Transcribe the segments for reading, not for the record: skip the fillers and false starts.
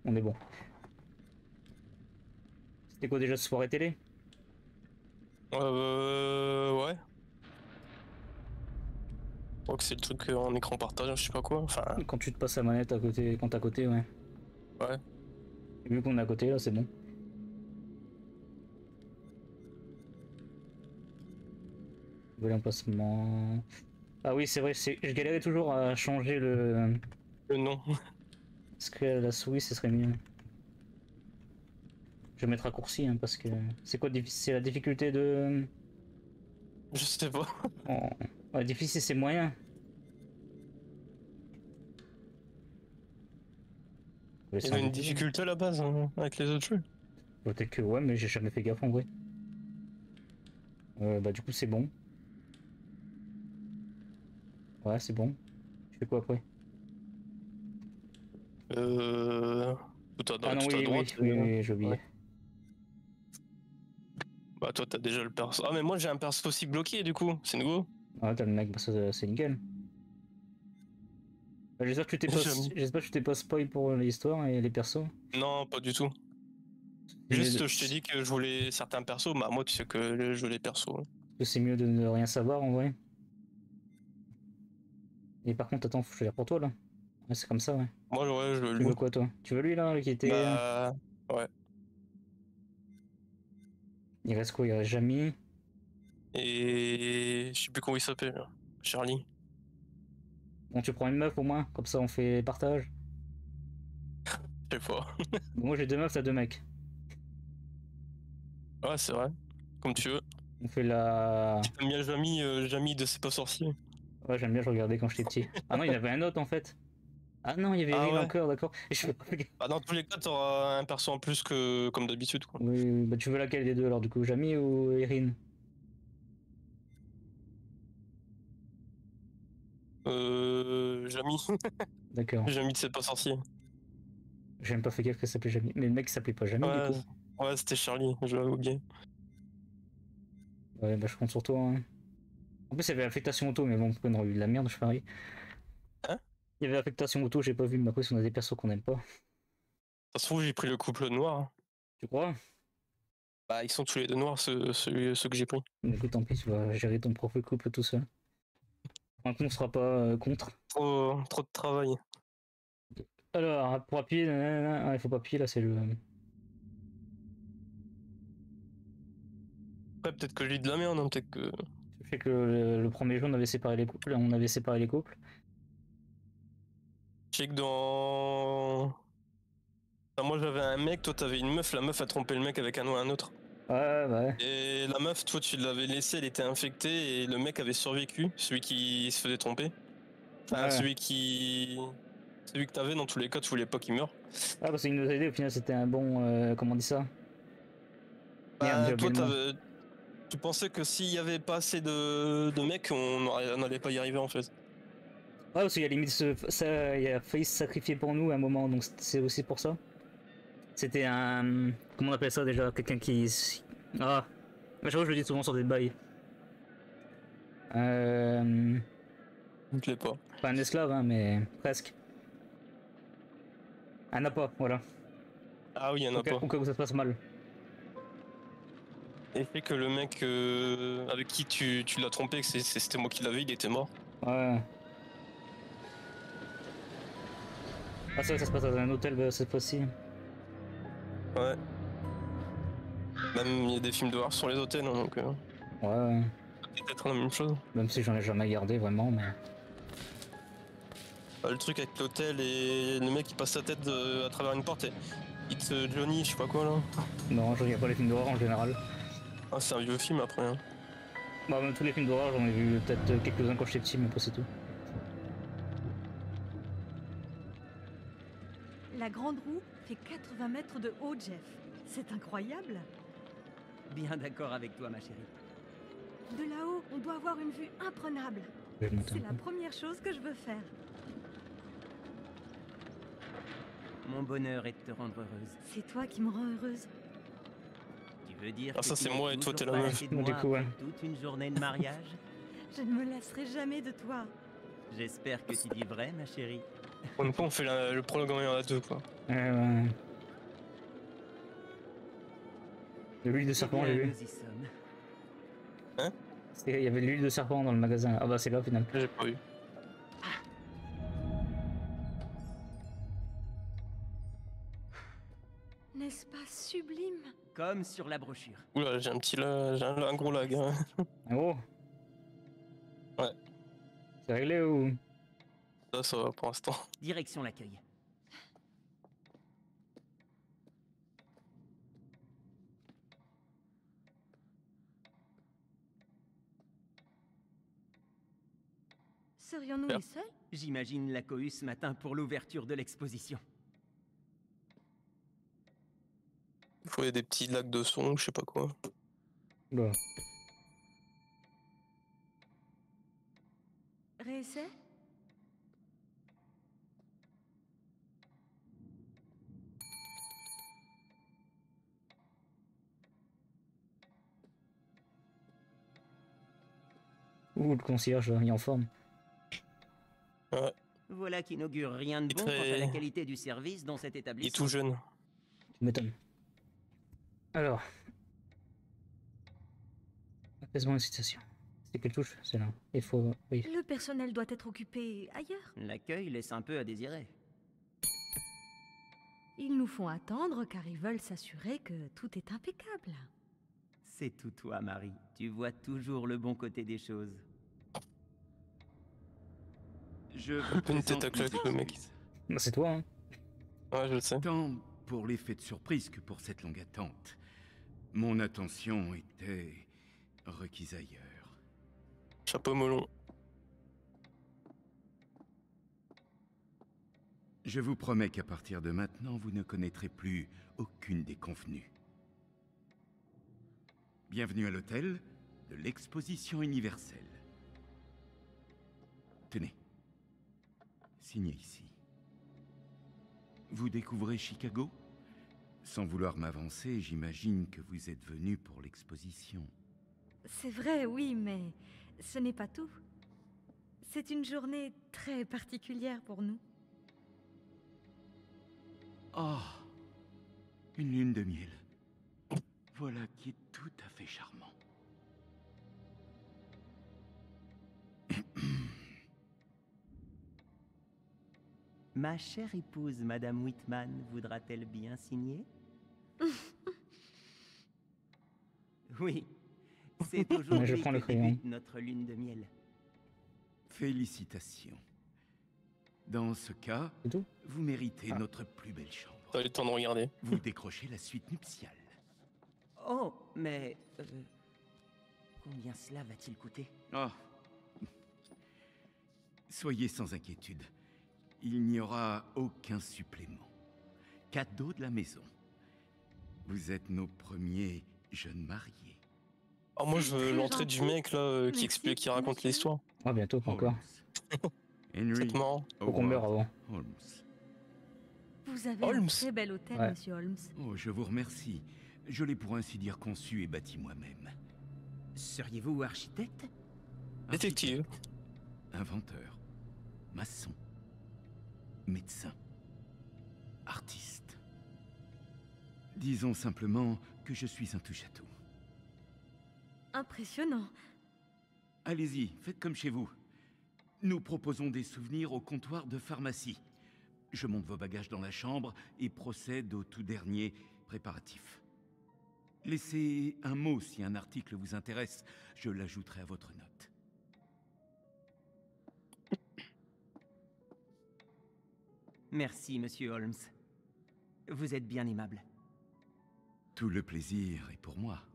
On est bon. C'était quoi déjà ce soirée télé? Ouais. Je crois que c'est le truc en écran partagé, je sais pas quoi. Enfin, Quand tu te passes la manette à côté, quand t'es à côté, ouais. ouais. Et vu qu'on est à côté là, c'est bon. Nouvel emplacement. Ah oui, c'est vrai, je galérais toujours à changer le. Non. Parce que la souris, ce serait mieux. Je vais mettre raccourci hein, parce que. C'est quoi c'est la difficulté de. Je sais pas. Oh. Ouais, difficile, c'est moyen. On va Il laisser y a en une difficile. difficulté à la base hein, avec les autres jeux. Peut-être que ouais, mais j'ai jamais fait gaffe en vrai. Bah du coup c'est bon. Ouais, c'est bon. Je fais quoi après? Ah non, Tout à oui, oui, droite. oui, oui, j'ai Ouais. oublié. Bah toi t'as déjà le perso. Ah mais moi j'ai un perso aussi bloqué du coup, c'est nouveau. Ah, t'as le mec, bah, ça c'est nickel. Bah, J'aime. j'espère que tu t'es pas spoil pour l'histoire et les persos. Non, pas du tout. C'est mieux Juste je t'ai dit que je voulais certains persos, bah moi tu sais que je veux les persos. c'est mieux de ne rien savoir en vrai. Et par contre, attends, faut choisir pour toi là. Ouais, c'est comme ça, ouais. Moi ouais, je veux Tu lui. veux quoi toi? Tu veux lui là, qui était. Bah ouais. Il reste quoi? Il reste Jamie. Et je sais plus comment il s'appelle. Là. Charlie. Bon, tu prends une meuf au moins, comme ça on fait partage. Je sais pas. Bon, moi j'ai deux meufs, t'as deux mecs. Ouais c'est vrai. Comme tu veux. On fait la. Si t'aimes bien Jamie, Jamie de C'est pas sorcier. Ouais, j'aime bien, je regardais quand j'étais petit. Ah non, il y en avait un autre en fait. Ah non, il y avait Ah Rin ouais. encore, d'accord. Et je fais pas gaffe. Bah dans tous les cas t'auras un perso en plus que comme d'habitude quoi. Oui, oui, bah tu veux laquelle des deux alors du coup, Jamie ou Erin? Jamie. D'accord. Jamie de C'est pas sorcier. J'ai même pas fait gaffe que ça s'appelait Jamie. Mais le mec s'appelait pas Jamie du Ouais, coup. ouais c'était Charlie, je l'avais oublié. Ouais, bah je compte sur toi. Hein. En plus, il y avait affectation auto, mais bon, pourquoi on aurait eu de la merde, je parie. Hein? Il y avait affectation auto, j'ai pas vu, mais après, si on a des persos qu'on aime pas. Ça se trouve j'ai pris le couple noir. Hein. Tu crois? Bah ils sont tous les deux noirs ceux que j'ai pris. Mais écoute, tant pis, tu vas gérer ton propre couple tout seul. Un coup, on sera pas contre. Trop de travail. Alors, pour appuyer, nanana, ah, il faut pas appuyer là, c'est le. Après peut-être que je dis de la merde, hein, peut-être que. Je sais que le premier jeu, on avait séparé les couples. On avait séparé les couples. Je sais que dans. Enfin, moi j'avais un mec, toi t'avais une meuf, la meuf a trompé le mec avec un autre. Ouais, bah ouais. Et la meuf, toi tu l'avais laissée, elle était infectée et le mec avait survécu, celui qui se faisait tromper. Enfin, Ouais. celui que t'avais dans tous les cas, tu voulais pas qu'il meure. Ah, parce qu'il nous a aidé, au final, c'était un bon. Comment on dit ça? Merde, j'ai Bah, oublié toi le mot. tu pensais que s'il y avait pas assez de mecs, on n'allait pas y arriver en fait. Ouais, parce qu'il y a limite il a failli se sacrifier pour nous à un moment, donc c'est aussi pour ça. C'était un. Comment on appelle ça déjà? Quelqu'un qui. Ah! À chaque fois, je le dis souvent sur des bails. Euh... Je l'ai pas. Pas un esclave, hein, mais presque. Un appât, voilà. Ah oui, il y en a pas. Au cas où ça se passe mal. Et fait que le mec avec qui tu l'as trompé, que c'était moi qui l'avais, il était mort. Ouais. Ah, c'est vrai, ça se passe dans un hôtel cette fois-ci. Ouais. Même il y a des films d'horreur sur les hôtels, hein, donc Ouais. peut-être la même chose. Même si j'en ai jamais gardé vraiment, mais. Bah, le truc avec l'hôtel et le mec qui passe sa tête à travers une porte et It's Johnny, je sais pas quoi là. Non, je regarde pas les films d'horreur en général. Ah, c'est un vieux film après. Hein. Bah, même tous les films d'horreur, j'en ai vu peut-être quelques-uns quand j'étais petit, mais pas c'est tout. La grande roue fait 80 mètres de haut, Jeff. C'est incroyable. Bien d'accord avec toi, ma chérie. De là-haut, on doit avoir une vue imprenable. Je vais monter C'est un la peu. première chose que je veux faire. Mon bonheur est de te rendre heureuse. C'est toi qui me rends heureuse. Tu veux dire Ah, que ça, tu c'est n'as moi et toi, toujours t'es la pas meuf. lâché de Du moi coup, ouais. après toute une journée de mariage? Je ne me lasserai jamais de toi. J'espère que tu dis vrai, ma chérie. Pour une fois, on fait le prologue en A2, quoi. Ouais. De l'huile de Eh serpent, bien, j'ai vu. nous y sommes. Il y avait de l'huile de serpent dans le magasin. Ah bah c'est là au final. J'ai pas eu. N'est-ce pas sublime? Comme sur la brochure. Oula, j'ai un gros lag. Hein. Ah oh. Ouais. C'est réglé ou? Ça va pour l'instant. Direction l'accueil. Serions-nous Bien. les seuls? J'imagine la cohue ce matin pour l'ouverture de l'exposition. Il faut des petits lags de son, je sais pas quoi. Bah. Réessai? Ouh, le concierge, il est en forme. Ouais, Voilà qui n'augure rien de Il est bon quant à très- la qualité du service dans cet il est établissement. tout jeune. Tu m'étonnes. Alors. Apaisement et citation. C'est quelle touche? C'est là. Il faut. Oui. Le personnel doit être occupé ailleurs. L'accueil laisse un peu à désirer. Ils nous font attendre car ils veulent s'assurer que tout est impeccable. C'est tout toi, Marie. Tu vois toujours le bon côté des choses. Je vous Une tête présente à claque, mes le mec. excuses. Bah, c'est toi, hein. Ouais, je le sais. Tant pour l'effet de surprise que pour cette longue attente. Mon attention était requise ailleurs. Chapeau melon. Je vous promets qu'à partir de maintenant, vous ne connaîtrez plus aucune des convenues. Bienvenue à l'hôtel de l'Exposition universelle. Tenez. Signez ici. Vous découvrez Chicago? Sans vouloir m'avancer, j'imagine que vous êtes venu pour l'exposition. C'est vrai, oui, mais ce n'est pas tout. C'est une journée très particulière pour nous. Oh, une lune de miel. Voilà qui est tout à fait charmant. Ma chère épouse, Madame Whitman, voudra-t-elle bien signer? Oui, c'est aujourd'hui Je prends le que crayon. débute notre lune de miel. Félicitations. Dans ce cas, C'est tout? vous méritez notre plus belle chambre. T'as eu le temps de regarder. Vous décrochez la suite nuptiale. Oh, mais... combien cela va-t-il coûter? Oh. Soyez sans inquiétude. Il n'y aura aucun supplément. Cadeau de la maison. Vous êtes nos premiers jeunes mariés. Oh, moi, je veux Très l'entrée du gentil. mec là Merci, qui raconte monsieur. l'histoire. Ah, bientôt, pas encore. Henry C'est marrant. Faut qu'on meure avant. Holmes. Vous avez un Holmes. très bel hôtel, Ouais. monsieur Holmes. Oh, je vous remercie. Je l'ai pour ainsi dire conçu et bâti moi-même. Seriez-vous architecte? Détective. Architecte, inventeur, maçon, médecin, artiste. Disons simplement que je suis un touche-à-tout. Impressionnant. Allez-y, faites comme chez vous. Nous proposons des souvenirs au comptoir de pharmacie. Je monte vos bagages dans la chambre et procède au tout dernier préparatif. Laissez un mot si un article vous intéresse, je l'ajouterai à votre note. Merci, monsieur Holmes. Vous êtes bien aimable. Tout le plaisir est pour moi.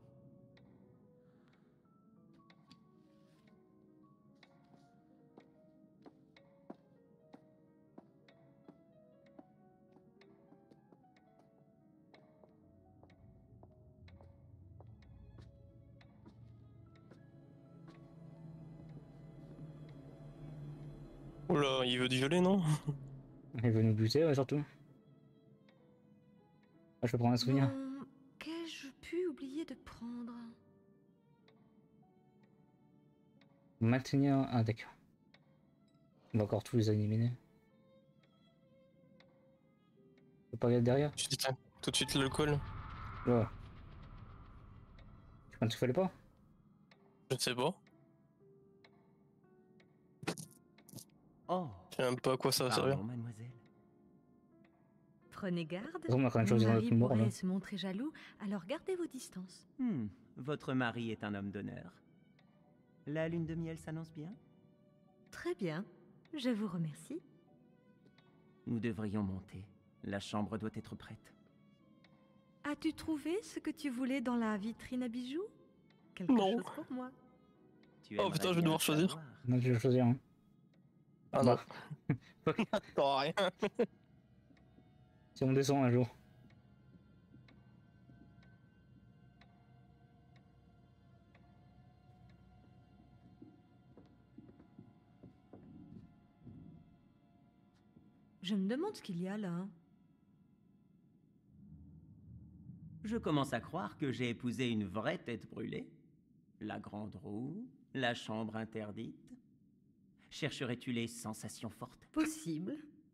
Oula, il veut du violet, non? Il veut nous buter, ouais, surtout. Ah, je peux prendre un souvenir. Bon, qu'ai-je pu oublier de prendre? Maintenir. Ah, d'accord. On va encore tous les éliminer. pas regarder derrière. Je t'éteins tout de suite le call. Ouais. Tu penses qu'il fallait pas? Je ne sais pas. Oh, Je sais même pas à quoi ça va servir. pardon, mademoiselle. Prenez garde. On a quand même Mon choisi mari notre humour, là. pourrait se montrer jaloux, alors gardez vos distances. Votre mari est un homme d'honneur. La lune de miel s'annonce bien? Très bien. Je vous remercie. Nous devrions monter. La chambre doit être prête. As-tu trouvé ce que tu voulais dans la vitrine à bijoux? Quelque Non. chose pour moi. Tu Oh, aimerais putain, je vais bien devoir choisir. savoir. Moi, je vais choisir. Hein. Ah non. Bah, Attends, rien. si on descend un jour. Je me demande ce qu'il y a là. Je commence à croire que j'ai épousé une vraie tête brûlée. La grande roue, la chambre interdite. Chercherais-tu les sensations fortes? Possible.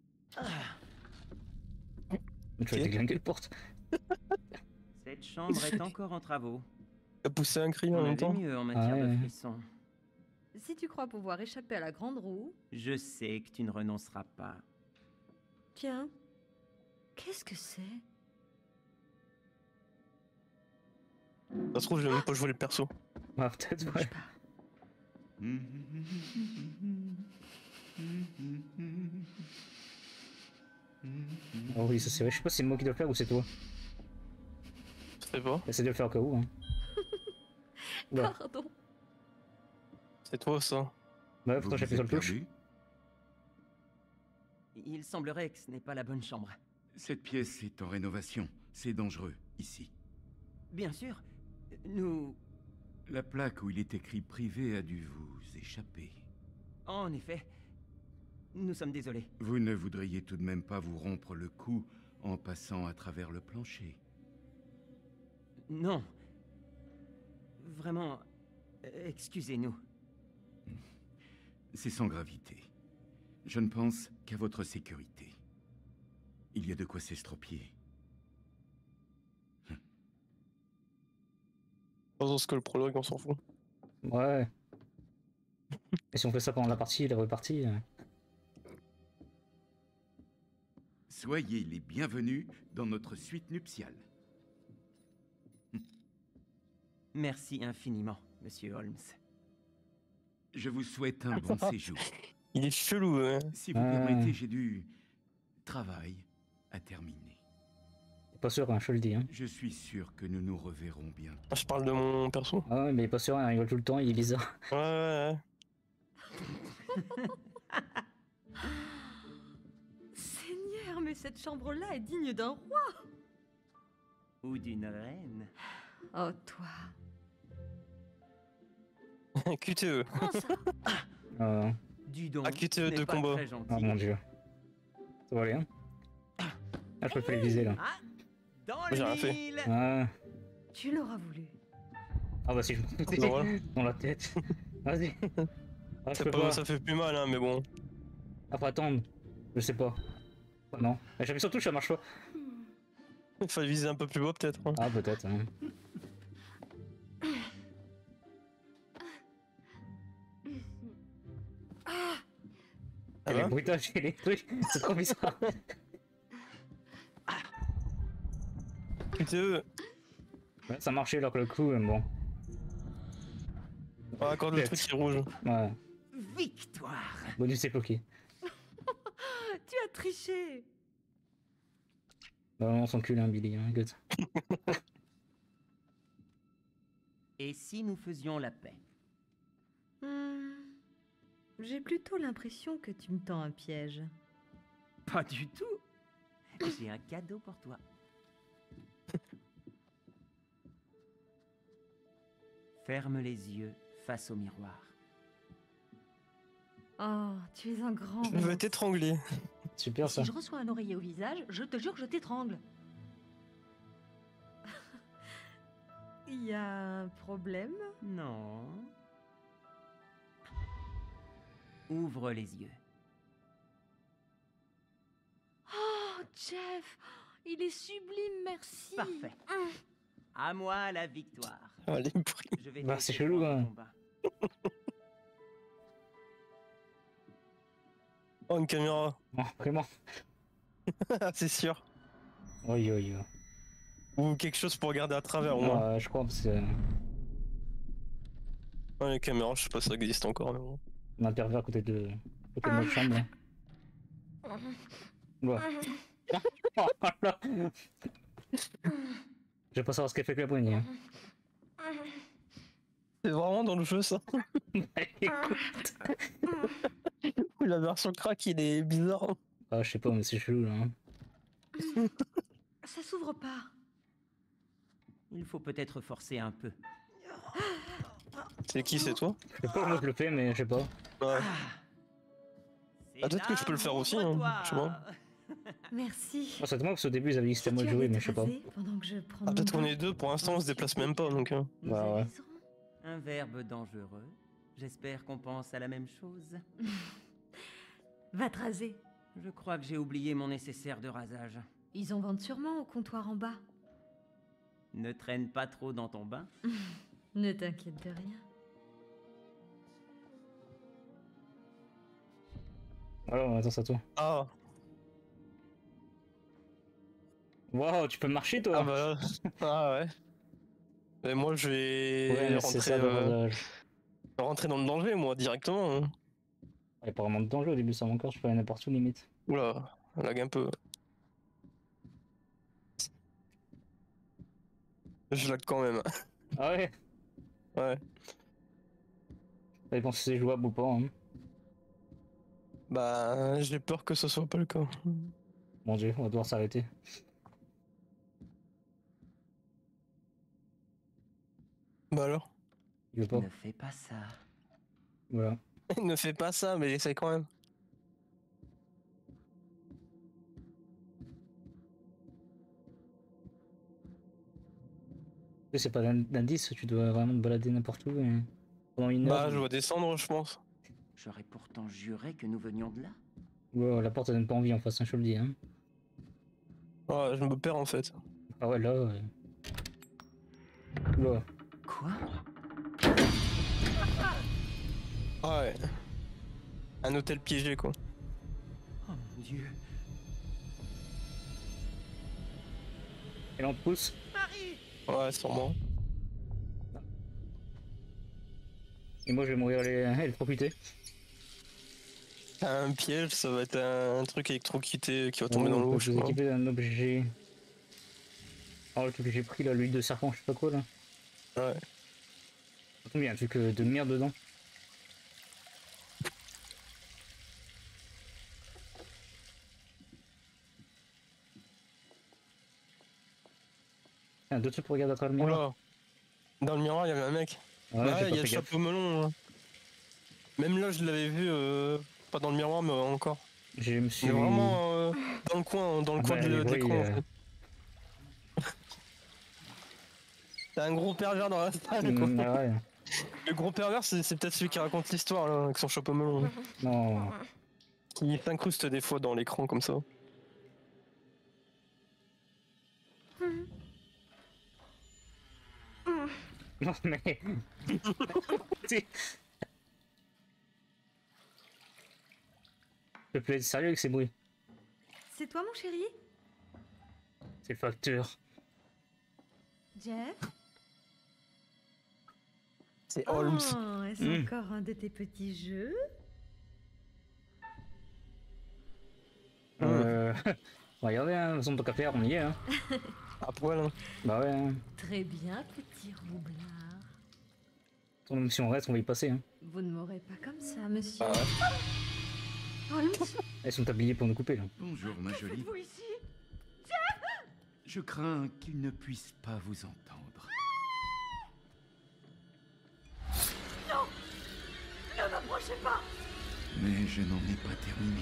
Mais tu vas déglinguer le porte. Cette chambre est encore en travaux. T'as poussé un cri en On même avait temps. mieux en matière ouais. de frissons. Si tu crois pouvoir échapper à la grande roue... Je sais que tu ne renonceras pas. Tiens, qu'est-ce que c'est? Ça se trouve, je vais même pas jouer le perso. Ah, peut-être, Bouge ouais. pas. Oh oui, ça c'est vrai. Je sais pas si c'est moi qui dois le faire ou c'est toi. Je sais pas. Essaye de le faire au cas où. Hein. Oula. Pardon. C'est toi ça. Bah, Vous pourtant vous j'appuie sur êtes le touche. perdu? Il semblerait que ce n'est pas la bonne chambre. Cette pièce est en rénovation. C'est dangereux, ici. Bien sûr, nous... La plaque où il est écrit privé a dû vous échapper. En effet, nous sommes désolés. Vous ne voudriez tout de même pas vous rompre le cou en passant à travers le plancher? Non. Vraiment, excusez-nous. C'est sans gravité. Je ne pense qu'à votre sécurité. Il y a de quoi s'estropier. Dans ce que le prologue, on s'en fout. Ouais. Et si on fait ça pendant la partie, la repartie. Soyez les bienvenus dans notre suite nuptiale. Merci infiniment, Monsieur Holmes. Je vous souhaite un bon séjour. Il est chelou, hein. Si vous permettez, j'ai du travail à terminer. Pas sûr, hein, je te le dis. Hein. Je suis sûr que nous nous reverrons bientôt. Ah, je parle de mon perso. Ah ouais, mais il est pas sûr, hein, il rigole tout le temps, il est bizarre. Ouais, ouais, Seigneur, mais cette chambre-là est digne d'un roi. Ou d'une reine. Oh, toi. ouais. QTE. Prends ça. Du don. Ah, QTE ce n'est de pas combat. très gentil. Oh mon dieu. Ça va aller, hein. Ah, je peux pas les viser, là. Ah, dans J'ai rien fait. l'huile. Ah, Tu l'auras voulu. ah bah si je me C'est drôle. dans la tête. Vas-y. Ah, je C'est peux pas, pas. ça fait plus mal, hein, mais bon. Ah, faut attendre. Je sais pas. Ah, non. J'appuie sur touche, ça marche pas. Il fallait viser un peu plus bas, peut-être. Hein. Ah, peut-être. Hein. Ah les bah bruitages et les trucs, c'est trop bizarre. QTE. Ouais, ça marchait alors que le coup, bon. Ah, quand le truc est rouge. Ouais. Victoire. Bonus est bloqué. Tu as triché. Bah, on s'encule, hein, Billy. Hein, good. Et si nous faisions la paix? J'ai plutôt l'impression que tu me tends un piège. Pas du tout. J'ai un cadeau pour toi. Ferme les yeux face au miroir. Oh, tu es un grand Je vais monstre. t'étrangler. Super ça. Si je reçois un oreiller au visage, je te jure que je t'étrangle. Il y a un problème? Non. Ouvre les yeux. Oh, Jeff, Il est sublime, merci. Parfait. À moi la victoire. Allez, pris. Je vais Bah, te c'est laisser chelou, prendre hein. ton bain. Oh, une caméra. Bon, vraiment. C'est sûr. Oui, oui, oui. Ou quelque chose pour regarder à travers, au moins. Je crois parce que Ouais, les caméras, je sais pas si ça existe encore, mais bon. on a un pervers à côté de notre chambre. Ouais. Oh là. Je vais pas savoir ce qu'elle fait avec la poignée. Hein. C'est vraiment dans le jeu, ça. Écoute. La version crack, il est bizarre. Ah, je sais pas, mais c'est chelou là. Hein. Ça s'ouvre pas. Il faut peut-être forcer un peu. C'est qui, c'est toi? Je sais pas comment je le fais, mais je sais pas. Ouais. Ah, peut-être que je peux le faire aussi, hein, je sais pas. Merci. Oh, c'est moi parce qu'au début ils avaient dit que c'était Si moi tu de jouer, allais mais te je sais pas. raser pendant que je prends Ah, mon peut-être qu'on bain, est deux, pour l'instant on se déplace même pas, donc... nous Bah ouais. aviserons. Un verbe dangereux. J'espère qu'on pense à la même chose. Va te raser. Je crois que j'ai oublié mon nécessaire de rasage. Ils en vendent sûrement au comptoir en bas. Ne traîne pas trop dans ton bain. Ne t'inquiète de rien. Alors, attends, c'est à toi. Ah, Waouh, tu peux marcher toi? ah bah... Ah ouais. Mais moi, je vais Ouais, mais c'est ça l'avantage. rentrer dans le danger, moi, directement. Hein. Il y a pas vraiment de danger au début, ça va encore, je peux aller n'importe où limite. Oula, on lag un peu. Je lag quand même. Ah ouais? Ouais. Ça dépend si c'est jouable ou pas. Hein. Bah, j'ai peur que ce soit pas le cas. Mon dieu, on va devoir s'arrêter. Bah alors? Il veut pas. Ne fais pas ça. Voilà. Ne fais pas ça, mais essaye quand même. C'est pas d'indice, tu dois vraiment te balader n'importe où pendant une Bah, heure. je dois descendre, je pense. J'aurais pourtant juré que nous venions de là. Ouais, la porte elle donne pas envie en face, hein, je te le dis. Hein. Ouais, je me perds en fait. Ah ouais, là. Là. Quoi? Ah ouais. Un hôtel piégé, quoi. Oh mon dieu. Et là on te pousse. Ouais, sûrement. Et moi je vais mourir électrocuté. Un piège, ça va être un truc électrocuté qui va tomber dans l'eau, je Je sais vais pas. équiper d'un objet. Oh, le truc que j'ai pris là, l'huile de serpent, je sais pas quoi là. Ouais. Ça tombe bien, un truc de merde dedans. Ah, deux trucs pour regarder à travers le miroir. Oula. Dans le miroir, il y avait un mec. Ouais, Bah, j'ai il y pas a le fait gaffe. chapeau melon. Là. Même là, je l'avais vu, pas dans le miroir, mais encore. Je me suis. Mais vraiment dans le coin, Ah bah, de les l'écran. bruits, En fait. T'as un gros pervers dans la salle, quoi. Ah ouais. Le gros pervers, c'est peut-être celui qui raconte l'histoire, là, avec son chapeau melon. Non. Qui s'incruste des fois dans l'écran, comme ça. Non mais. Si. Je peux être sérieux avec ces bruits. C'est toi, mon chéri? C'est le facteur. Jeff? C'est Holmes. Oh, est-ce encore un de tes petits jeux? Regardez, hein, de toute façon, tant qu'à faire, on y est. Hein. À poil, hein. Bah ouais. Hein. Très bien, petit roublard. Même si on reste, on va y passer. Hein. Vous ne m'aurez pas comme ça, monsieur. Ah ouais. Holmes, Elles sont habillées pour nous couper là. Bonjour, ma jolie. faites-vous ici? Je crains qu'il ne puisse pas vous entendre. Ne m'approchez pas! Mais je n'en ai pas terminé.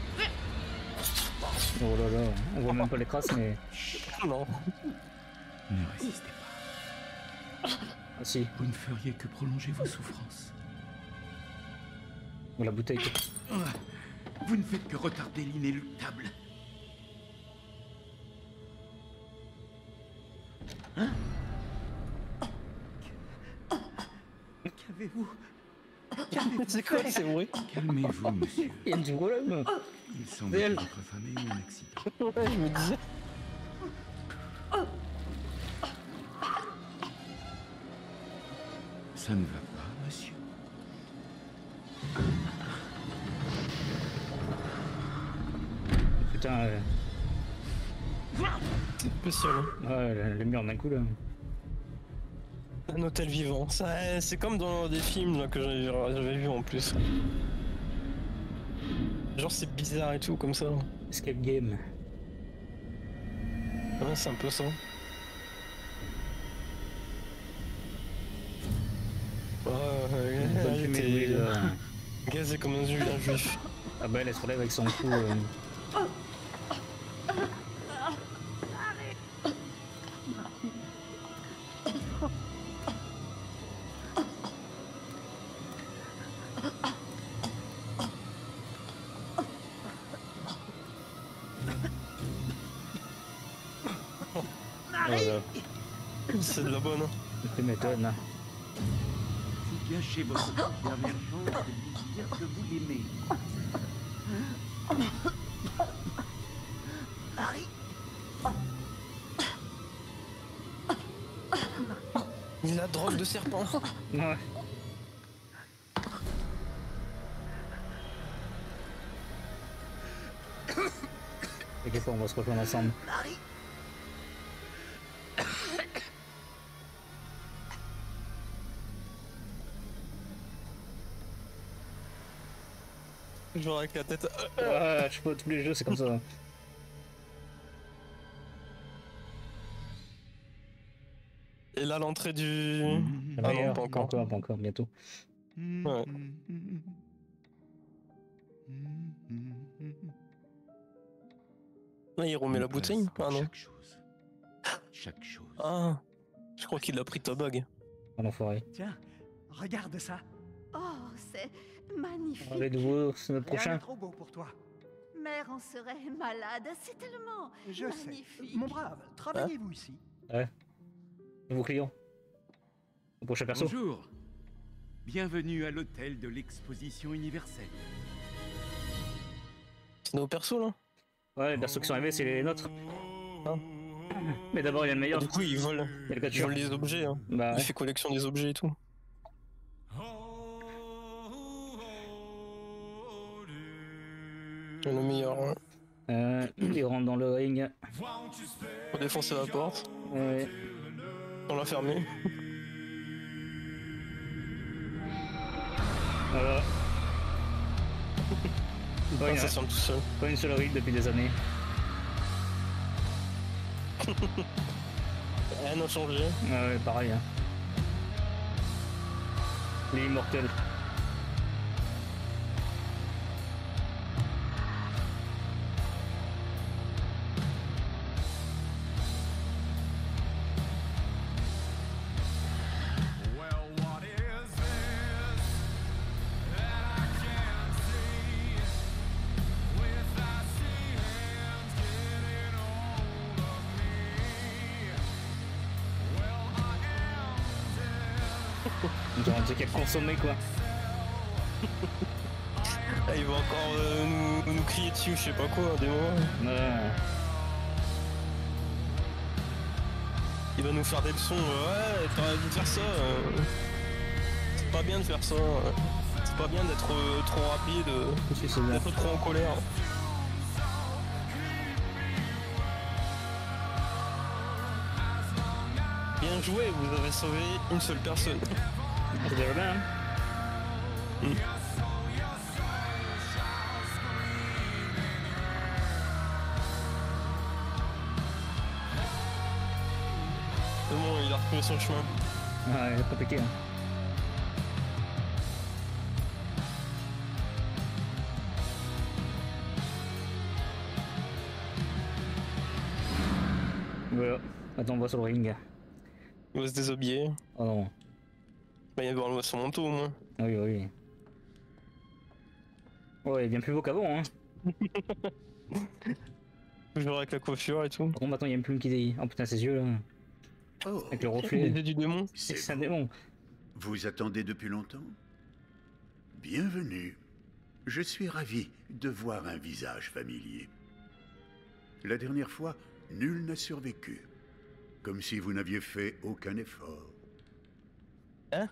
Oh là là, on voit même pas les traces, mais. Non. Ne résistez pas. Ah si, Vous ne feriez que prolonger vos souffrances. la bouteille. Vous ne faites que retarder l'inéluctable. Qu'avez-vous? C'est quoi ces bruits? Calmez-vous, monsieur. Il y a du problème. Il semble que votre femme ait eu un accident. Ouais, je me disais. Ça ne va pas, monsieur. Putain, C'est spécial. Hein. ouais, le mur d'un coup là. Un hôtel vivant. Ça, c'est comme dans des films là, que j'avais vu en plus. Genre c'est bizarre et tout comme ça. Escape game. Ouais, c'est un peu ça. Bonne elle fumée était d'huile, gazée comme un juif. Ah bah elle se relève avec son cou. Voilà. C'est de la bonne. Hein. Tu m'étonnes. Vous gâchez votre dernière chance de lui dire que vous l'aimez. La drogue de serpent. Ouais. T'inquiète pas, on va se rejoindre ensemble. Genre avec la tête. Ouais, je sais pas, tous les jeux c'est comme ça. Et là l'entrée du. La Ah non, meilleure. pas encore. Pas encore, bientôt. Ouais. Là il remet la bouteille. Ah non. Chaque chose. Chaque chose. Ah. Je crois qu'il a pris ta bague. En enfoiré. Tiens, regarde ça. Oh, c'est magnifique. Les nouveaux, c'est notre Rien prochain. n'est trop beau pour toi. Mère en serait malade. C'est tellement Je magnifique. sais. Mon brave, travaillez-vous ici? Ouais. Nouveau client. Le prochain perso. Bonjour. Bienvenue à l'hôtel de l'exposition universelle. C'est nos persos là. Ouais, les persos qui sont arrivés, c'est les nôtres. Ah. Mais d'abord, il y a le meilleur. Du coup ils volent. Il y a le Ils voiture. volent des objets. Hein. Bah Il ouais. fait collection des objets et tout. Le meilleur. Ouais. Il rentre dans le ring. Faut défoncer la porte. Ouais. On l'a fermée. Voilà. Pas une, Ça se ferme tout seul. pas une seule ride depuis des années. Rien n'a changé. Ouais, pareil. Hein. Les immortels. Genre un truc à consommer quoi. Ah, il va encore nous crier dessus, je sais pas quoi, à des moments. Ouais. Il va nous faire des leçons. Ouais, t'aurais dû faire ça. C'est pas bien de faire ça. C'est pas bien d'être trop rapide, Si, c'est bien. d'être trop en colère. Bien joué, vous avez sauvé une seule personne. C'est déjà bien. Hein. C'est bon, il a retrouvé son chemin. Ouais, il a pas piqué. Hein. Voilà. Attends, on voit sur le ring. Il va se déshabiller. Oh non. Bah, il va enlever son manteau au moins. Ah oui, oui. Ouais, il est bien plus beau qu'avant. Hein. Toujours avec la coiffure et tout. Par contre, maintenant, il y a une plume qui déille. Oh putain, ses yeux là. Oh, Avec le Les reflet. yeux du démon. C'est un vous. démon. Vous attendez depuis longtemps? Bienvenue. Je suis ravi de voir un visage familier. La dernière fois, nul n'a survécu. Comme si vous n'aviez fait aucun effort. Hein?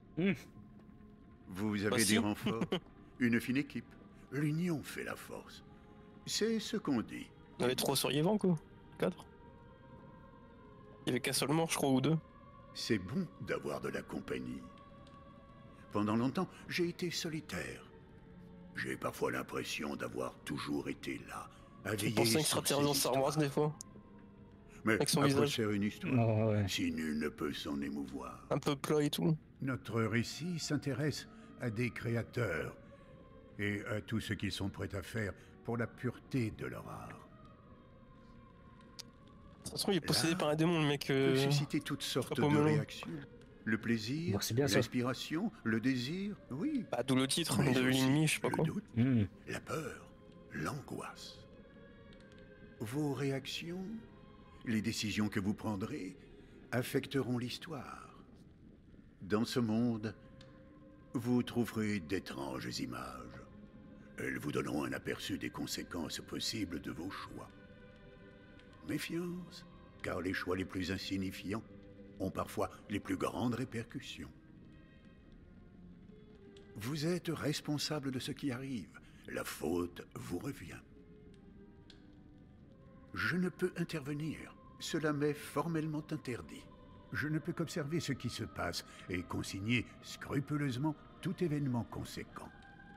Vous avez Aussi. des renforts, une fine équipe. L'union fait la force. C'est ce qu'on dit. Il y avait 3 survivants, quoi. 4. Il y avait qu'un seul mort, je crois, ou 2. C'est bon d'avoir de la compagnie. Pendant longtemps, j'ai été solitaire. J'ai parfois l'impression d'avoir toujours été là, à Je veiller pensais sur extraterrestre ces dans Star Wars, histoires. des fois. Mais avec son à quoi visage. sert une histoire Non, ouais. si nul ne peut s'en émouvoir? Un peu plat et tout. Notre récit s'intéresse à des créateurs et à tout ce qu'ils sont prêts à faire pour la pureté de leur art. De toute façon, il est possédé Là, par un démon, le mec. Peut susciter toutes sortes chapeau de melon. réactions. Le plaisir, Bon, c'est bien ça. l'inspiration, le désir, oui. Bah, d'où le titre, Mais de aussi l'ennemi, je sais pas le quoi. doute, la peur, l'angoisse. Vos réactions, les décisions que vous prendrez, affecteront l'histoire. Dans ce monde, vous trouverez d'étranges images. Elles vous donneront un aperçu des conséquences possibles de vos choix. Méfiance, car les choix les plus insignifiants ont parfois les plus grandes répercussions. Vous êtes responsable de ce qui arrive. La faute vous revient. Je ne peux intervenir. Cela m'est formellement interdit. Je ne peux qu'observer ce qui se passe et consigner scrupuleusement tout événement conséquent.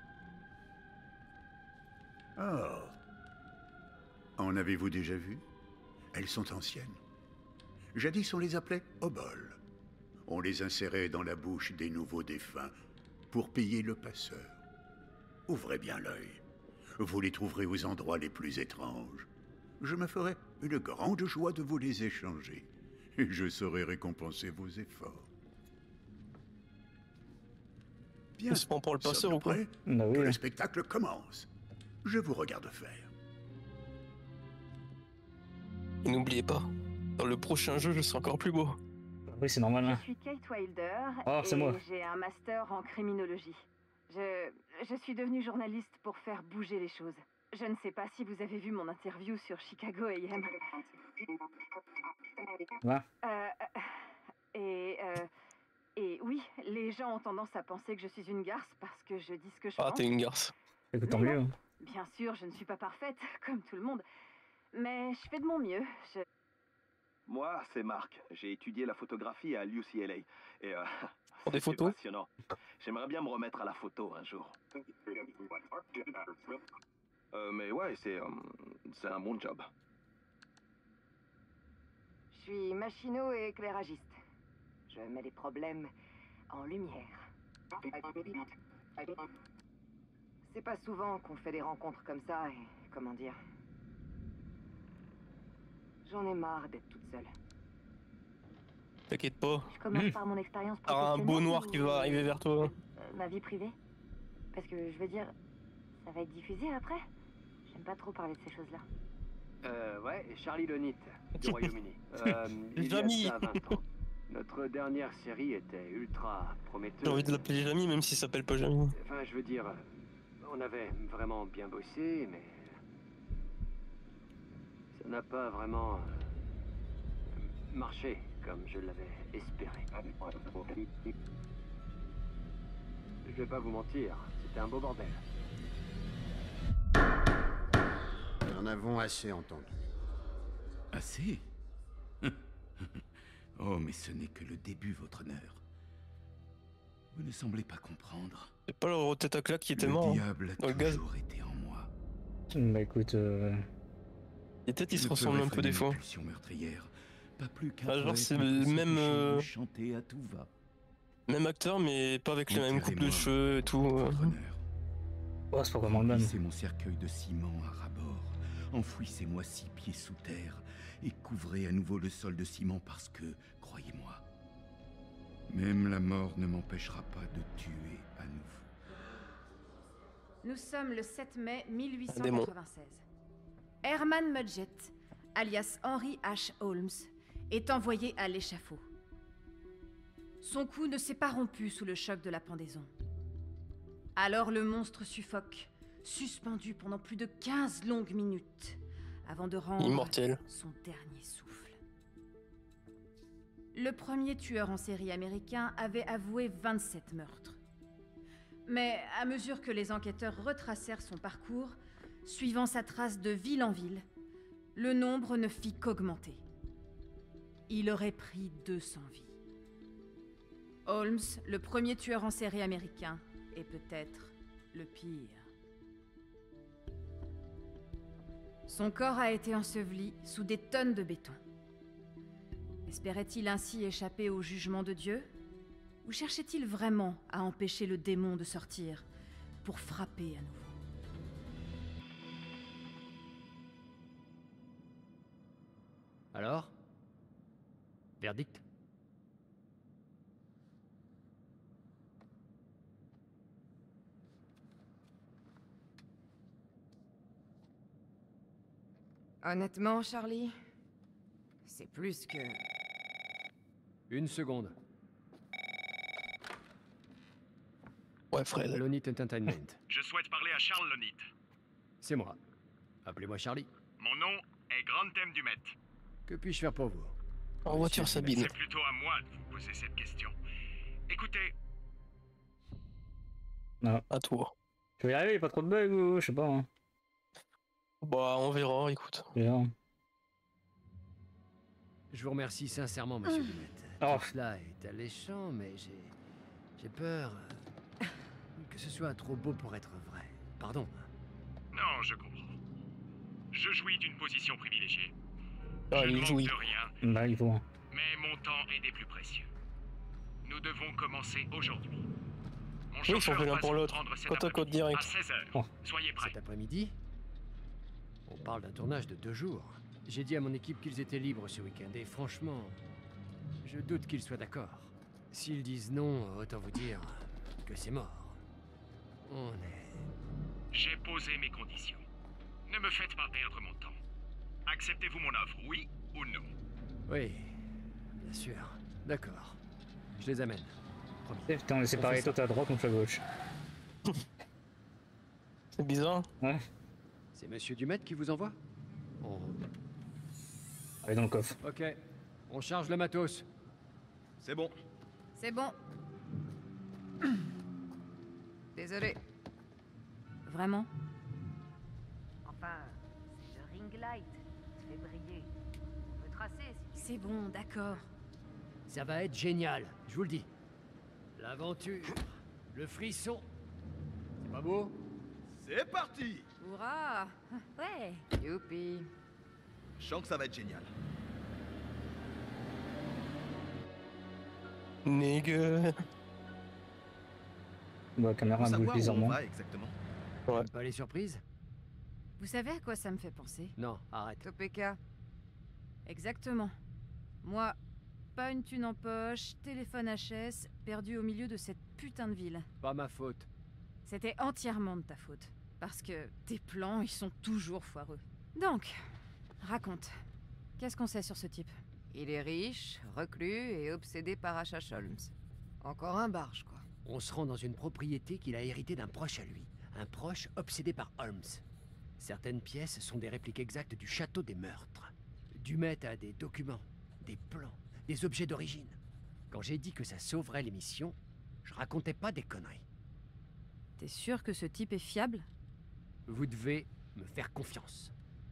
Oh. En avez-vous déjà vu? Elles sont anciennes. Jadis, on les appelait oboles. On les insérait dans la bouche des nouveaux défunts pour payer le passeur. Ouvrez bien l'œil. Vous les trouverez aux endroits les plus étranges. Je me ferai une grande joie de vous les échanger. Et je saurai récompenser vos efforts. Bien. Il se prend pour le passeur Sommes-nous ou quoi? prêts? Bah Que oui. le spectacle commence. Je vous regarde faire. Et n'oubliez pas, dans le prochain jeu, je serai encore plus beau. Oui, c'est normal. Je Hein. suis Kate Wilder Oh, c'est et moi. j'ai un master en criminologie. Je suis devenue journaliste pour faire bouger les choses. Je ne sais pas si vous avez vu mon interview sur Chicago AM. Ouais. Et oui, les gens ont tendance à penser que je suis une garce parce que je dis ce que je Ah, pense. t'es une garce. Écoute, tant Mais mieux. non. Hein. Bien sûr, je ne suis pas parfaite, comme tout le monde. Mais je fais de mon mieux. Moi, c'est Marc. J'ai étudié la photographie à l'UCLA. Et Pour des c'est photos? passionnant. J'aimerais bien me remettre à la photo un jour. Mais ouais, c'est un bon job. Je suis machino et éclairagiste. Je mets les problèmes en lumière. C'est pas souvent qu'on fait des rencontres comme ça et comment dire. J'en ai marre d'être toute seule. T'inquiète pas. Je commence par mon expérience T'auras un professionnelle. beau noir ou, qui va arriver vers toi. ma vie privée. Parce que je veux dire, ça va être diffusé après. J'aime pas trop parler de ces choses-là. Ouais, Charlie Lonit, du Royaume-Uni. Il y a Jamie. ça 20 ans. Notre dernière série était ultra prometteuse. J'ai envie de l'appeler Jamie, même s'il s'appelle pas Jamie. Enfin, je veux dire, on avait vraiment bien bossé, mais ça n'a pas vraiment marché comme je l'avais espéré. Je vais pas vous mentir, c'était un beau bordel. Nous en avons assez entendu. Assez? Oh, mais ce n'est que le début, votre honneur. Vous ne semblez pas comprendre. C'est pas le tête à claque qui était Le mort. Hein. diable Dans a le gaz. toujours été en moi. Bah écoute, Et peut-être il Je se ne peux ressemble un peu des réfréner fois. mes pulsions meurtrières. Pas plus qu'un Ah, genre, poète c'est ne le peut même, s'empêcher de chanter à tout va. Même acteur, mais pas avec la même coupe de Enterrez-moi, cheveux et tout. votre honneur. oh, c'est pas vraiment le même. Remplissez mon cercueil de ciment à ras-bord. Enfouissez-moi 6 pieds sous terre et couvrez à nouveau le sol de ciment parce que, croyez-moi, même la mort ne m'empêchera pas de tuer à nouveau. Nous sommes le 7 mai Un démon. 1896. Herman Mudgett, alias Henry H. Holmes, est envoyé à l'échafaud. Son cou ne s'est pas rompu sous le choc de la pendaison. Alors le monstre suffoque, suspendu pendant plus de 15 longues minutes, avant de rendre Immortel. son dernier souffle. Le premier tueur en série américain avait avoué 27 meurtres. Mais à mesure que les enquêteurs retracèrent son parcours, suivant sa trace de ville en ville, le nombre ne fit qu'augmenter. Il aurait pris 200 vies. Holmes, le premier tueur en série américain, est peut-être le pire. Son corps a été enseveli sous des tonnes de béton. Espérait-il ainsi échapper au jugement de Dieu? Ou cherchait-il vraiment à empêcher le démon de sortir pour frapper à nouveau? Alors? Verdict? Honnêtement, Charlie, c'est plus que... Une seconde. Ouais, Fred. Lonit Entertainment. Je souhaite parler à Charles Lonit. C'est moi. Appelez-moi Charlie. Mon nom est Grand Thème du Met. Que puis-je faire pour vous? En voiture, Sabine. C'est plutôt à moi de vous poser cette question. Écoutez... Non. À toi. Tu vas y arriver, pas trop de bugs ou je sais pas. Hein. Bah, on verra, écoute. Bien. Je vous remercie sincèrement, monsieur Dumet. Tout cela est alléchant, mais j'ai peur que ce soit trop beau pour être vrai. Pardon. Non, je comprends. Je jouis d'une position privilégiée. Ah, je ne il manque jouit. de rien, Bah, il faut. mais mon temps est des plus précieux. Nous devons commencer aujourd'hui. Mon Oui, ils sont chauffeur fait l'un va pour se l'autre. rendre cet Côte à côte après-midi direct. à 16h. Oh. Soyez prêts. Cet après-midi? On parle d'un tournage de 2 jours. J'ai dit à mon équipe qu'ils étaient libres ce week-end, et franchement, je doute qu'ils soient d'accord. S'ils disent non, autant vous dire que c'est mort. On est... J'ai posé mes conditions. Ne me faites pas perdre mon temps. Acceptez-vous mon offre, oui ou non? Oui, bien sûr. D'accord. Je les amène. Promis. Putain, on est séparés, toi t'es à droite, moi je suis à gauche. C'est bizarre. Ouais. C'est monsieur Dumet qui vous envoie? Allez dans le coffre. Ok. On charge le matos. C'est bon. C'est bon. Désolé. Vraiment? Enfin, c'est le ring light. Fait briller. On peut tracer si... C'est bon, d'accord. Ça va être génial, je vous le dis. L'aventure, le frisson. C'est pas beau? C'est parti. Hurrah! Ouais. Youpi. Je sens que ça va être génial. Nigga. Bah, la caméra bouge bizarrement. Exactement. Ouais. Pas les surprises? Vous savez à quoi ça me fait penser? Non, arrête. Topeka. Exactement. Moi, pas une thune en poche, téléphone HS, perdu au milieu de cette putain de ville. Pas ma faute. C'était entièrement de ta faute. Parce que tes plans, ils sont toujours foireux. Donc, raconte. Qu'est-ce qu'on sait sur ce type? Il est riche, reclus et obsédé par H.H. Holmes. Encore un barge, quoi. On se rend dans une propriété qu'il a héritée d'un proche à lui. Un proche obsédé par Holmes. Certaines pièces sont des répliques exactes du château des meurtres. Dumet a des documents, des plans, des objets d'origine. Quand j'ai dit que ça sauverait l'émission, je racontais pas des conneries. T'es sûr que ce type est fiable? Vous devez me faire confiance.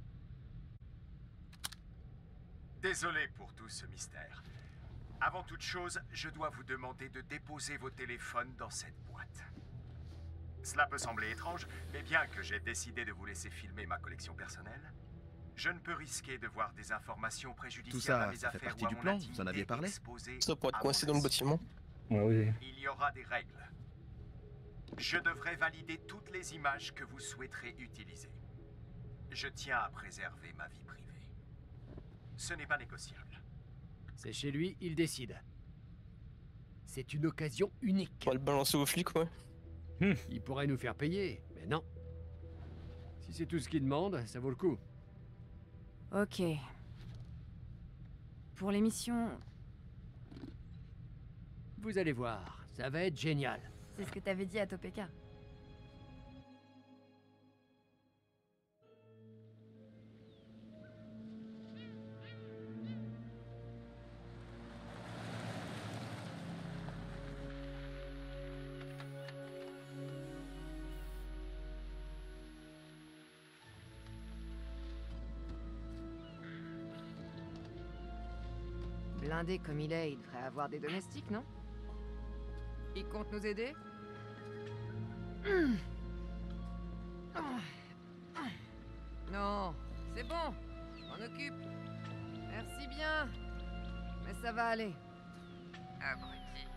Désolé pour tout ce mystère. Avant toute chose, je dois vous demander de déposer vos téléphones dans cette boîte. Cela peut sembler étrange, mais bien que j'ai décidé de vous laisser filmer ma collection personnelle, je ne peux risquer de voir des informations préjudiciables à mes ça fait affaires partie ou à du mon plan, intimité vous en aviez parlé? exposée Ça pourrait être à coincé mon dans le insu. bâtiment. Ouais, oui. Il y aura des règles. Je devrais valider toutes les images que vous souhaiterez utiliser. Je tiens à préserver ma vie privée. Ce n'est pas négociable. C'est chez lui, il décide. C'est une occasion unique. On va le balancer aux flics, ouais. Il pourrait nous faire payer, mais non. Si c'est tout ce qu'il demande, ça vaut le coup. Ok. pour l'émission... Vous allez voir, ça va être génial. C'est ce que t'avais dit à Topeka. Blindé comme il est, il devrait avoir des domestiques, non? Il compte nous aider? Non, c'est bon, je m'en occupe. Merci bien, mais ça va aller. Abruti.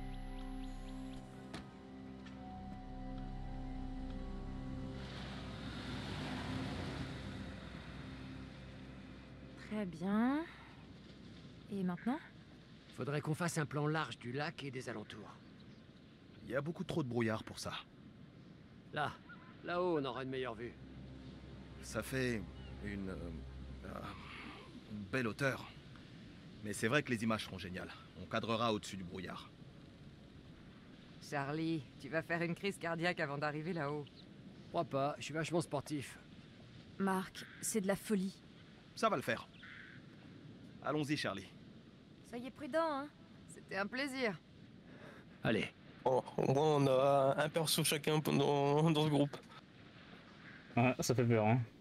Très bien. Et maintenant? Faudrait qu'on fasse un plan large du lac et des alentours. Il y a beaucoup trop de brouillard pour ça. Là-haut, on aura une meilleure vue. Ça fait une belle hauteur. Mais c'est vrai que les images seront géniales. On cadrera au-dessus du brouillard. Charlie, tu vas faire une crise cardiaque avant d'arriver là-haut. Crois pas, je suis vachement sportif. Marc, c'est de la folie. Ça va le faire. Allons-y, Charlie. Soyez prudent, hein. C'était un plaisir. Allez. Bon, au moins on a un perso chacun dans ce groupe. Ouais, ça fait peur, hein.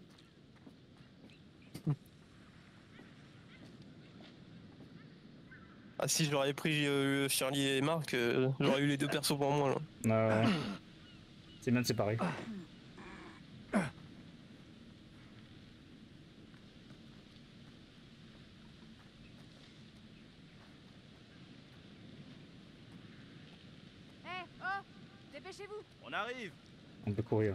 Ah si j'aurais pris Charlie et Marc, j'aurais eu les deux persos pour moi là. C'est bien de séparer. Dépêchez-vous. On arrive. On peut courir.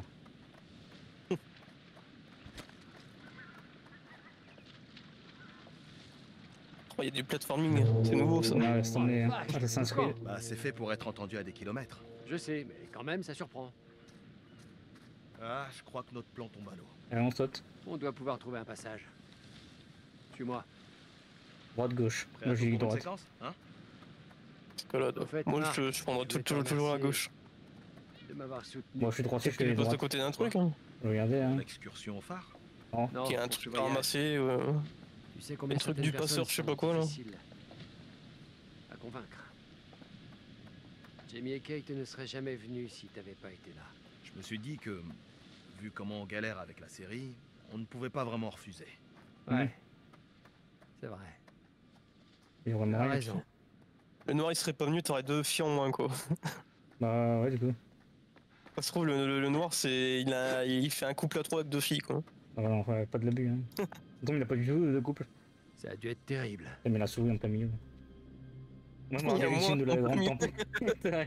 Il y a du platforming, c'est nouveau ça. Ouais, c'est s'inscrire. Bah, c'est fait pour être entendu à des kilomètres. Je sais, mais quand même, ça surprend. Ah, je crois que notre plan tombe à l'eau. Allez, on saute. On doit pouvoir trouver un passage. Suis-moi. Droite-gauche. Prêt Moi à j'ai tout dit pour une droite. séquence, hein? Escalade. Au fait, Moi Marc, je prendrai je vais te toujours à remercier gauche. De m'avoir soutenu. Moi je suis droitier, je Tu fais passes à droite. côté d'un truc hein. Regardez, hein. L'excursion au phare. Non. Non, Qui a un pour ce truc à voyage. ramasser. Tu sais combien Un truc certaines du passeur, personnes je sais sont pas quoi là. difficiles à convaincre. Jamie et Kate ne seraient jamais venus si t'avais pas été là. Je me suis dit que, vu comment on galère avec la série, on ne pouvait pas vraiment refuser. Ouais. C'est vrai. Il y a vraiment T'as rien. raison. Le noir il serait pas venu, t'aurais deux filles en moins quoi. Bah ouais du coup. Ça se trouve le noir c'est il fait un couple à trois avec deux filles quoi. Ah non, ouais, pas de l'abus hein. Donc il a pas du tout de couple. Ça a dû être terrible. Il met la souris en plein milieu. Moi je me Il y a rappelle moi une de la en grande premier. tempête. C'est vrai.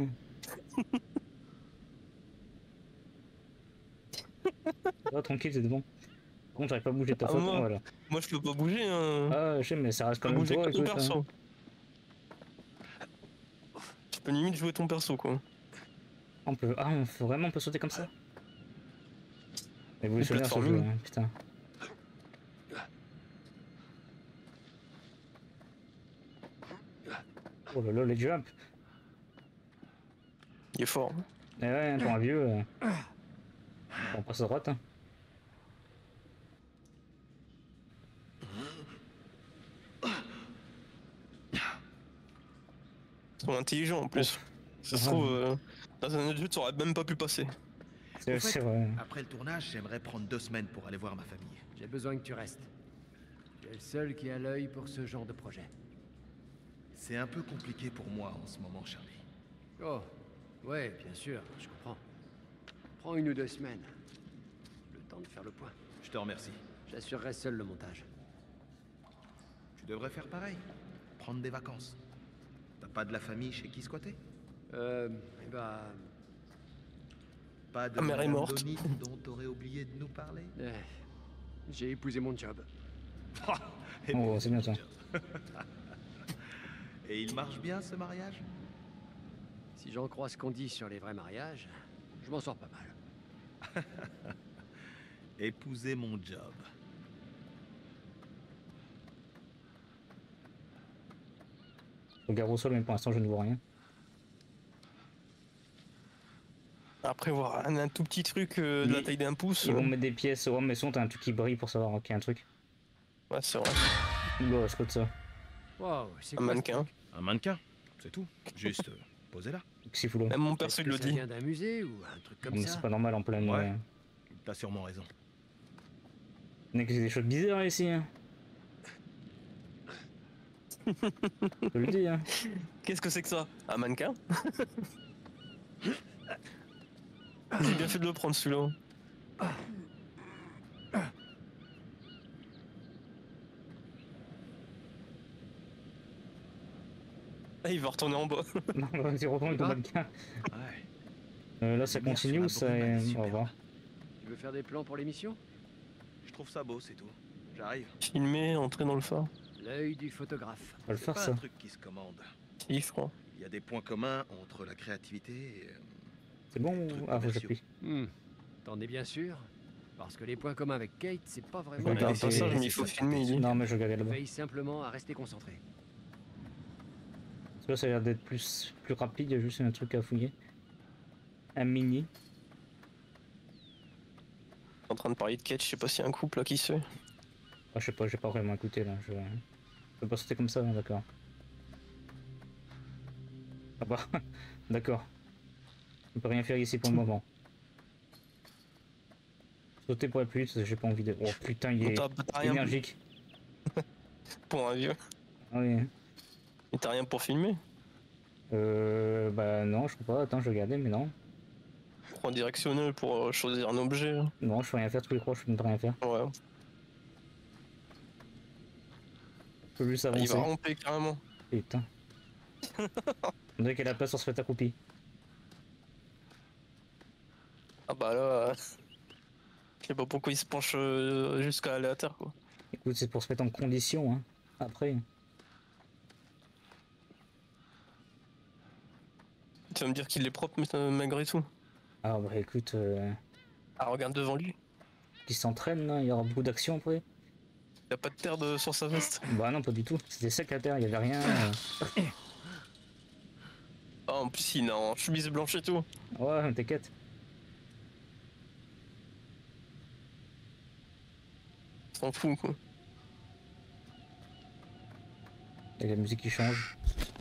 Oh, tranquille, c'est bon. Par contre, j'arrive pas à bouger de ta Ah, faute. moi, Voilà. moi je peux pas bouger hein. Ah, je sais, mais ça reste Je quand peux même bouger toi. que ton Écoute, perso. hein. Tu peux limite jouer ton perso quoi. On peut. Ah, on peut sauter comme ça. Évolutionnaire ce platforming. jeu, hein, putain. Oh là là, les jumps. Il est fort. Eh ouais, pour un vieux. On passe à droite. Hein. Ils sont intelligents en plus. Ça se trouve, dans un autre jeu, tu aurais même pas pu passer. C'est vrai. Après le tournage, j'aimerais prendre 2 semaines pour aller voir ma famille. J'ai besoin que tu restes. Tu es le seul qui a l'œil pour ce genre de projet. C'est un peu compliqué pour moi en ce moment, Charlie. Oh, ouais, bien sûr, je comprends. Prends 1 ou 2 semaines. Le temps de faire le point. Je te remercie. J'assurerai seul le montage. Tu devrais faire pareil. Prendre des vacances. T'as pas de la famille chez qui squatter? Eh bah... Pas de Ta mère est Madame morte. Donny dont t'aurais oublié de nous parler? J'ai épousé mon job. Et Oh, bon, c'est bien ça. Et il marche bien ce mariage? Si j'en crois ce qu'on dit sur les vrais mariages, je m'en sors pas mal. Épouser mon job. Regarde au sol, mais pour l'instant je ne vois rien. Après, voir un tout petit truc de la taille d'un pouce. Ils vont mettre des pièces, ouais, mais sinon t'as un truc qui brille pour savoir qu'il y a un truc. Ouais, c'est vrai. Bon, c'est quoi de ça? Wow, c'est Un mannequin. Un mannequin, c'est tout. Juste posez là. Qu'est-ce qu'il fout là? Même mon perso il le Ça dit. vient d'un musée ou un truc comme Mais ça? c'est pas normal en pleine. Ouais. T'as sûrement raison. On a que des choses bizarres ici. Hein. Je te le dis. Hein. Qu'est-ce que c'est que ça? Un mannequin? J'ai bien fait de le prendre celui-là. Ah, il va retourner en bas. Non, vas-y, retourne avec ton mannequin. Là, ça continue ou ça. On va voir. Tu veux faire des plans pour l'émission? Je trouve ça beau, c'est tout. J'arrive. Filmer, entrer dans le phare. L'œil du photographe. On va le C'est faire pas ça. un truc qui se commande. Si, je crois. Il y a des points communs entre la créativité et... C'est bon? Ah, faut que j'appuie. T'en es bien sûr? Parce que les points communs avec Kate, c'est pas Je vraiment... regarde pas ça, mais il faut filmer, il dit. Non, mais je regardais là-bas. Veille simplement à rester concentré. Là, ça a l'air d'être plus rapide, il y a juste un truc à fouiller. Un mini. En train de parler de Kate, je sais pas s'il y a un couple là qui se fait. Ah, je sais pas, j'ai pas vraiment écouté là. Je peux pas sauter comme ça, d'accord. Ah bah, d'accord. On peut rien faire ici pour le moment. Sauter pour aller plus vite, parce que j'ai pas envie de. Oh putain, il est T'as rien énergique. pour un vieux. Ah oui. Et t'as rien pour filmer? Bah non, je crois pas. Attends, je regardais, mais non. Prends directionnel pour choisir un objet. Non, je peux rien faire, tous les croix, je peux rien faire. Ouais. Je peux juste Ah, avancer. il va ramper carrément. Putain. On dirait qu'elle a place sur se fait accroupi. Ah bah là. Je sais pas pourquoi il se penche jusqu'à aller à terre quoi. Écoute, c'est pour se mettre en condition, hein. Après. Tu vas me dire qu'il est propre malgré tout. Ah bah écoute, Ah regarde devant lui. qui s'entraîne, là, il y aura beaucoup d'action après. Y a pas de terre sur sa veste. Bah non, pas du tout. C'était sec à terre, il y avait rien. Ah en plus il est en chemise blanche et tout. Ouais, t'inquiète. S'en fout quoi. Et la musique qui change.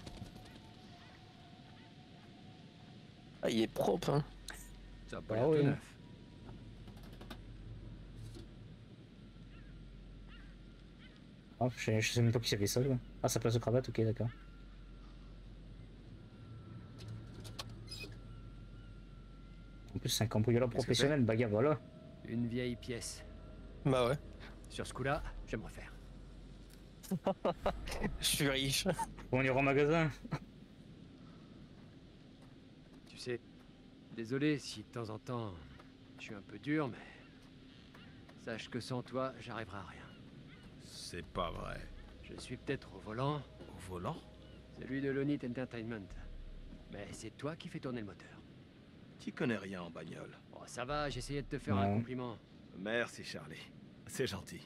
Ah il est propre hein. Ça a pas Ah l'air oui. tout neuf. Ah, je sais même pas qui avait ça, là. Ah, sa place de cravate, ok, d'accord. En plus, c'est un cambrioleur Qu'est-ce que professionnel, bagarre, voilà. Une vieille pièce. Bah ouais. Sur ce coup-là, je vais me refaire. Je suis riche. On ira en magasin. Tu sais, désolé si de temps en temps, je suis un peu dur, mais... Sache que sans toi, j'arriverai à rien. C'est pas vrai. Je suis peut-être au volant. Au volant? Celui de Lonit Entertainment. Mais c'est toi qui fais tourner le moteur. Tu connais rien en bagnole. Oh, ça va, j'essayais de te faire un Non. compliment. Merci Charlie. C'est gentil.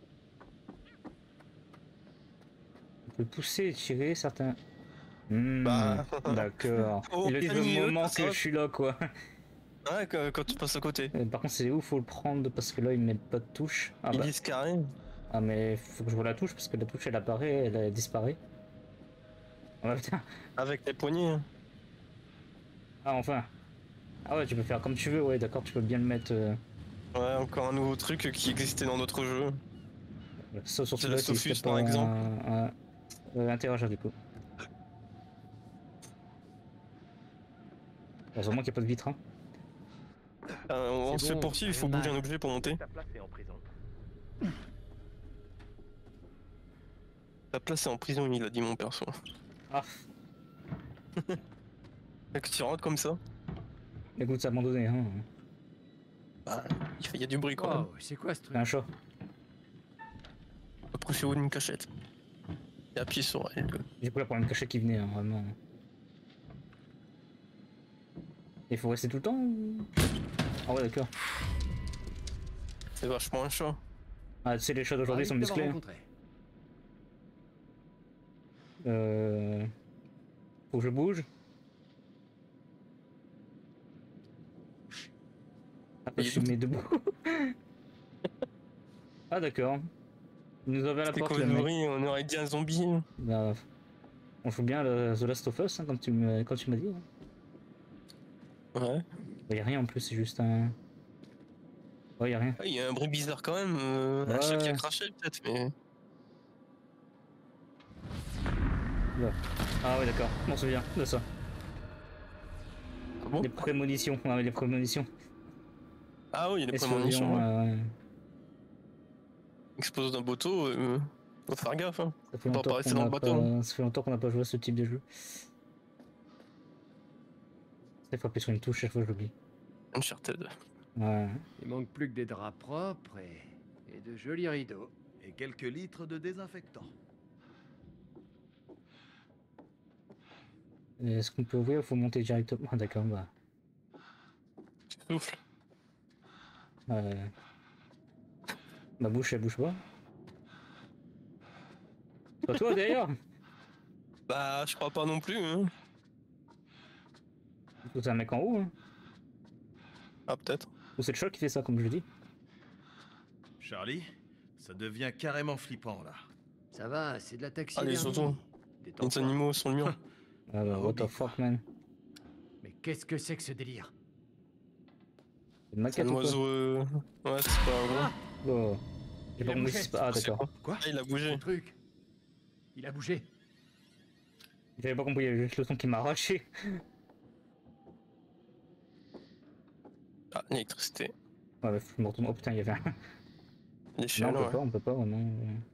On peut pousser et tirer certains... Bah. D'accord. Au Il a plein le milieu, moment ça que va. je suis là, quoi. Ouais quand tu passes à côté. Par contre, c'est où faut le prendre, parce que là, il met pas de touche. Ah Ils bah... disent carré. Ah mais faut que je vois la touche, parce que la touche, elle apparaît, elle disparaît. Ah bah putain. Avec les poignées. Hein. Ah enfin. Ah ouais, tu peux faire comme tu veux, ouais, d'accord, tu peux bien le mettre... Ouais encore un nouveau truc qui existait dans notre jeu. Ça sur C'est celui-là la qui Sophus, existait par pas exemple. interagir du coup. Heureusement qu'il n'y a pas de vitre. Hein. On se C'est fait bon, poursuivre, il faut rien bouger mal. un objet pour monter. Ta place est en prison. La place est en prison, il a dit mon perso. Ah, Et que tu rentres comme ça. écoute, c'est abandonné. Hein. Bah, il y a du bruit quand même. Wow, c'est quoi ce truc? C'est un chat. Approchez-vous d'une cachette. Et appuyez sur elle. J'ai pris la problème cachette qui venait, hein, vraiment. Il faut rester tout le temps ou... Ah ouais, d'accord. C'est vachement un chat. Ah, tu sais, les chats d'aujourd'hui sont Ravi de t'avoir musclés. Hein. rencontré. Faut que je bouge. Après, je suis mis debout. Ah d'accord. Il nous a ouvert la porte. Le mec. On aurait dit un zombie. Bah, on joue bien The Last of Us, hein, quand tu m'as dit. Hein. Ouais. Bah, y a rien en plus, c'est juste un... Ouais, y a rien. Il y a un bruit bizarre quand même. Un chat qui a craché peut-être, mais... Ouais. Ah ouais d'accord, on se souvient de ça. Ah bon? Les prémonitions, ouais, les prémonitions. Ah oui, les prémonitions. Ouais. Expose d'un bateau, faut faire gaffe. Hein. Ça fait faut pas rester dans le bateau. Ça fait longtemps qu'on n'a pas joué à ce type de jeu. Il faut appuyer sur une touche, chaque fois j'oublie. Uncharted. Ouais. Il manque plus que des draps propres et de jolis rideaux. Et quelques litres de désinfectant. Est-ce qu'on peut ouvrir ou faut monter directement? Ah d'accord, bah. Souffle. Ma bouche, elle bouge pas. Pas toi d'ailleurs? Bah, je crois pas non plus. Hein. C'est un mec en haut. Hein. Ah, peut-être. Ou c'est le chat qui fait ça, comme je dis. Charlie, ça devient carrément flippant là. Ça va, c'est de la taxi. Ah, les autos. Les animaux sont mignons. Ah bah, what the fuck, man. Mais qu'est-ce que c'est que ce délire? C'est un oiseau. Ouais, c'est pas un gros. J'ai pas compris. Ah, d'accord. Quoi? Il a bougé. Truc. Il a bougé. J'avais pas compris, il y avait juste le son qui m'a arraché. Ah, l'électricité. Ouais, bah, je me retourne. Oh putain, il y avait un. L'échelle, non, on peut pas vraiment.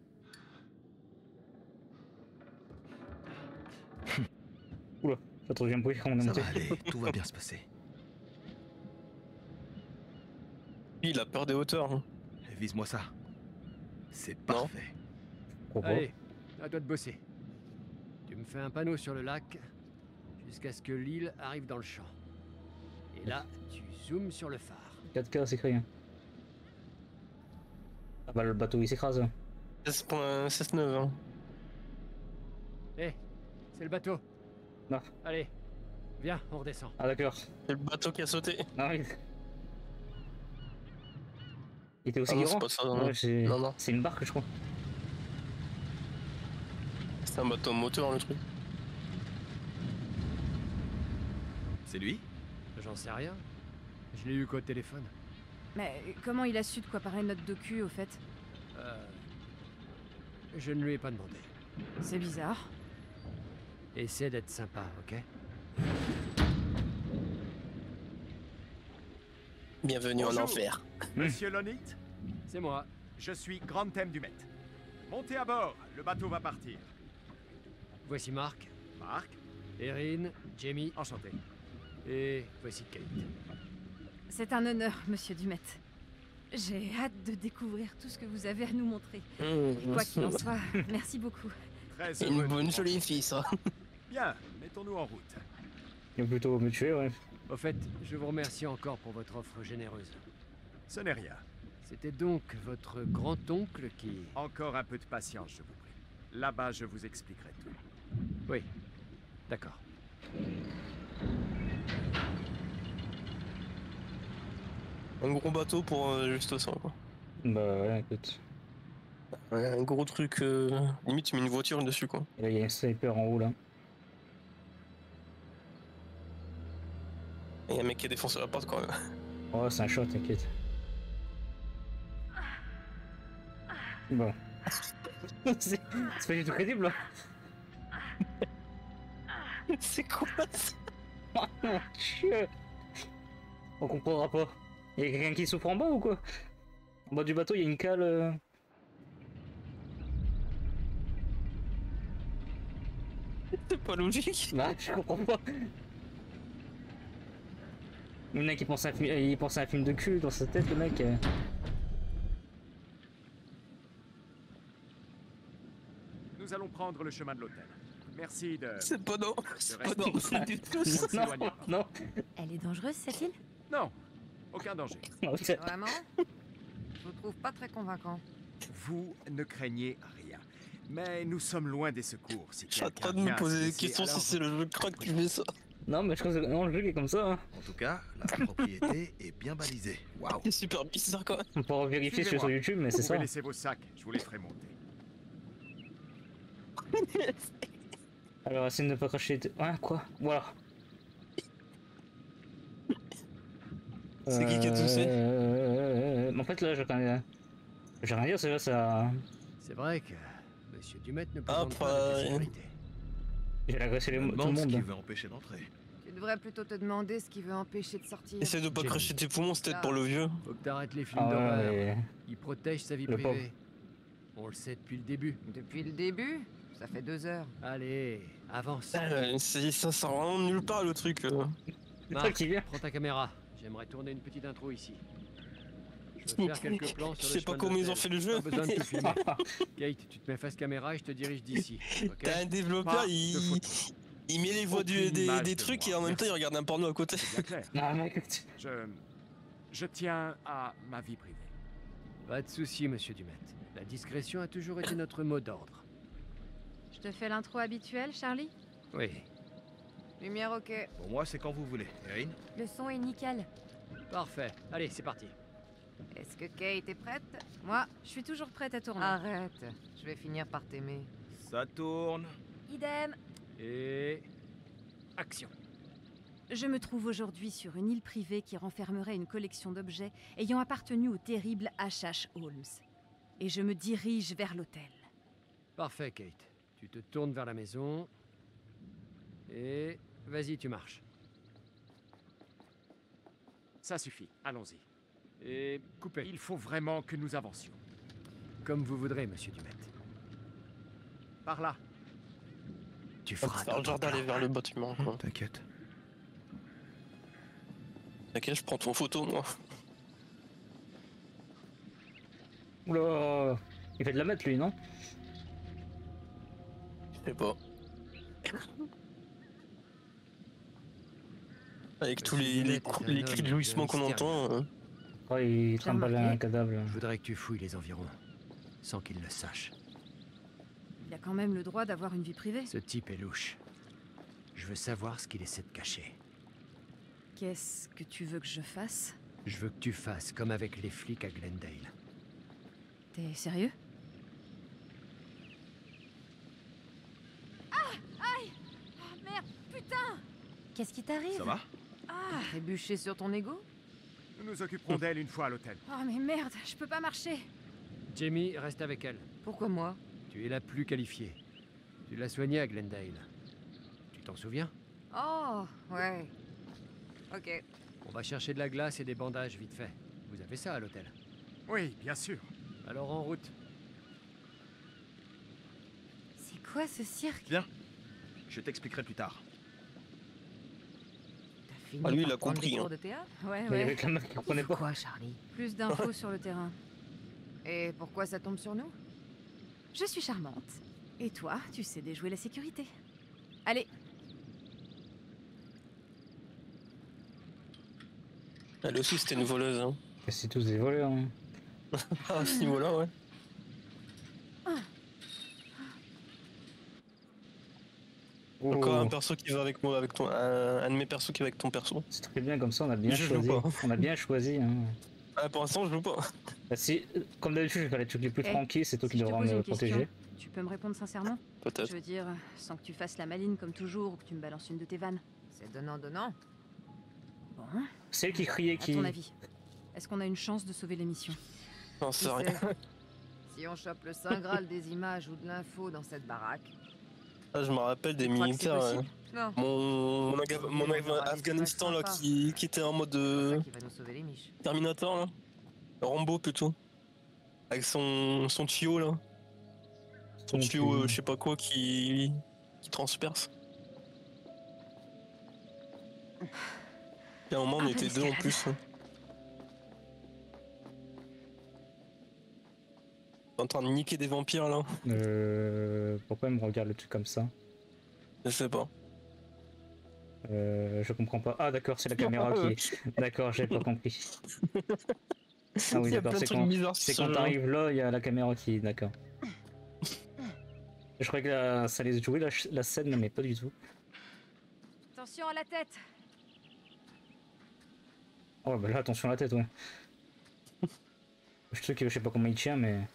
Oula, j'ai trop bien bruit quand on est monté. Ça va aller, tout va bien se passer. Il a peur des hauteurs. Hein. Vise-moi ça. C'est parfait. Allez, à toi de bosser. Tu me fais un panneau sur le lac jusqu'à ce que l'île arrive dans le champ. Et là, tu zoomes sur le phare. 4K, c'est écrit. Hein. Ah bah le bateau il s'écrase. 16.69. Hein. Eh, c'est le bateau. Non. Allez, viens, on redescend. Ah d'accord. C'est le bateau qui a sauté. Non, il était aussi non, grand. C'est pas ça, non. Ouais, non. C'est une barque, je crois. C'est un bateau moteur, le truc. C'est lui? J'en sais rien. Je l'ai eu qu'au téléphone. Mais comment il a su de quoi parlait notre docu, au fait? Je ne lui ai pas demandé. C'est bizarre. Essaie d'être sympa, ok? Bienvenue en enfer. Monsieur Lonit? C'est moi. Je suis Grand Thème du Met. Montez à bord, le bateau va partir. Voici Marc. Marc? Erin, Jamie. Enchanté. Et voici Kate. C'est un honneur, monsieur Dumet. J'ai hâte de découvrir tout ce que vous avez à nous montrer. Quoi qu'il en soit, merci beaucoup. Très une bonne jolie fille, ça. Bien, mettons-nous en route. Il va plutôt me tuer, ouais. Au fait, je vous remercie encore pour votre offre généreuse. Ce n'est rien. C'était donc votre grand-oncle qui... Encore un peu de patience, je vous prie. Là-bas, je vous expliquerai tout. Oui, d'accord. Un gros bateau pour juste ça, quoi. Bah ouais, écoute. Ouais, un gros truc, limite tu mets une voiture dessus, quoi. Et là, il y a un sniper en haut, là. Et y a un mec qui a défoncé la porte, quand même. Oh, c'est un shot, t'inquiète. Bon. C'est pas du tout crédible, là. C'est quoi ça? Oh mon dieu. On comprendra pas. Y'a quelqu'un qui souffre en bas ou quoi? En bas du bateau, il y a une cale. C'est pas logique. Bah, je comprends pas. Le mec, il pense à un film de cul dans sa tête, le mec. Nous allons prendre le chemin de l'hôtel. Merci de... C'est pas non, c'est pas non, c'est du tout. Non. Elle est dangereuse, cette île? Non, aucun danger. Vraiment? Je vous trouve pas très convaincant. Vous ne craignez rien. Mais nous sommes loin des secours. Si Je suis en quelqu'un train de me vient à se poser des blesser, questions si alors- c'est le jeu crack qui fait ça. Non, mais je pense que non, le jeu est comme ça. Hein. En tout cas, la propriété est bien balisée. Waouh. C'est super bizarre quand même. On pourra vérifier sur Suivez-moi. YouTube, mais c'est Vous pouvez ça. laisser vos sacs, je vous les ferai monter. Alors, essayez de ne pas cracher. Hein, quoi? Voilà. C'est qui a toussé? En fait, là, j'ai rien à dire, c'est là, ça. C'est vrai que Monsieur Dumet ne Ah, présente pas de sécurité. J'ai agressé tout le Demande ce qui monde. veut empêcher d'entrer. Tu devrais plutôt te demander ce qui veut empêcher de sortir. Essaye de pas cracher tes poumons, c'est peut-être pour le vieux. Faut que t'arrêtes les films Ah ouais, d'horreur. mais- Il protège sa vie Le privée. On le sait depuis le début. Depuis le début? Ça fait 2 heures. Allez, avance. Ça sort vraiment de nulle part le truc. Marc, qui vient. prends ta caméra. J'aimerais tourner une petite intro ici. Je veux faire quelques plans Je sur sais le pas chemin comment ils d'hôtel. ont fait le jeu. Pas besoin de tout filmer. Kate, tu te mets face caméra et je te dirige d'ici. ok? T'as un développeur, Pas de il met les voix Aucune image des de trucs moi. et en même temps il Merci. regarde un porno à côté. C'est bien clair. Non, mec. Je tiens à ma vie privée. Pas de souci, Monsieur Dumet. La discrétion a toujours été notre mot d'ordre. Je te fais l'intro habituelle, Charlie? Oui. Lumière ok. Pour moi, c'est quand vous voulez. Erin? Le son est nickel. Parfait. Allez, c'est parti. Est-ce que Kate est prête? Moi, je suis toujours prête à tourner. Arrête. Je vais finir par t'aimer. Ça tourne. Idem. Et... action. Je me trouve aujourd'hui sur une île privée qui renfermerait une collection d'objets ayant appartenu au terrible H.H. Holmes. Et je me dirige vers l'hôtel. Parfait, Kate. Tu te tournes vers la maison. Et... vas-y, tu marches. Ça suffit, allons-y. Et... coupez. Il faut vraiment que nous avancions. Comme vous voudrez, Monsieur Dumet. Par là. Tu Faut feras faire le genre d'aller vers le bâtiment. quoi. T'inquiète. T'inquiète, je prends ton photo moi. Oula. Il fait de la mettre, lui, non? Je sais pas. Avec tous les cris de jouissement qu'on entend. Oh, il trimballe un cadavre. Je voudrais que tu fouilles les environs, sans qu'il le sache. Il a quand même le droit d'avoir une vie privée. Ce type est louche. Je veux savoir ce qu'il essaie de cacher. Qu'est-ce que tu veux que je fasse? Je veux que tu fasses comme avec les flics à Glendale. T'es sérieux? Ah! Aïe! Ah, merde! Putain! Qu'est-ce qui t'arrive? Ça va? Ah! Trébuché sur ton ego? Nous nous occuperons d'elle une fois à l'hôtel. Oh mais merde, je peux pas marcher. Jamie, reste avec elle. Pourquoi moi? Tu es la plus qualifiée. Tu l'as soignée à Glendale. Tu t'en souviens? Oh, ouais. Ok. On va chercher de la glace et des bandages vite fait. Vous avez ça à l'hôtel? Oui, bien sûr. Alors en route. C'est quoi ce cirque? Viens. Je t'expliquerai plus tard. Ah lui il a compris. Hein. De théâtre? Ouais, Mais ouais. avec la meuf qui comprenait pas. Quoi, Charlie? Plus d'infos sur le terrain. Et pourquoi ça tombe sur nous? Je suis charmante. Et toi, tu sais déjouer la sécurité. Allez, Elle aussi c'était une voleuse. Hein. C'est tous des voleurs. Hein. À ce niveau-là, ouais. Oh. Encore un perso qui va avec moi, avec ton, un de mes persos qui va avec ton perso. C'est très bien comme ça, on a bien Je joue choisi. pas. On a bien choisi. Hein. Ah, pour l'instant je joue pas. Bah, si, comme d'habitude, je vais faire les trucs les plus Eh, tranquilles, c'est toi si qui je te devras pose me une question, protéger. tu peux me répondre sincèrement? Peut-être. Je veux dire, sans que tu fasses la maline comme toujours ou que tu me balances une de tes vannes. C'est donnant-donnant. Bon, C'est elle qui criait à qui. ton avis, est-ce qu'on a une chance de sauver l'émission? Non, c'est rien. Si on chope le Saint Graal des images ou de l'info dans cette baraque. Ah, je me rappelle des Tu crois que c'est militaires. possible? Non. Mon Afghanistan là qui était en mode Qui va nous sauver les miches. Terminator là. Rambo plutôt. Avec son tuyau là. Son tuyau je sais pas quoi qui transperce. Et à un moment on Un peu était deux en d'escalade. plus. En train de niquer des vampires là. Pourquoi elle me regarde le truc comme ça? Je sais pas. Je comprends pas. Ah d'accord, c'est la caméra qui... D'accord, j'ai pas compris. Ah oui, Il y a d'accord, plein de c'est trucs quand, bizarres c'est sur quand ce jeu. t'arrives là, il y a la caméra qui... D'accord. Je croyais que ça allait jouer la scène, mais pas du tout. Attention à la tête. Oh bah là, attention à la tête, ouais. Je sais pas comment il tient, mais...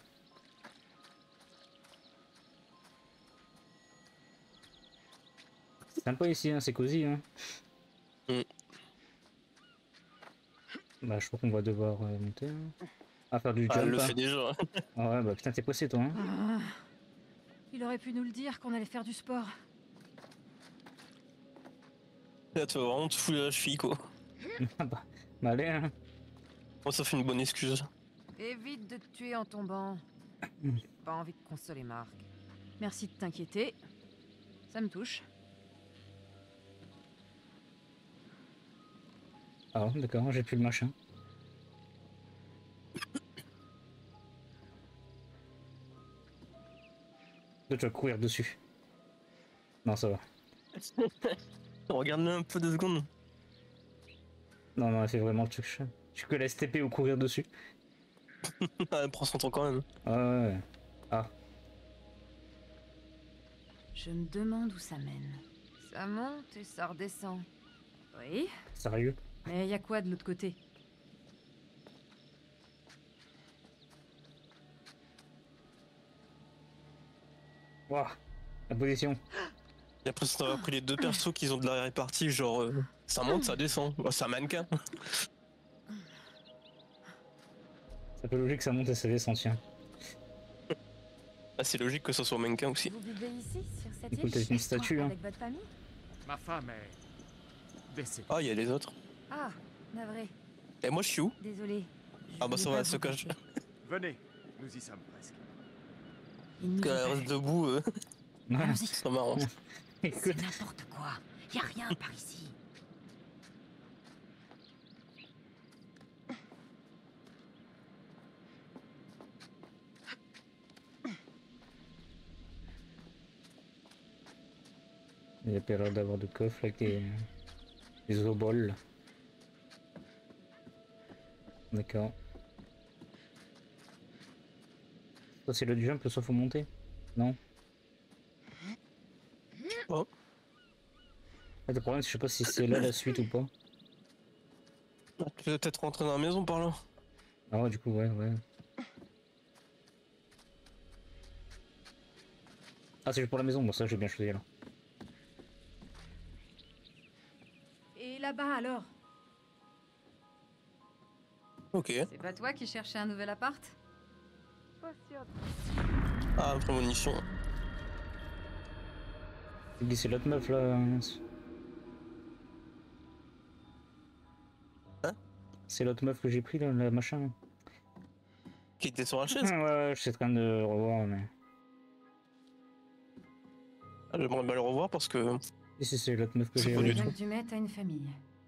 C'est sympa ici, hein, c'est cosy, hein. Bah je crois qu'on va devoir monter. Hein. À faire du jump. Elle le fait déjà. Ah ouais, bah putain, t'es pressé, toi. Hein. Ah, il aurait pu nous le dire qu'on allait faire du sport. Là, tu vas vraiment te fouler la cheville, quoi. Bah allez, hein. Moi, ça fait une bonne excuse. Évite de te tuer en tombant. J'ai pas envie de consoler Marc. Merci de t'inquiéter. Ça me touche. Ah d'accord, j'ai plus le machin. Toi, tu vas courir dessus. Non, ça va. Regarde-le un peu 2 secondes. Non, elle fait vraiment le truc. Tu peux la STP ou courir dessus. Elle prend son temps quand même. Ouais. Ah. Je me demande où ça mène. Ça monte et ça redescend. Oui. Sérieux? Mais y a quoi de l'autre côté? Waouh, la position. Et après, si t'avais pris les 2 persos qui ont de la répartie, genre ça monte, ça descend. Bah, c'est un mannequin. C'est pas logique que ça monte et ça descend, tiens. Ah, c'est logique que ça soit un mannequin aussi. Vous vivez ici, sur cette Écoute, île, t'as une statue, hein. avec votre famille? Ma femme est décédée. Ah, il y a les autres. Ah, navré. Et moi, je suis où? Désolé. Ah bah ça va, elle se cache. Venez, nous y sommes presque. Elle reste debout. C'est marrant. C'est n'importe quoi. Y a rien par ici. Il y a pas l'air d'avoir de coffre avec des oboles. D'accord. Ça c'est le jump, soit faut monter? Non? Oh. Le problème c'est que je sais pas si c'est là la suite ou pas. Tu peux peut-être rentrer dans la maison par là. Ah ouais, du coup ouais. Ah c'est juste pour la maison, bon ça j'ai bien choisi là. Et là-bas alors? Ok. C'est pas toi qui cherchais un nouvel appart? Pas sûr. Ah, prémonition. C'est l'autre meuf là. Hein? C'est l'autre meuf que j'ai pris là, le machin. Qui était sur la chaise? Ouais, je suis en train de revoir mais... Ah, j'aimerais bien le revoir parce que... Si c'est l'autre meuf que C'est j'ai pas du pris. tout. Tu mets à une famille.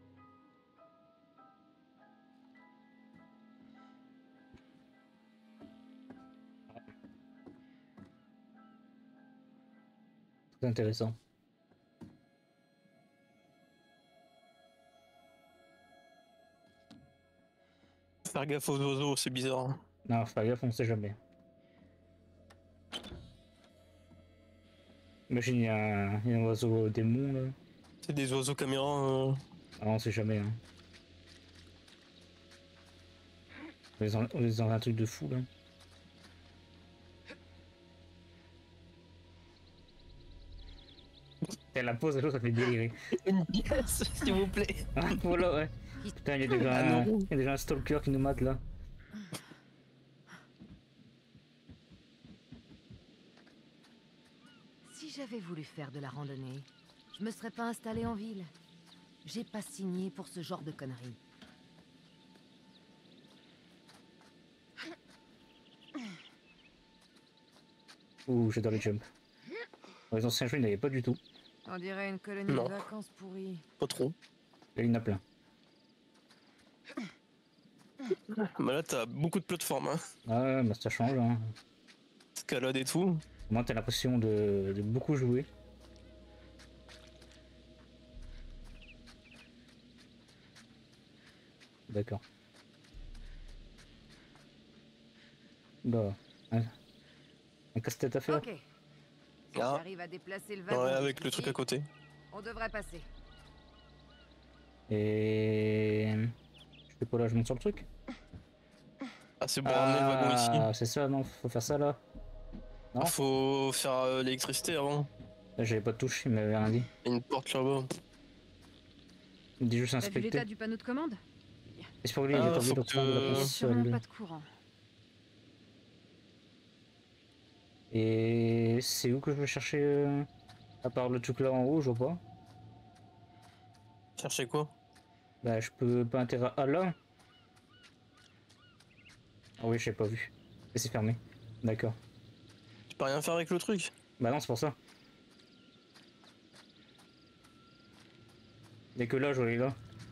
C'est intéressant. Faire gaffe aux oiseaux, c'est bizarre. Non, fais pas gaffe, on sait jamais. Imagine, il y a un oiseau démon là. C'est des oiseaux caméras. Ah, on sait jamais. Hein. On est dans un truc de fou là. Et la pause, ça fait délirer. Une pièce, s'il vous plaît. Voilà, ouais. Putain, il y a déjà un stalker qui nous mate là. Si j'avais voulu faire de la randonnée, je me serais pas installée en ville. J'ai pas signé pour ce genre de conneries. Ouh, j'adore les jumps. Dans les anciens jeux, il n'y en avait pas du tout. On dirait une colonie de vacances pourries. Pas trop. Là, il y en a plein. Bah là, t'as beaucoup de plateformes. Hein. Ah ouais, bah ça change. Hein. Escalade et tout. Moi, t'as l'impression de beaucoup jouer. D'accord. Bah, un casse-tête à faire. Ok. Ah. J'arrive à déplacer le Ouais, wagon. avec le truc à côté. On devrait passer. Et... Je fais quoi là? Je monte sur le truc? Ah, c'est pour ramener le wagon ici. Ah, c'est ça, non? Faut faire ça là? Non? Faut faire l'électricité avant. J'avais pas de touche, il m'avait rien dit. Il y a une porte là-bas. Il me dit juste T'as vu inspecter. l'état du panneau de commande? Et c'est pour lui, il est pas obligé de prendre la Il y a place. sûrement pas de courant. Et c'est où que je veux chercher à part le truc là en haut, je vois pas. Chercher quoi? Bah je peux pas intégrer. Ah là? Ah oui, j'ai pas vu. Et c'est fermé. D'accord. Tu peux rien faire avec le truc? Bah non, c'est pour ça. Y'a que là, je voulais là.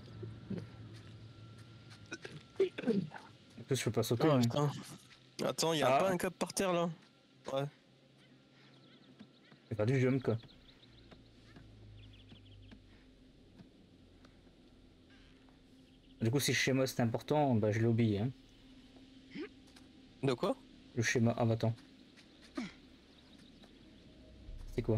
En plus, je peux pas sauter. Ah, hein. putain. Attends, y'a Ah. pas un câble par terre là? Ouais. C'est pas du jump quoi. Du coup, si le schéma c'est important, bah je l'ai oublié. Hein. De quoi? Le schéma. Ah bah attends. C'est quoi?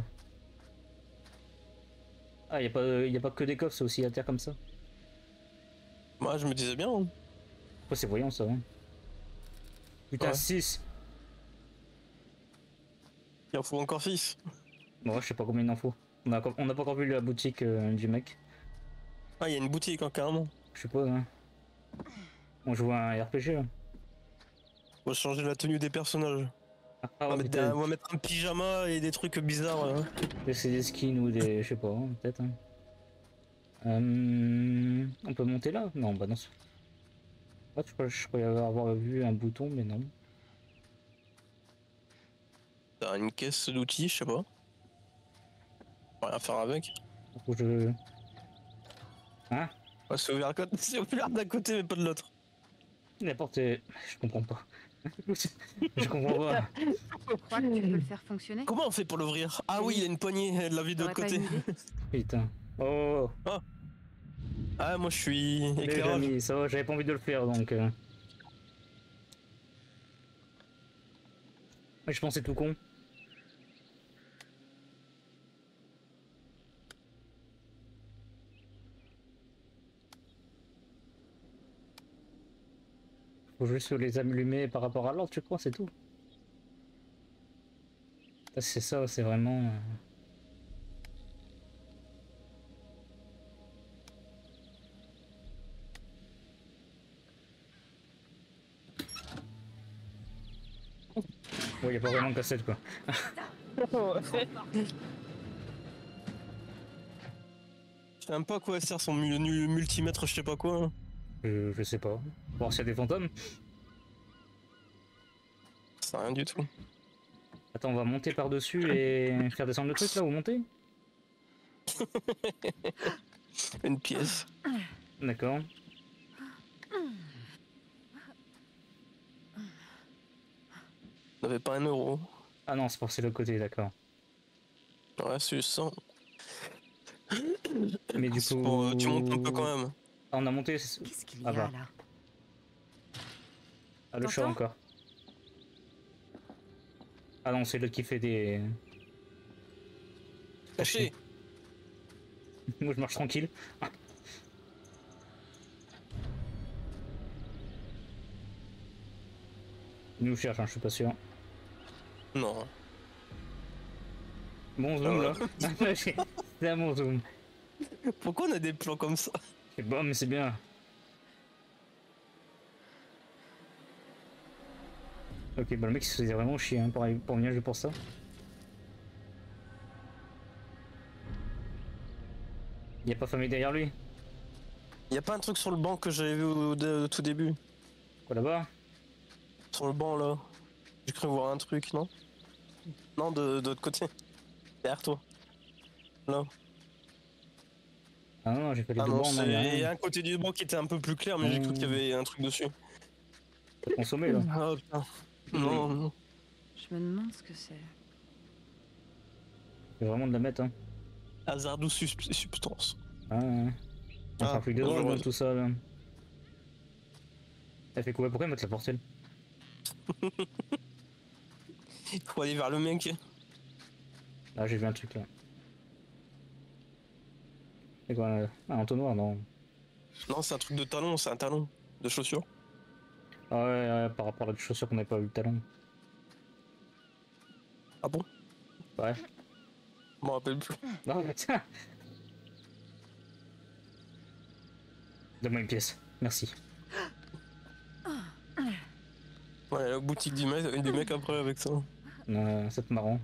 Ah, y a pas que des coffres, c'est aussi à terre comme ça. Moi, je me disais bien. Hein. Pourquoi c'est voyant ça? Hein. Putain, Ouais. 6. Il en faut encore 6. Bon, je sais pas combien il en faut. On a pas encore vu la boutique du mec. Ah, il y a une boutique hein, carrément. Je suppose. Hein. On joue à un RPG là. On va changer la tenue des personnages. Ah, on va mettre un pyjama et des trucs bizarres. Là. C'est des skins ou des. Je sais pas, hein, peut-être. Hein. On peut monter là? Non, bah non. Ah, je croyais avoir vu un bouton, mais non. T'as une caisse d'outils, je sais pas. On va rien faire avec. Faut que je. Hein? Ouais, c'est ouvert d'un côté, mais pas de l'autre. La porte est. Je comprends pas. Je comprends pas. Je crois que tu peux le faire fonctionner. Comment on fait pour l'ouvrir? Ah oui, il y a une poignée, elle l'a vu de l'autre T'aurais pas côté. une idée? Putain. Oh. Oh. Ah, moi je suis Les éclairage. amis, ça va, j'avais pas envie de le faire donc. Mais je pensais tout con. Faut juste les allumer par rapport à l'ordre, tu crois, c'est tout. C'est ça, c'est vraiment. Ouais, y a pas vraiment de cassette quoi. Je sais même pas à quoi sert son multimètre, je sais pas quoi. Je sais pas. Voir s'il y a des fantômes. Ça rien du tout. Attends, on va monter par-dessus et faire descendre le truc là ou monter? Une pièce. D'accord. On avait pas 1 euro. Ah non, c'est pour c'est le côté, d'accord. Ouais, c'est ça. Mais du coup. Pour, tu montes un peu quand même. Ah, on a monté. Qu'est-ce qu'il y Ah a bah. là? Ah, le chat T'entends? encore. Ah non, c'est l'autre qui fait des. Caché. Moi je marche tranquille. Ah. Il nous cherche, hein, je suis pas sûr. Non. Bon zoom là. C'est un bon zoom. Pourquoi on a des plans comme ça? C'est bon, mais c'est bien. Ok, bah le mec il se faisait vraiment chier hein, pour venir jouer pour ça. Il a pas famille derrière lui? Y a pas un truc sur le banc que j'avais vu au tout début? Quoi là-bas? Sur le banc là. J'ai cru voir un truc, non? Non, de l'autre côté. Derrière toi. Là. Ah non, j'ai pas les deux non, bancs, non, y a il y rien. a un côté du banc qui était un peu plus clair, mais j'ai cru qu'il y avait un truc dessus. T'as consommé là? Ah putain. Non, non. Je me demande ce que c'est. C'est vraiment de la mettre hein. Hasardous substance. Ah ouais. Un trafic de bon, drogue je dans vois. tout ça là. Elle fait quoi? Pourquoi ils mettent la portelle? Faut aller vers le mec. Ah, j'ai vu un truc là. C'est quoi un entonnoir, non? Non, c'est un truc de talon, c'est un talon de chaussure. Ah ouais, par rapport à la chaussure qu'on n'avait pas vu le talon. Ah bon? Ouais. Je m'en rappelle plus. Non, mais tiens. Donne-moi une pièce, merci. Ouais, la boutique du mec après avec ça. C'est marrant.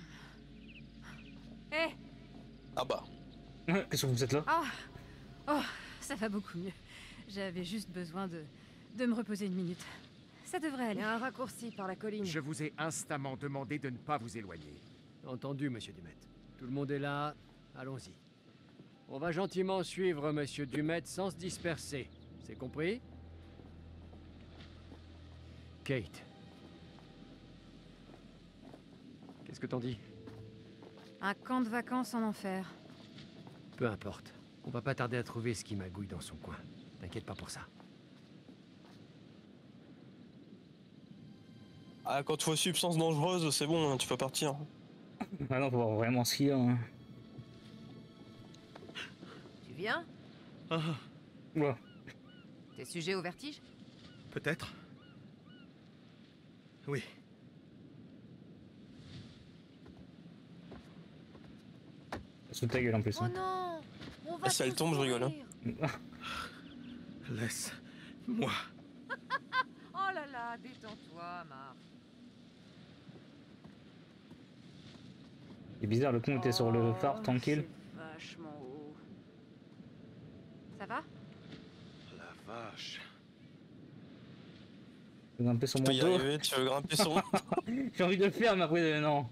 Hé. Ah bah. Qu'est-ce que vous êtes là? Oh, ça va beaucoup mieux. J'avais juste besoin de me reposer une minute. Ça devrait aller. Il y a un raccourci par la colline. Je vous ai instamment demandé de ne pas vous éloigner. Entendu, monsieur Dumet. Tout le monde est là, allons-y. On va gentiment suivre monsieur Dumet sans se disperser. C'est compris? Kate. Qu'est-ce que t'en dis? Un camp de vacances en enfer. Peu importe. On va pas tarder à trouver ce qui magouille dans son coin. T'inquiète pas pour ça. Ah, quand tu vois substance dangereuse, c'est bon, hein, tu peux partir. Ah non, faut voir vraiment ce qu'il y a. Hein. Tu viens? Ouais. T'es sujet au vertige? Peut-être. Oui. Sous ta gueule en plus. Oh Hein. non! On va si elle tombe, je rigole. Hein. Laisse-moi. Oh là là, détends-toi, Marc. C'est bizarre, le con était sur le phare, tranquille. Vachement haut. Ça va? La vache. Je vais grimper sur Tu mon peux y dos. arriver, tu veux grimper sur moi. J'ai envie de le faire, mais après, non.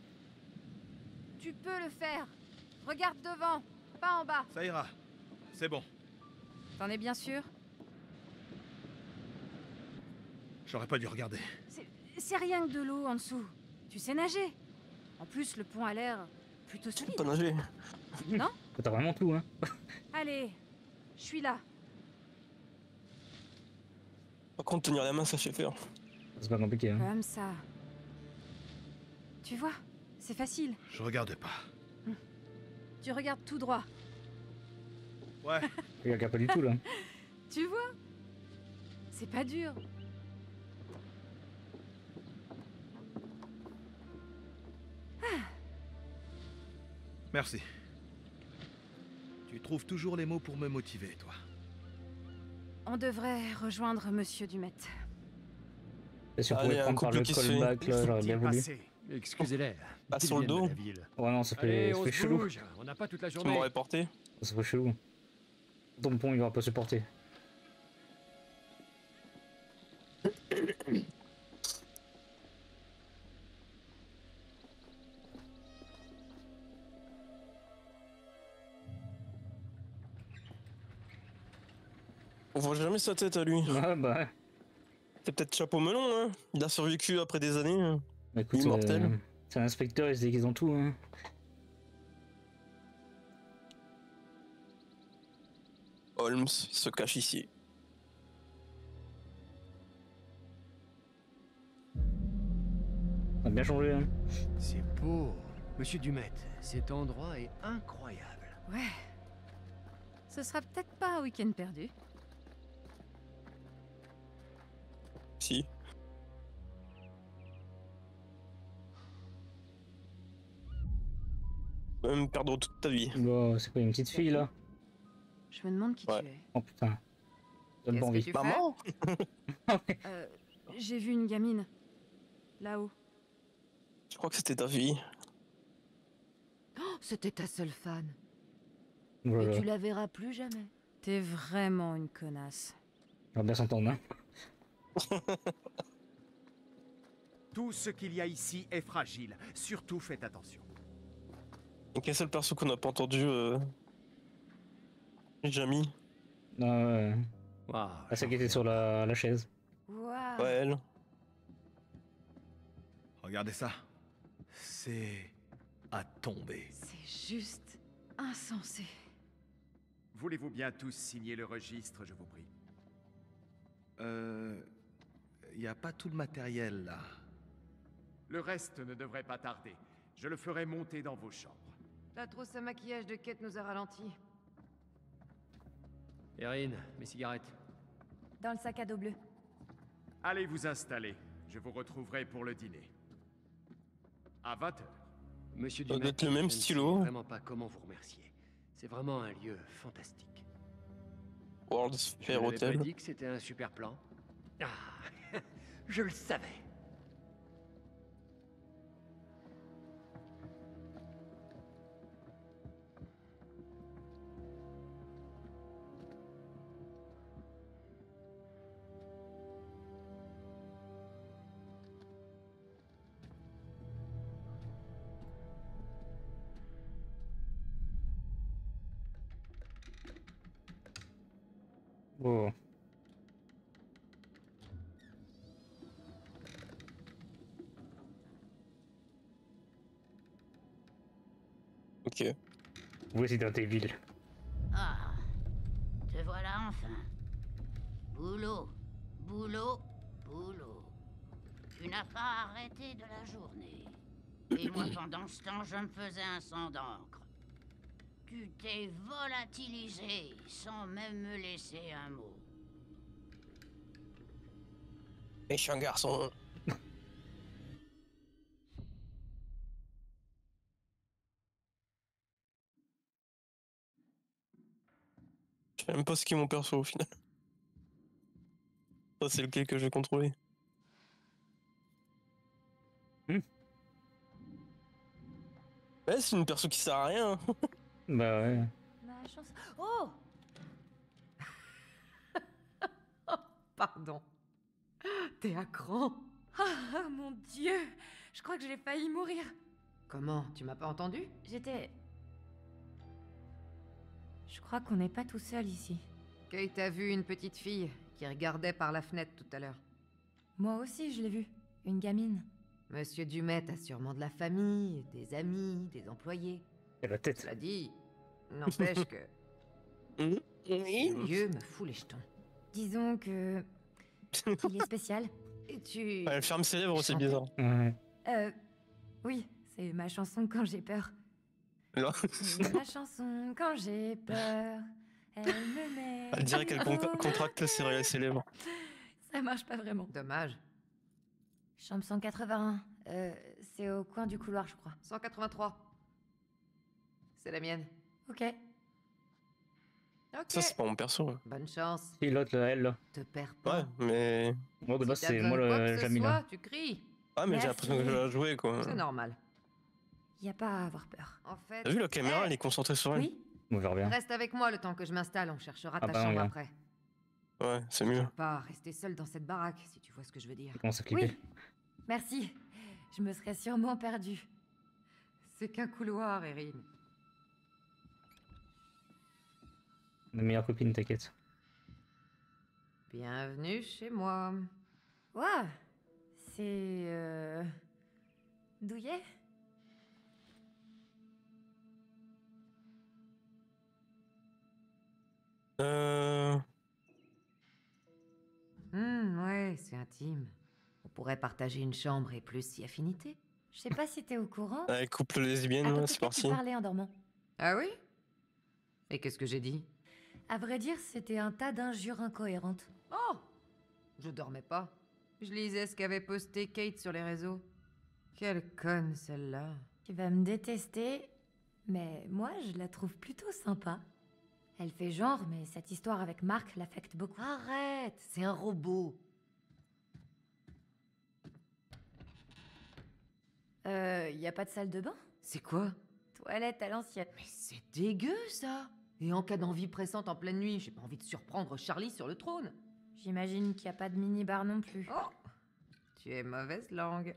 Tu peux le faire. Regarde devant, pas en bas. Ça ira. C'est bon. T'en es bien sûr? J'aurais pas dû regarder. C'est rien que de l'eau en dessous. Tu sais nager. En plus, le pont a l'air plutôt solide. Pas nager. Non? T'as vraiment tout, hein. Allez, je suis là. Par contre, tenir la main, ça sait faire. C'est pas compliqué, hein. Comme ça. Tu vois, c'est facile. Je regarde pas. Tu regardes tout droit. Ouais. Il regarde pas du tout, là. Tu vois? C'est pas dur. Merci. Tu trouves toujours les mots pour me motiver, toi. On devrait rejoindre Monsieur Dumet. Et si on pouvait prendre par le callback, là, j'aurais bien voulu. Excusez-les. Pas sur le dos. Ouais, non, ça Allez, fait, on se chelou. bouge. On n'a pas toute la Tu journée. m'aurais porté. Ça fait chelou. Ton pont, il va pas supporter. On voit jamais sa tête à lui. Ouais, bah. C'est peut-être chapeau melon, hein. Il a survécu après des années. Hein. Bah, écoute, Immortel. c'est un inspecteur, il se déguise en tout, hein. Holmes se cache ici. Ça a bien changé, hein. C'est beau. Monsieur Dumet, cet endroit est incroyable. Ouais. Ce sera peut-être pas un week-end perdu. Si. Tu peux même perdre toute ta vie. Oh, c'est pas une petite fille, là. Je me demande qui tu es. Oh putain. Donne pas envie. Maman. J'ai vu une gamine. Là-haut. Je crois que c'était ta fille. Oh, c'était ta seule fan. Voilà. Et tu la verras plus jamais. T'es vraiment une connasse. On va bien s'entendre, hein. Tout ce qu'il y a ici est fragile. Surtout faites attention. Quel seul perso qu'on n'a pas entendu Jamie. Non, ouais. Wow, Celle qui était sur la chaise. Waouh. Ouais, elle. Regardez ça. C'est à tomber. C'est juste insensé. Voulez-vous bien tous signer le registre, je vous prie? Y a pas tout le matériel là. Le reste ne devrait pas tarder. Je le ferai monter dans vos chambres. La trousse à maquillage de Kate nous a ralentis. Erin, mes cigarettes. Dans le sac à dos bleu. Allez vous installer. Je vous retrouverai pour le dîner. À 20h. Monsieur Ça doit Dumet, être le même je ne sais stylo. vraiment pas comment vous remercier. C'est vraiment un lieu fantastique. World's Je Fair n'avais Hotel. pas dit que c'était un super plan. Ah, je le savais. Oh. Ok. Voici dans tes villes. Ah, te voilà enfin. Boulot, boulot, boulot. Tu n'as pas arrêté de la journée. Et moi, pendant ce temps, je me faisais un sang d'encre. Tu t'es volatilisé sans même me laisser un mot. Et je suis un garçon. Je sais même pas ce qu'est mon perso au final. Ça, c'est lequel que je vais contrôler. Ouais, c'est une perso qui sert à rien. Bah ouais. Ma chance. Oh Pardon. T'es à cran. Ah, mon Dieu. Je crois que j'ai failli mourir. Comment? Tu m'as pas entendu? J'étais... Je crois qu'on n'est pas tout seul ici. Kate a vu une petite fille qui regardait par la fenêtre tout à l'heure. Moi aussi, je l'ai vue. Une gamine. Monsieur Dumet a sûrement de la famille, des amis, des employés. Et la tête. Cela dit, n'empêche que... Ce lieu me fout les jetons. Disons que... Il est spécial. Et tu... Elle ferme ses lèvres, c'est bizarre. Ouais. Oui, c'est ma chanson quand j'ai peur. Là. C'est ma chanson quand j'ai peur. Elle me met... Elle dirait qu'elle contracte ses lèvres. Ça marche pas vraiment. Dommage. Chambre 181. C'est au coin du couloir, je crois. 183. C'est la mienne. Ok. Ok. Ça, c'est pas mon perso. Hein. Bonne chance. Et l'autre, là, elle, là. Te perds pas. Ouais, mais. Moi, de base, Si t'as c'est besoin moi de quoi le que ce Jamila. soit, tu cries. Ah, mais j'ai l'impression que je vais la jouer, quoi. C'est normal. Y a pas à avoir peur. En fait... T'as vu, la caméra, elle est concentrée sur elle. Oui. On verra bien. Reste avec moi le temps que je m'installe, on cherchera ta bah, chambre ouais. après. Ouais, c'est mieux. Pas rester seul dans cette baraque, si tu vois ce que je veux dire. Comment ça clipper? Oui. Merci. Je me serais sûrement perdue. C'est qu'un couloir, Erin. Ma meilleure copine, t'inquiète. Bienvenue chez moi. Ouah. C'est... Douillet? Ouais, c'est intime. On pourrait partager une chambre et plus si affinité. Je sais pas si t'es au courant. Ouais, couple lesbienne, Attends, ouais, c'est peut-être tu parti. parlais en dormant. Ah oui? Et qu'est-ce que j'ai dit? À vrai dire, c'était un tas d'injures incohérentes. Oh! Je dormais pas. Je lisais ce qu'avait posté Kate sur les réseaux. Quelle conne, celle-là. Tu vas me détester, mais moi, je la trouve plutôt sympa. Elle fait genre, mais cette histoire avec Marc l'affecte beaucoup. Arrête! C'est un robot. Y a pas de salle de bain? C'est quoi? Toilette à l'ancienne. Mais c'est dégueu, ça! Et en cas d'envie pressante en pleine nuit, j'ai pas envie de surprendre Charlie sur le trône. J'imagine qu'il y a pas de mini-bar non plus. Oh! Tu es mauvaise langue.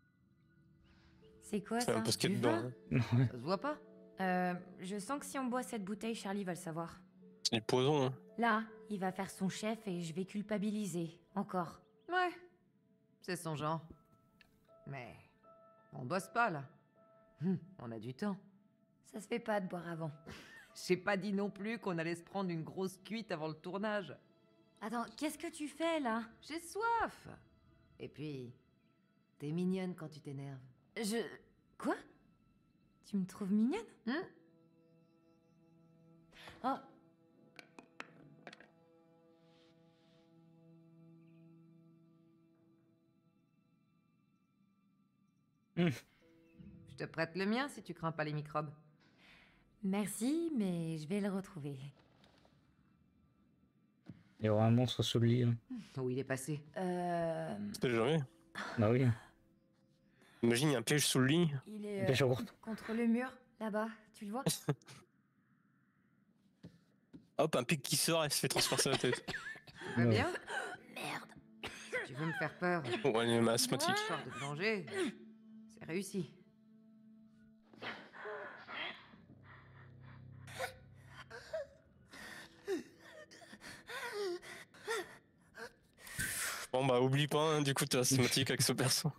C'est quoi C'est ça? un peu ce qu'il y a Du dedans. vin? Hein. Ça se voit pas? Je sens que si on boit cette bouteille, Charlie va le savoir. C'est du poison. Hein. Là, il va faire son chef et je vais culpabiliser. Encore. Ouais. C'est son genre. Mais... on bosse pas, là. On a du temps. Ça se fait pas de boire avant. J'ai pas dit non plus qu'on allait se prendre une grosse cuite avant le tournage. Attends, qu'est-ce que tu fais, là? J'ai soif. Et puis... t'es mignonne quand tu t'énerves. Quoi? Tu me trouves mignonne? Oh. Je te prête le mien si tu crains pas les microbes. Merci, mais je vais le retrouver. Il y aura un monstre sous le lit. Hein. Où il est passé? C'est jamais. Bah oui. Imagine, il y a un piège sous le lit. Il est contre le mur, là-bas, tu le vois? Hop, un pic qui sort et se fait transpercer la tête. Tu vas bien? Merde. Tu veux me faire peur? Ouais, il est asthmatique. Sors de danger. C'est réussi. Bon bah oublie pas, hein, du coup t'es asthmatique avec ce perso.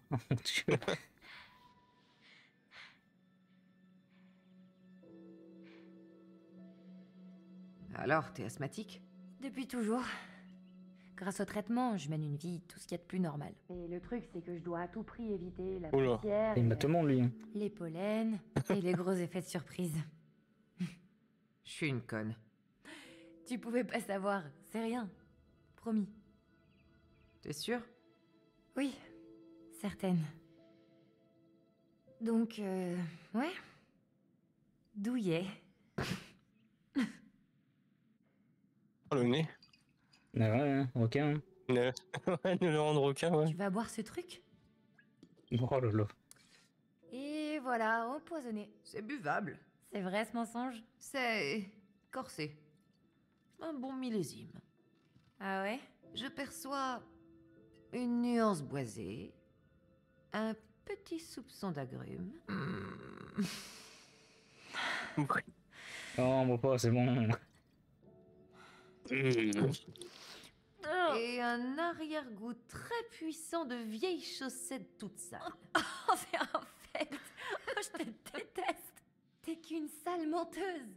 Alors, t'es asthmatique? Depuis toujours. Grâce au traitement, je mène une vie tout ce qu'il y a de plus normal. Et le truc, c'est que je dois à tout prix éviter la Oula. poussière, Il m'a tout le monde, lui. Hein. les pollens et les gros effets de surprise. Je suis une conne. Tu pouvais pas savoir, c'est rien. Promis. T'es sûre? Oui, certaine. Donc, ouais. Douillet. Oh, le nez. Ouais, hein, requin. Ouais, le rendre requin, ouais. Tu vas boire ce truc? Oh là là. Et voilà, empoisonné. C'est buvable. C'est vrai ce mensonge? C'est corsé. Un bon millésime. Ah ouais? Je perçois une nuance boisée, un petit soupçon d'agrumes. Non, moi pas, c'est bon. Et un arrière-goût très puissant de vieilles chaussettes toutes sales. Oh, c'est infect. Oh, je te déteste. T'es qu'une sale menteuse.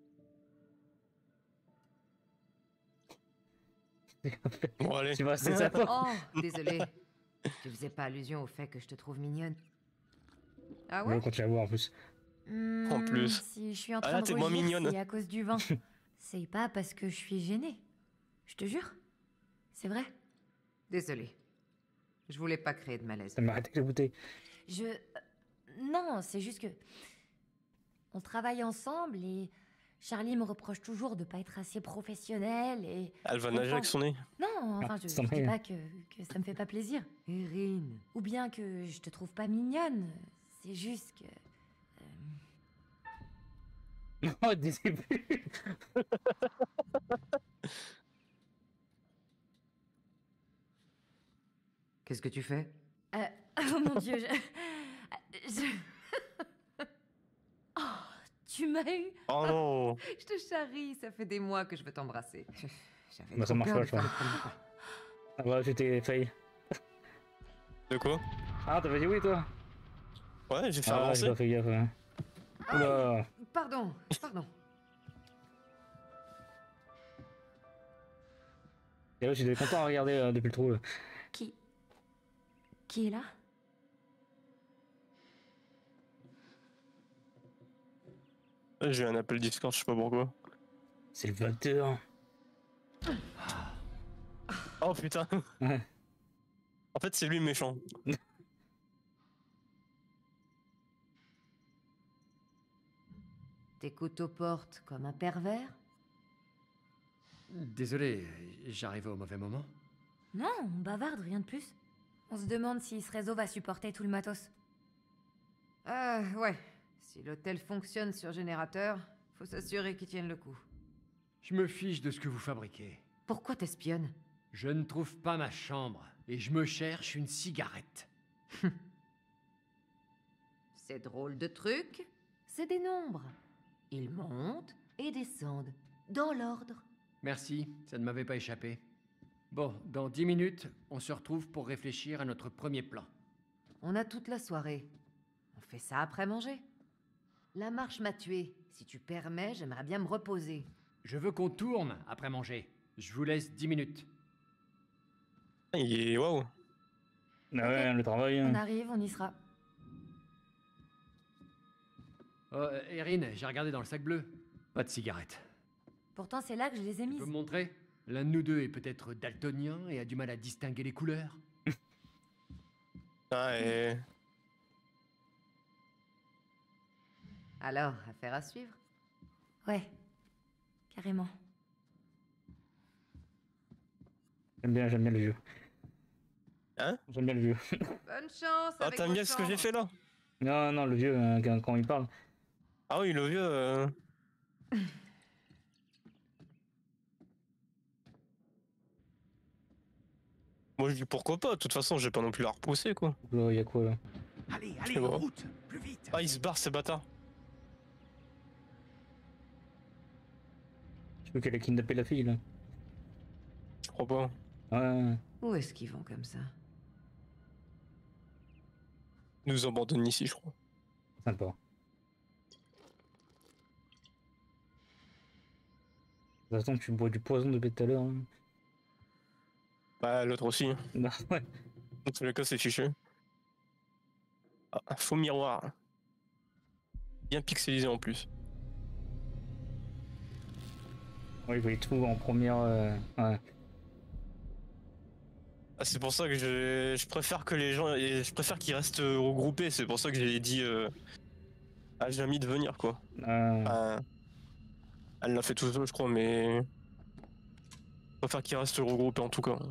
Bon, allez. Tu vois, c'est ça. Oh, désolé. Tu faisais pas allusion au fait que je te trouve mignonne. Ah ouais? Quand tu la vois en plus. En plus. Si je suis en Ah train là, de t'es moins rougir, mignonne. c'est à cause du vin. C'est pas parce que je suis gênée. Je te jure. C'est vrai. Désolé. Je voulais pas créer de malaise. Ça m'arrête avec la bouteille. Non, c'est juste que... On travaille ensemble et... Charlie me reproche toujours de pas être assez professionnelle et... Elle va nager avec son nez. Non, enfin, je dis pas que ça me fait pas plaisir. Erin. Ou bien que je te trouve pas mignonne. C'est juste que... Oh, dès le début. Qu'est-ce que tu fais? Oh mon Dieu, Oh, tu m'as eu. Oh non. Je te charrie, ça fait des mois que je veux t'embrasser. J'avais Bah, ça trop marche peur pas, de je faire crois. le premier pas. Ah bah, j'étais failli. De quoi? Ah, t'avais dit oui, toi? Ouais, j'ai fait Ah, avancer. j'ai pas fait gaffe. Hein. Oula. Pardon. Et là, j'étais content à regarder depuis le trou. Là. Qui est là? J'ai eu un appel Discord, je sais pas pourquoi. C'est le 21. Oh putain. Ouais. En fait, c'est lui le méchant. T'écoutes aux portes comme un pervers? Désolé, j'arrive au mauvais moment. Non, on bavarde, rien de plus. On se demande si ce réseau va supporter tout le matos. Ouais. Si l'hôtel fonctionne sur générateur, faut s'assurer qu'il tienne le coup. Je me fiche de ce que vous fabriquez. Pourquoi t'espionnes? Je ne trouve pas ma chambre, et je me cherche une cigarette. C'est drôle de truc. C'est des nombres. Ils montent et descendent, dans l'ordre. Merci, ça ne m'avait pas échappé. Bon, dans 10 minutes, on se retrouve pour réfléchir à notre premier plan. On a toute la soirée. On fait ça après manger. La marche m'a tué. Si tu permets, j'aimerais bien me reposer. Je veux qu'on tourne après manger. Je vous laisse 10 minutes. Il est waouh. Ah ouais, le travail. On arrive, on y sera. Oh, Erin, j'ai regardé dans le sac bleu. Pas de cigarette. Pourtant, c'est là que je les ai Tu mises. peux me montrer? L'un de nous deux est peut-être daltonien et a du mal à distinguer les couleurs. Ah, et... Alors, affaire à suivre. Ouais, carrément. J'aime bien le vieux. Hein? J'aime bien le vieux. Bonne chance. Ah, avec t'aimes vos bien ce que j'ai chambres. fait là? Non, le vieux, quand il parle. Ah oui, le vieux. Moi je dis pourquoi pas, de toute façon j'ai pas non plus la repousser quoi. Là, y'a quoi là? Allez, C'est en bon. route, plus vite. Ah, ils se barrent ces bâtards. Je veux qu'elle a kidnappé la fille là. Je crois pas. Ouais. Où est-ce qu'ils vont comme ça? Ils nous abandonnent ici, je crois. Sympa. De toute façon, tu bois du poison depuis tout à l'heure. Hein. Bah, l'autre aussi. Bah, ouais. Dans tous les cas, c'est fichu. Ah, un faux miroir. Bien pixelisé en plus. Ouais, il voyait tout en première. Ouais. Ah, c'est pour ça que je préfère que les gens. Je préfère qu'ils restent regroupés, c'est pour ça que j'ai dit à Jamie de venir quoi. Elle l'a fait tout seul, je crois, mais. Je préfère qu'ils restent regroupés en tout cas.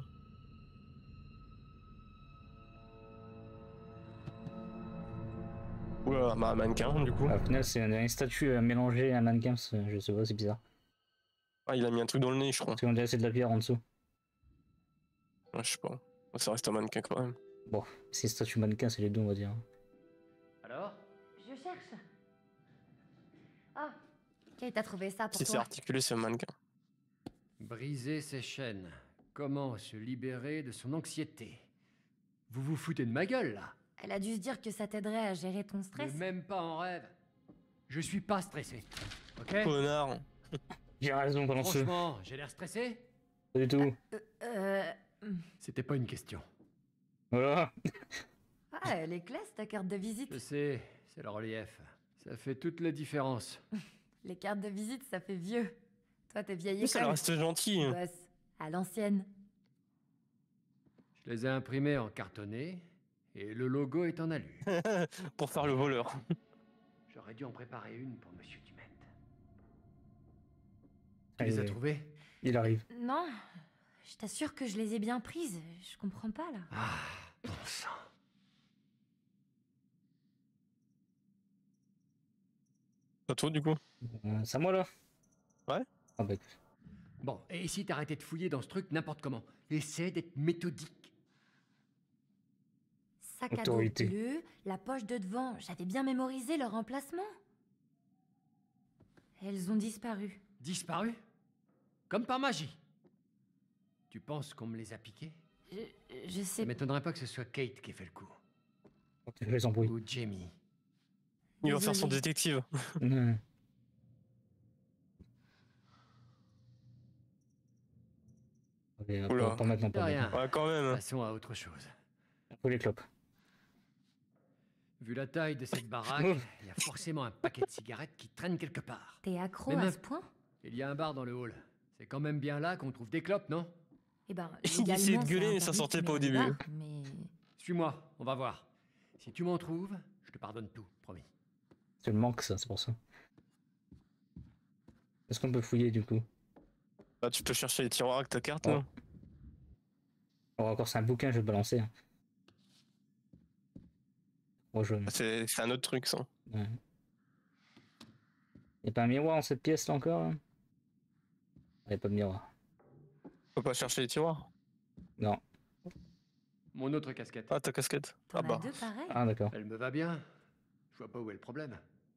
Oula, bah, mannequin du coup. Au final, c'est une statue mélangée à un mannequin, je sais pas, c'est bizarre. Ah, il a mis un truc dans le nez, je crois. Parce qu'on dirait que c'est de la pierre en dessous. Ouais, je sais pas. Ça reste un mannequin quand même. Bon, c'est une statue mannequin, c'est les deux, on va dire. Alors? Je cherche. Ah, Kate a trouvé ça pour Si c'est toi. articulé, c'est un mannequin. Briser ses chaînes. Comment se libérer de son anxiété? Vous vous foutez de ma gueule, là? Elle a dû se dire que ça t'aiderait à gérer ton stress. Mais même pas en rêve. Je suis pas stressé. Ok? Connard. J'ai raison, pendant ce. Franchement, j'ai l'air stressé? Pas du tout. C'était pas une question. Voilà. Ah, elle est classe ta carte de visite. Je sais, c'est le relief. Ça fait toute la différence. Les cartes de visite, ça fait vieux. Toi, t'es vieille Mais ça école. reste gentil. Boss, à l'ancienne. Je les ai imprimés en cartonné et le logo est en alu. Pour faire le voleur. J'aurais dû en préparer une pour Monsieur Dumet. Tu Allez, les as trouvés? Il arrive. Non, je t'assure que je les ai bien prises. Je comprends pas, là. Ah, bon sang. Pas toi du coup? C'est à moi là? Ouais. Ah bah écoute. Bon, et si t'arrêtais de fouiller dans ce truc n'importe comment? Essaie d'être méthodique. Sac à dos Autorité. bleu, la poche de devant, j'avais bien mémorisé leur emplacement. Elles ont disparu. Disparu? Comme par magie. Tu penses qu'on me les a piqués? Je sais Ça m'étonnerait pas que ce soit Kate qui ait fait le coup. Je les embrouille. Ou Jamie. Il va faire son détective. Ouais. Allez, Oula. pas maintenant, pas Rien. maintenant. Ouais, quand même. Passons à autre chose. Faut les clopes. Vu la taille de cette baraque, il y a forcément un paquet de cigarettes qui traîne quelque part. T'es accro Mais à même- ce point? Il y a un bar dans le hall. C'est quand même bien là qu'on trouve des clopes, non? Eh ben, Il essayait de gueuler, mais ça sortait pas au début. Mais Suis-moi, on va voir. Si tu m'en trouves, je te pardonne tout, promis. C'est le manque ça, c'est pour ça. Est-ce qu'on peut fouiller du coup? Bah, tu peux chercher les tiroirs avec ta carte Ouais. là. Oh, encore c'est un bouquin, je vais le balancer. Oh, jaune. Ah, c'est un autre truc ça. Ouais. Y'a pas un miroir dans cette pièce là encore là? Y'a pas de miroir. Tu peux pas chercher les tiroirs? Non. Mon autre casquette. Ah, ta casquette. t'en Ah bah. as deux pareils. Ah d'accord. Elle me va bien. Je vois pas où est le problème.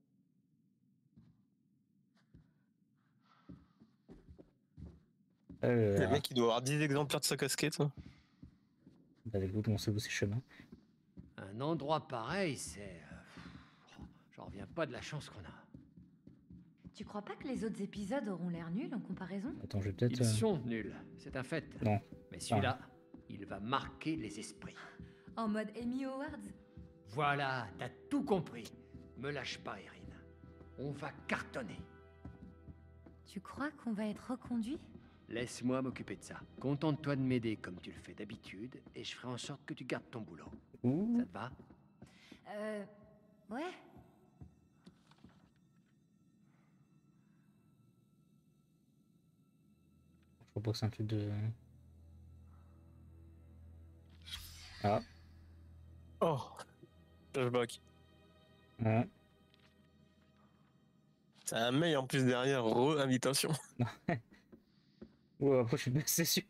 Le mec il doit avoir 10 exemplaires de sa casquette. Hein. Bah écoute, on sait où c'est chemin. Un endroit pareil, c'est... J'en reviens pas de la chance qu'on a. Tu crois pas que les autres épisodes auront l'air nuls en comparaison? Attends, je vais peut-être. Ils sont nuls, c'est un fait. Non. Mais celui-là, il va marquer les esprits. En mode Emmy Awards? Voilà, t'as tout compris. Me lâche pas, Erin. On va cartonner. Tu crois qu'on va être reconduit? Laisse-moi m'occuper de ça. Contente-toi de m'aider comme tu le fais d'habitude, et je ferai en sorte que tu gardes ton boulot. Ouh. Ça te va? Ouais. Je crois pas que c'est un truc de... Ah. Oh. Flashback. Ouais. C'est un mail en plus derrière, re-invitation. Ouais, après je suis bien, c'est sûr.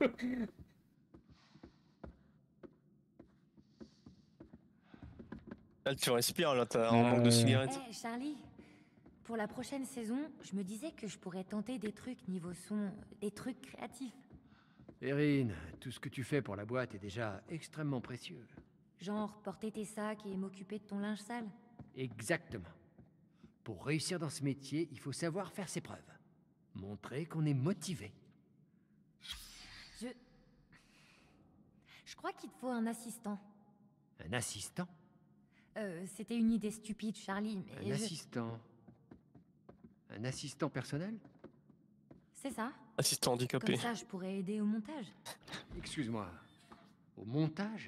Là tu respires, là t'as un manque de cigarettes. Hey, Charlie, pour la prochaine saison, je me disais que je pourrais tenter des trucs niveau son, des trucs créatifs. Erin, tout ce que tu fais pour la boîte est déjà extrêmement précieux. Genre porter tes sacs et m'occuper de ton linge sale. Exactement. Pour réussir dans ce métier, il faut savoir faire ses preuves. Montrer qu'on est motivé. Je crois qu'il te faut un assistant. Un assistant? C'était une idée stupide, Charlie, mais Un assistant? Un assistant personnel? C'est ça. Assistant handicapé. Comme ça, je pourrais aider au montage. Excuse-moi. Au montage?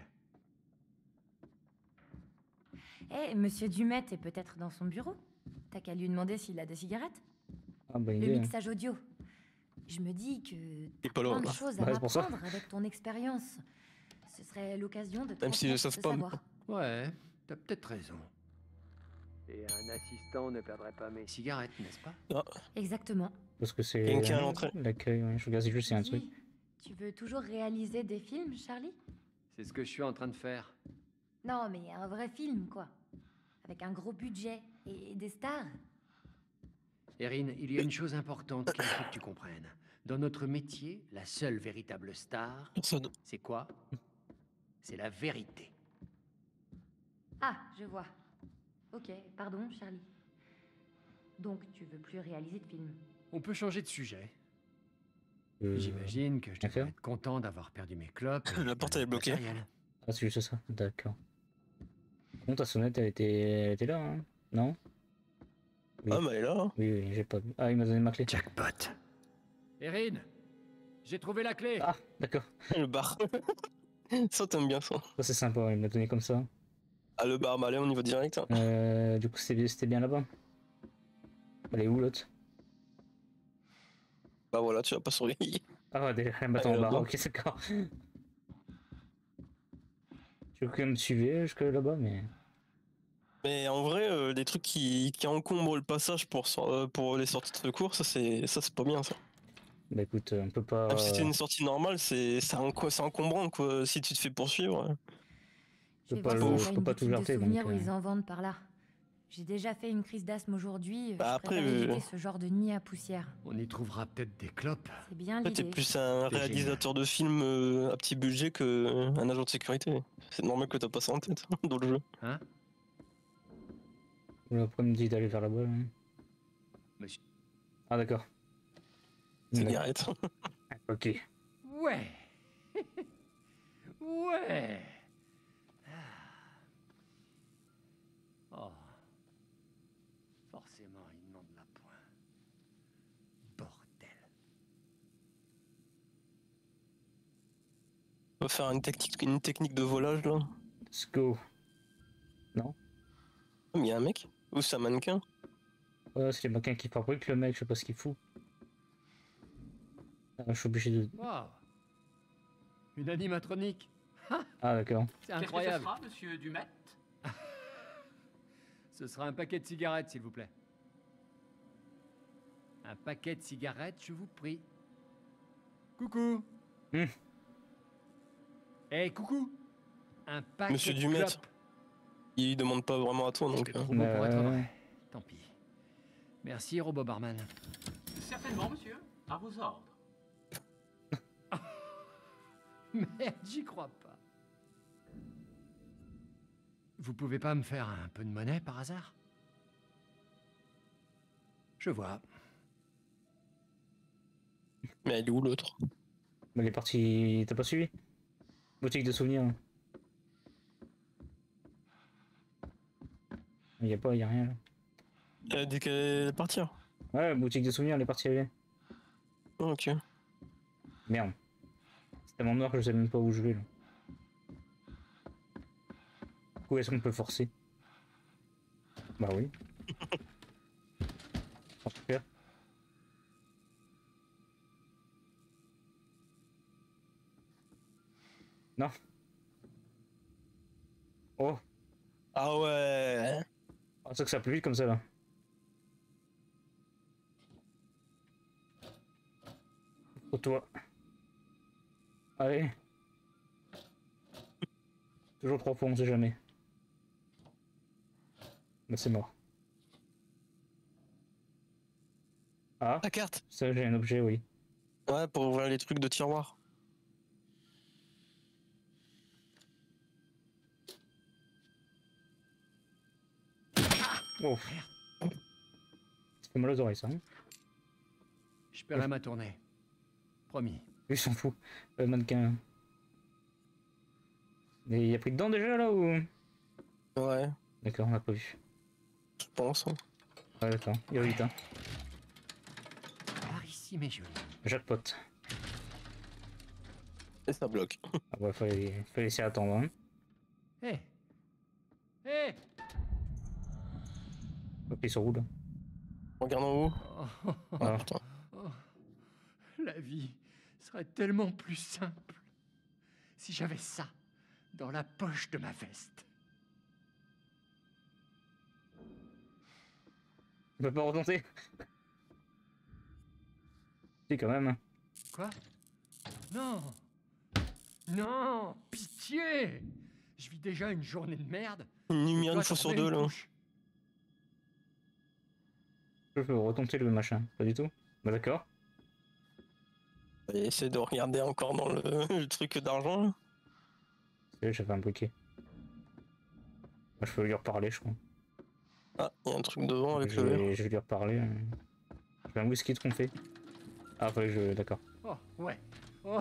Eh, Monsieur Dumet est peut-être dans son bureau. T'as qu'à lui demander s'il a des cigarettes. Ah bah, Le mixage audio. Je me dis que t'as plein de choses à m'apprendre avec ton expérience. Ce serait l'occasion de te même si je savent pas. savoir. Ouais, t'as peut-être raison. Et un assistant ne perdrait pas mes cigarettes, n'est-ce pas? Ah. Exactement. Parce que c'est quelqu'un à l'entrée. L'accueil, ouais. Je regarde si juste c'est un truc. Tu veux toujours réaliser des films, Charlie? C'est ce que je suis en train de faire. Non, mais un vrai film, quoi. Avec un gros budget et des stars. Erin, il y a une chose importante qu'il faut que tu comprennes. Dans notre métier, la seule véritable star, c'est quoi? C'est la vérité. Ah, je vois. Ok, pardon, Charlie. Donc, tu veux plus réaliser de films? On peut changer de sujet. J'imagine que je devrais être content d'avoir perdu mes clopes. La porte elle est bloquée. Ah, c'est juste ça, d'accord. Bon, ta sonnette elle était là, hein? Non? Oui. Ah, bah elle est là. Oui, j'ai pas vu. Ah, il m'a donné ma clé. Jackpot. Erin, j'ai trouvé la clé. Ah, d'accord. Le bar. Ça, t'aimes bien ça. Ça, c'est sympa, il m'a donné comme ça. Ah, le bar, bah allez, on y va direct. Hein. Du coup, c'était bien là-bas. Elle est où l'autre? Bah voilà, tu vas pas surveiller. Ah, elle m'attend au bar, ok, d'accord. Je veux quand même me suivre jusque là-bas, mais... Mais en vrai, des trucs qui encombrent le passage pour les sorties de secours, ça c'est pas bien ça. Bah écoute, on peut pas... Même si c'est une sortie normale, c'est encombrant quoi, si tu te fais poursuivre. Je peux pas tout jarter donc... où ils en vendent par là. J'ai déjà fait une crise d'asthme aujourd'hui, Bah je après, préfère éviter ce genre de nuit à poussière. On y trouvera peut-être des clopes. C'est bien Toi, t'es l'idée. plus un réalisateur de films à petit budget qu'un agent de sécurité. C'est normal que t'as pas ça en tête dans le jeu. Hein? Après, il me dit d'aller vers là-bas. Hein. Monsieur... Ah, d'accord. Cigarette. Ok. Ouais. Ouais. Oh. Forcément, il demande la pointe. Bordel. On va faire une technique de volage là. Let's go. Non? Mais il y a un mec? Ou c'est un mannequin? Ouais, c'est les mannequins qui fabriquent le mec, je sais pas ce qu'il fout. Ah, je suis obligé de... Waouh. Une animatronique. Ah, d'accord. C'est incroyable. Qu'est-ce que ce sera, monsieur Dumet? Ce sera un paquet de cigarettes, s'il vous plaît. Un paquet de cigarettes, je vous prie. Coucou. Eh, coucou. Un paquet Monsieur de Dumet. clopes. Il demande pas vraiment à toi donc. Trop beau pour être vrai. Tant pis. Merci, robot barman. Certainement, monsieur. À vos ordres. Merde, j'y crois pas. Vous pouvez pas me faire un peu de monnaie par hasard? Je vois. Mais elle est où l'autre? Il est parti... T'as pas suivi? Boutique de souvenirs. Il y a rien là. Dès qu'elle est partie. Ouais, boutique de souvenirs, elle est partie aller. Ok. Merde. C'est tellement noir que je sais même pas où je vais là. Où est-ce qu'on peut forcer? Bah oui. Oh, super. Non. Oh. Ah ouais. Ah, c'est que ça plus vite comme ça là. Pour toi. Allez. Toujours 3 fois, on sait jamais. Mais c'est mort. Ah. La carte. Ça, j'ai un objet, oui. Ouais, pour ouvrir les trucs de tiroir. Oh. Ça fait mal aux oreilles, ça. Hein, je paierai ma tournée. Promis. lui s'en fout. Le mannequin. Mais il y a pris dedans déjà là ou? Ouais. D'accord, on l'a pas vu. Je pense. Hein. Ouais, d'accord. Il y a 8 hein. Par ici, mes jolis. Jackpot. Et ça bloque. Ah ouais, fallait laisser attendre. Hein. Hé. Hé. Ok, ils sont où là? Regarde en haut. Ah. Putain. Oh, la vie serait tellement plus simple si j'avais ça dans la poche de ma veste. On peut pas retenter. Si, quand même. Quoi? Non. Non, pitié. Je vis déjà une journée de merde. Une lumière Et toi, une fois t'en sur mets deux une là. couche. Je peux retenter le machin. Pas du tout. Bah d'accord. Et essaie de regarder encore dans le truc d'argent là. C'est j'avais un briquet. Moi, je peux lui reparler, je crois. Ah, il y a un truc devant avec je le vais, verre. je vais lui reparler. J'ai un whisky de qu'on fait. Ah, fallait que je. D'accord. Oh, ouais. Oh.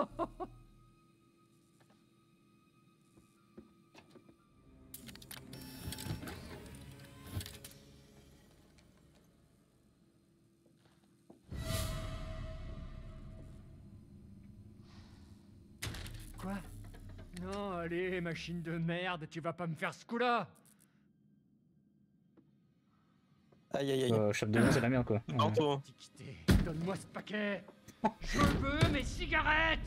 Quoi? Non, allez, machine de merde, tu vas pas me faire ce coup-là. Aïe aïe aïe. Chef de c'est la merde quoi. Ouais. Toi. Donne-moi ce paquet. Je veux mes cigarettes.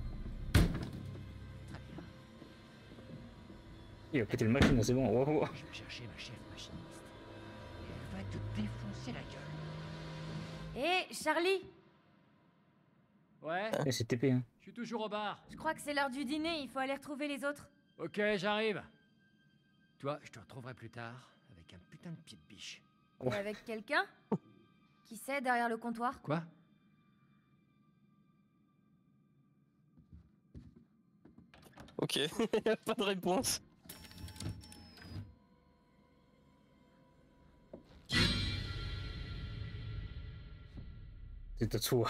Il a pété le machine, c'est bon. Wow, wow. Je vais chercher ma chef machiniste. Et elle va te défoncer la gueule. Hé, Charlie! Ouais? Eh, c'est TP hein. Je suis toujours au bar. Je crois que c'est l'heure du dîner, il faut aller retrouver les autres. Ok, j'arrive. Toi, je te retrouverai plus tard avec un putain de pied de biche. Et avec quelqu'un? Qui c'est derrière le comptoir? Quoi? Ok, pas de réponse. C'est Tatsuo.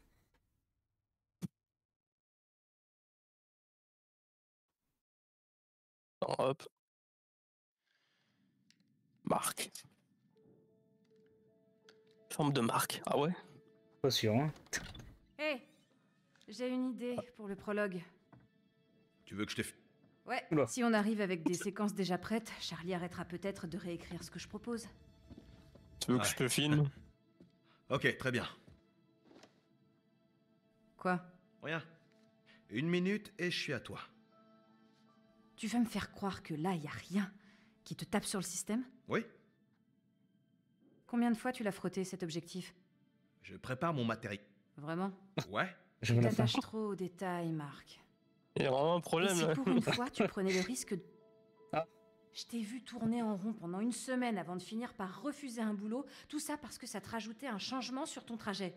Hop. Marque. Forme de marque. Ah ouais? Pas sûr hein. Hé, j'ai une idée pour le prologue. Tu veux que je te... Ouais, Oula. si on arrive avec des séquences déjà prêtes, Charlie arrêtera peut-être de réécrire ce que je propose. Tu veux que je te filme? Ok, très bien. Quoi? Rien. 1 minute et je suis à toi. Tu veux me faire croire que là, y a rien qui te tape sur le système? Oui? Combien de fois tu l'as frotté, cet objectif? Je prépare mon matériel. Vraiment? Ouais? Je Tu veux la fin. t'attaches trop aux détails, Marc. Il y a vraiment un Et problème si là. pour une fois, tu prenais le risque de... Ah. Je t'ai vu tourner en rond pendant une semaine avant de finir par refuser un boulot, tout ça parce que ça te rajoutait un changement sur ton trajet.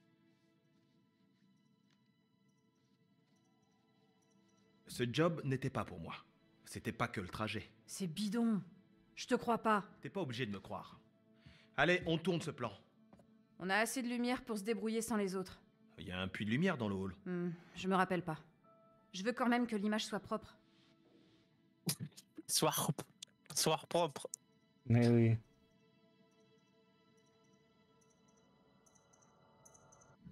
Ce job n'était pas pour moi. C'était pas que le trajet. C'est bidon. Je te crois pas. T'es pas obligé de me croire. Allez, on tourne ce plan. On a assez de lumière pour se débrouiller sans les autres. Il y a un puits de lumière dans le hall. Je me rappelle pas. Je veux quand même que l'image soit propre. Soir propre. Mais oui.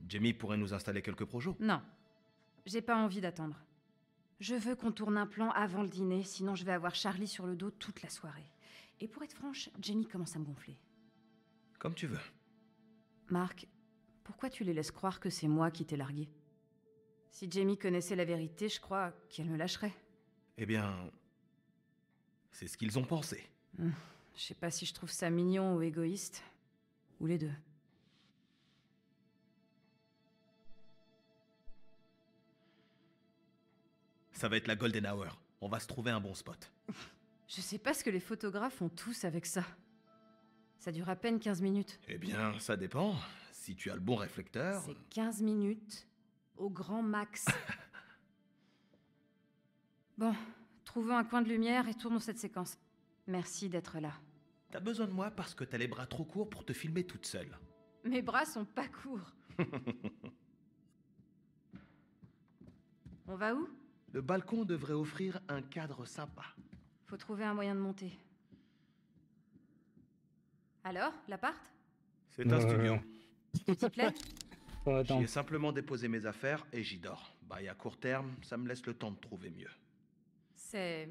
Jamie pourrait nous installer quelques projos. Non. J'ai pas envie d'attendre. Je veux qu'on tourne un plan avant le dîner, sinon je vais avoir Charlie sur le dos toute la soirée. Et pour être franche, Jamie commence à me gonfler. Comme tu veux. Marc, pourquoi tu les laisses croire que c'est moi qui t'ai largué? Si Jamie connaissait la vérité, je crois qu'elle me lâcherait. Eh bien... c'est ce qu'ils ont pensé. Je sais pas si je trouve ça mignon ou égoïste. Ou les deux. Ça va être la golden hour. On va se trouver un bon spot. Je sais pas ce que les photographes font tous avec ça. Ça dure à peine 15 minutes. Eh bien, ça dépend. Si tu as le bon réflecteur... C'est 15 minutes au grand max. Bon, trouvons un coin de lumière et tournons cette séquence. Merci d'être là. T'as besoin de moi parce que t'as les bras trop courts pour te filmer toute seule. Mes bras sont pas courts. On va où? Le balcon devrait offrir un cadre sympa. Faut trouver un moyen de monter. Alors, l'appart? C'est un studio. Tu t'y plais? J'y ai simplement déposé mes affaires et j'y dors. Et à court terme, ça me laisse le temps de trouver mieux. C'est...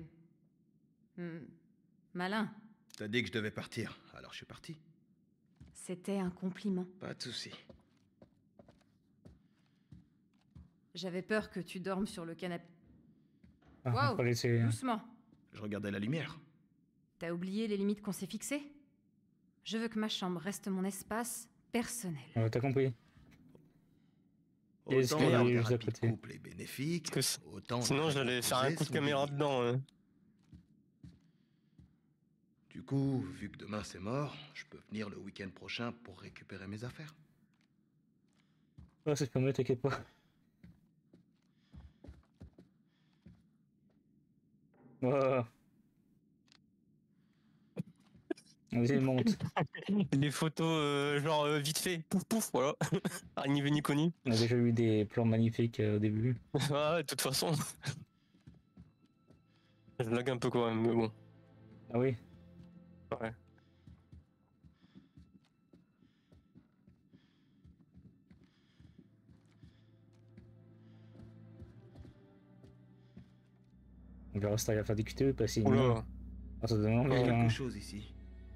malin. T'as dit que je devais partir, alors je suis parti. C'était un compliment. Pas de souci. J'avais peur que tu dormes sur le canapé. Ah, Wow, doucement. Je regardais la lumière. T'as oublié les limites qu'on s'est fixées? Je veux que ma chambre reste mon espace personnel. T'as compris. Autant la thérapie de couple est bénéfique, autant... Sinon j'allais faire un coup de caméra dedans. Du coup, vu que demain c'est mort, je peux venir le week-end prochain pour récupérer mes affaires. Ouais, ça se permet, t'inquiète pas. Wow. Vas-y, monte. Les photos, genre vite fait, pouf pouf, voilà. Ni vu ni connu. On a déjà eu des plans magnifiques au début. Ouais, de toute façon. Je lag un peu quand même, mais bon. Ah oui? Ouais. On verra si t'arrives à faire des QTE, pas si... Oula. Ah, ça donne Il y a envie, hein. quelque chose ici.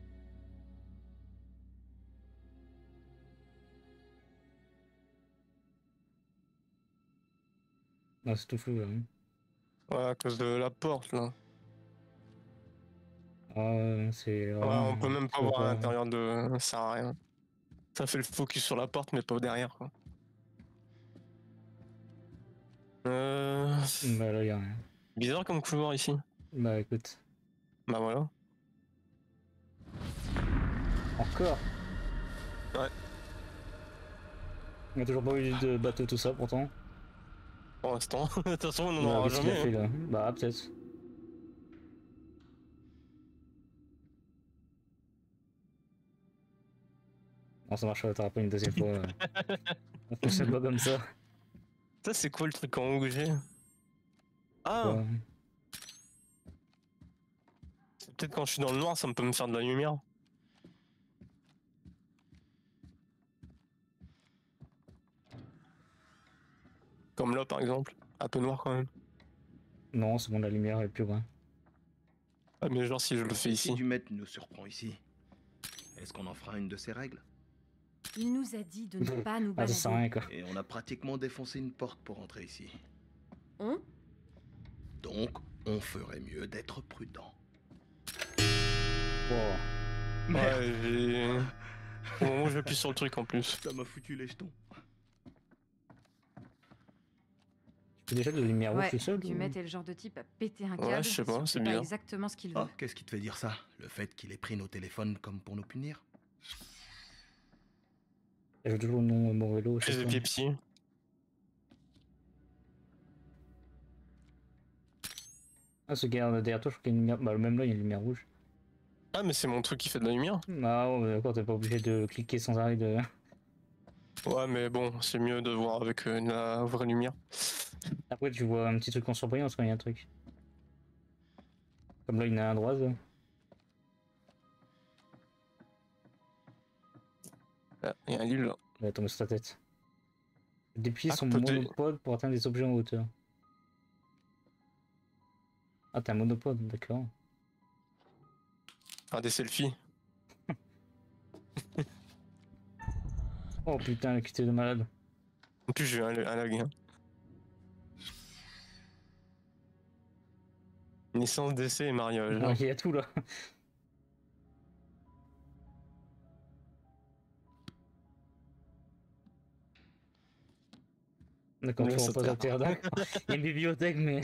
Non, c'est tout flou, là. Hein. Ouais, à cause de la porte, là. Ah, c'est... Ouais, on peut même pas voir à l'intérieur de... Ça sert à rien. Ça fait le focus sur la porte, mais pas derrière, quoi. Bah là, y'a rien. Bizarre comme couloir ici. Bah écoute. Bah voilà. Encore? Ouais. On a toujours pas eu de bateau tout ça pourtant. Pour l'instant. De toute façon, on en Bah, aura qu'est-ce qu'il a jamais. fait, là bah peut-être. Non, ça marche pas, t'auras pas une deuxième fois. On fonctionne pas comme ça. Ça, c'est quoi le truc en haut que j'ai? Ah! Ouais. C'est peut-être quand je suis dans le noir, ça me peut me faire de la lumière. Comme là, par exemple. Un peu noir quand même. Non, c'est bon, la lumière est plus loin. Ah, mais genre, si je le fais Si ici. du maître nous surprend ici, est-ce qu'on en fera une de ses règles? Il nous a dit de ne pas nous Ah, ça sert à rien, balader. quoi. Et on a pratiquement défoncé une porte pour entrer ici. On? Donc, on ferait mieux d'être prudent. Wow. Ouais, j'ai... Au moment où j'appuie sur le truc en plus. Ça m'a foutu les jetons. Tu fais déjà de la lumière rouge Ouais, tout seul tu ou... mets le genre de type à péter un câble. Ouais, je sais pas, c'est bizarre. exactement ce qu'il veut. Oh, qu'est-ce qui te fait dire ça? Le fait qu'il ait pris nos téléphones comme pour nous punir? J'ai toujours le nom mon vélo. Prise de Pepsi. Ah, ce gars derrière toi, je crois qu'il y a une lumière. Bah, même là, il y a une lumière rouge. Ah, mais c'est mon truc qui fait de la lumière. Ah, ouais, d'accord, t'es pas obligé de cliquer sans arrêt de. Ouais, mais bon, c'est mieux de voir avec la vraie lumière. Après, tu vois un petit truc en surbrillance quand il y a un truc. Comme là, il y en a un à droite. Ah, il y a un livre là. Il va tomber sur ta tête. Déplier son côté. monopode pour atteindre des objets en hauteur. Ah, t'as un monopode, d'accord. Ah, des selfies. Oh putain, le QT de malade. En plus, j'ai eu un lag. Hein. Naissance, décès et mariage. Ouais, il y a tout là. D'accord, Le tu reposes sauteur. à terre, d'accord. Il y a une bibliothèque, mais.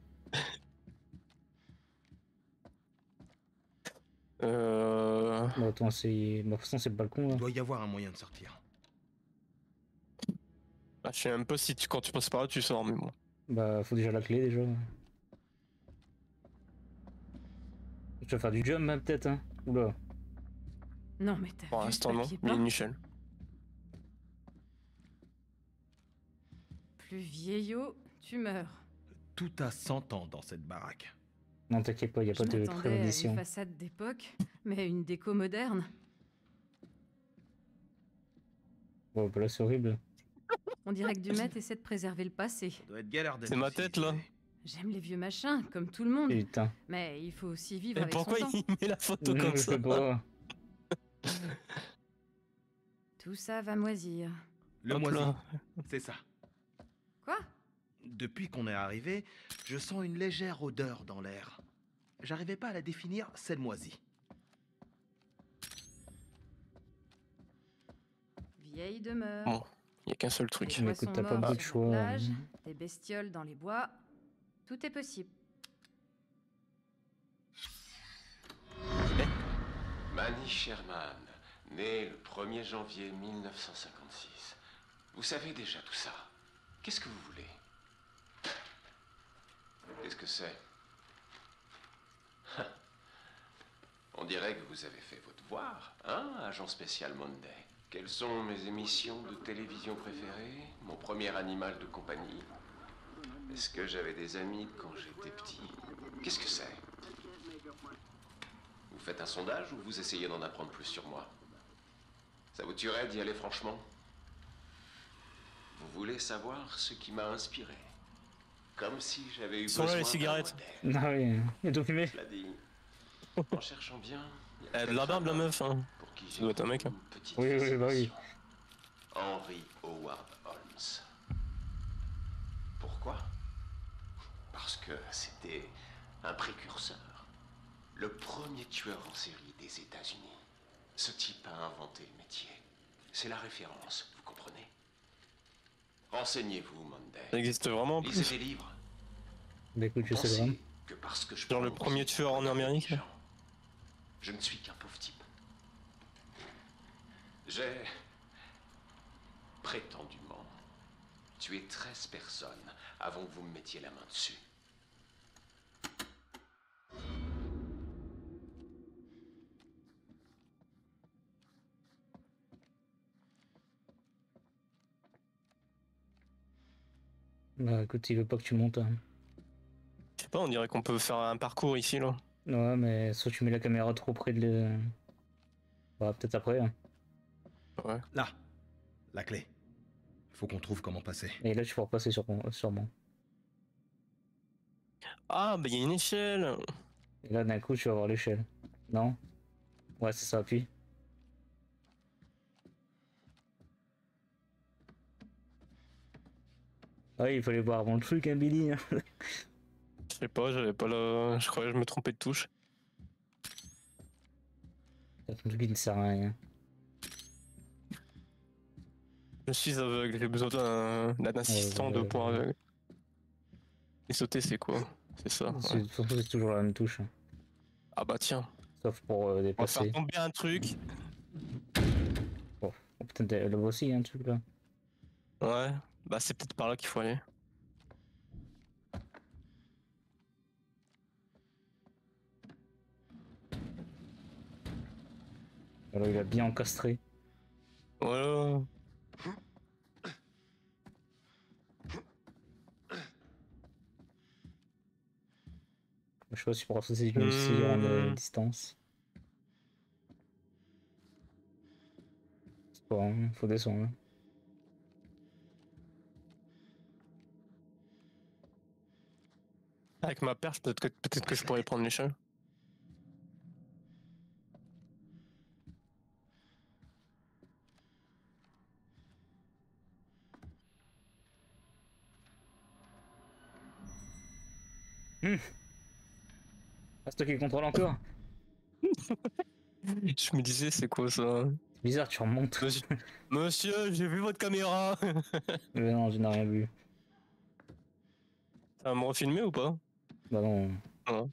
Bon, attends, c'est. Bah, de toute façon, c'est le balcon là. Il doit y avoir un moyen de sortir. Ah, je sais même pas si quand tu passes par là, tu sors, mais bon. Bah, faut déjà la clé déjà. Tu vas faire du jump, hein, peut-être, hein. Oula. Non, mais t'as Pour vu l'instant, ce non. papier Il y a peint une échelle. Plus vieillot, tu meurs. Tout a 100 ans dans cette baraque. Non, t'inquiète pas, y a Je pas de m'attendais à prémonition. une façade d'époque, mais une déco moderne. Bon, bah là, c'est horrible. On dirait que Dumet essaie de préserver le passé. Ça doit être galère d'être C'est ma aussi tête là. J'aime les vieux machins, comme tout le monde. Putain. Mais il faut aussi vivre Et avec pourquoi son temps. il met la photo Non, comme je ça? sais pas. Tout ça va moisir. Le Hop moisi. là. C'est ça. Quoi? Depuis qu'on est arrivé, je sens une légère odeur dans l'air. J'arrivais pas à la définir, c'est le moisi. Vieille demeure. Bon, il y a qu'un seul truc. Des Mais écoute, poissons t'as pas morts beaucoup de sur la choix. plage, des bestioles dans les bois. Tout est possible. Manny Sherman, né le 1er janvier 1956. Vous savez déjà tout ça. Qu'est-ce que vous voulez? Qu'est-ce que c'est? On dirait que vous avez fait votre devoir, hein, agent spécial Monday. Quelles sont mes émissions de télévision préférées? Mon premier animal de compagnie? Est-ce que j'avais des amis quand j'étais petit? Qu'est-ce que c'est? Vous faites un sondage ou vous essayez d'en apprendre plus sur moi? Ça vous tuerait d'y aller franchement? Vous voulez savoir ce qui m'a inspiré? Comme si j'avais eu Sont besoin là les d'un cigarettes. modèle. Ah oui, il est tout fumé. Je l'ai dit. En cherchant bien, il y a Elle a de peut-être la barbe un la homme meuf, hein. pour qui Ça j'ai doit être un mec. Hein. une petite Oui, oui, bah oui. fascination. Henry Howard Holmes. Pourquoi? Parce que c'était un précurseur. Le premier tueur en série des États-Unis. Ce type a inventé le métier. C'est la référence, vous comprenez? Renseignez-vous, Monday. Ça existe vraiment en Lisez plus. des livres. Bah écoute, je sais Pensez vraiment. que parce que je Genre le prononce premier les tueur en noms Amérique. des gens, je ne suis qu'un pauvre type. J'ai prétendument tué 13 personnes avant que vous me mettiez la main dessus. Bah écoute, il veut pas que tu montes. Hein. Je sais pas, on dirait qu'on peut faire un parcours ici là. Ouais, mais soit tu mets la caméra trop près de le. Bah, peut-être après. Hein. Ouais. Là, la clé. Faut qu'on trouve comment passer. Et là, tu pourras passer sûrement. Ah, bah il y a une échelle. Et là, d'un coup, tu vas voir l'échelle. Non? Ouais, c'est ça, appuie. Ah oui, il fallait voir avant le truc, hein, Billy. Hein. Je sais pas, j'avais pas la. Je croyais que je me trompais de touche. C'est un truc qui ne sert à rien. Je suis aveugle, j'ai besoin d'un assistant de point aveugle. Et sauter, c'est quoi? C'est ça. Ouais. C'est toujours la même touche. Hein. Ah bah tiens. Sauf pour On va dépasser. faire tomber un truc. Oh, peut-être là aussi, un truc là. Ouais, bah c'est peut-être par là qu'il faut aller. Alors, il a bien encastré. Voilà. Je sais pas si tu pourras sauter aussi en distance. C'est pas, hein, faut descendre. Hein. Avec ma perche, peut-être que je pourrais prendre l'échelle. C'est toi qui le contrôle encore. Je me disais, c'est quoi ça? C'est bizarre, tu remontes. Monsieur, j'ai vu votre caméra. Mais non, je n'ai rien vu. Ça va me refilmer ou pas? Bah non. Non.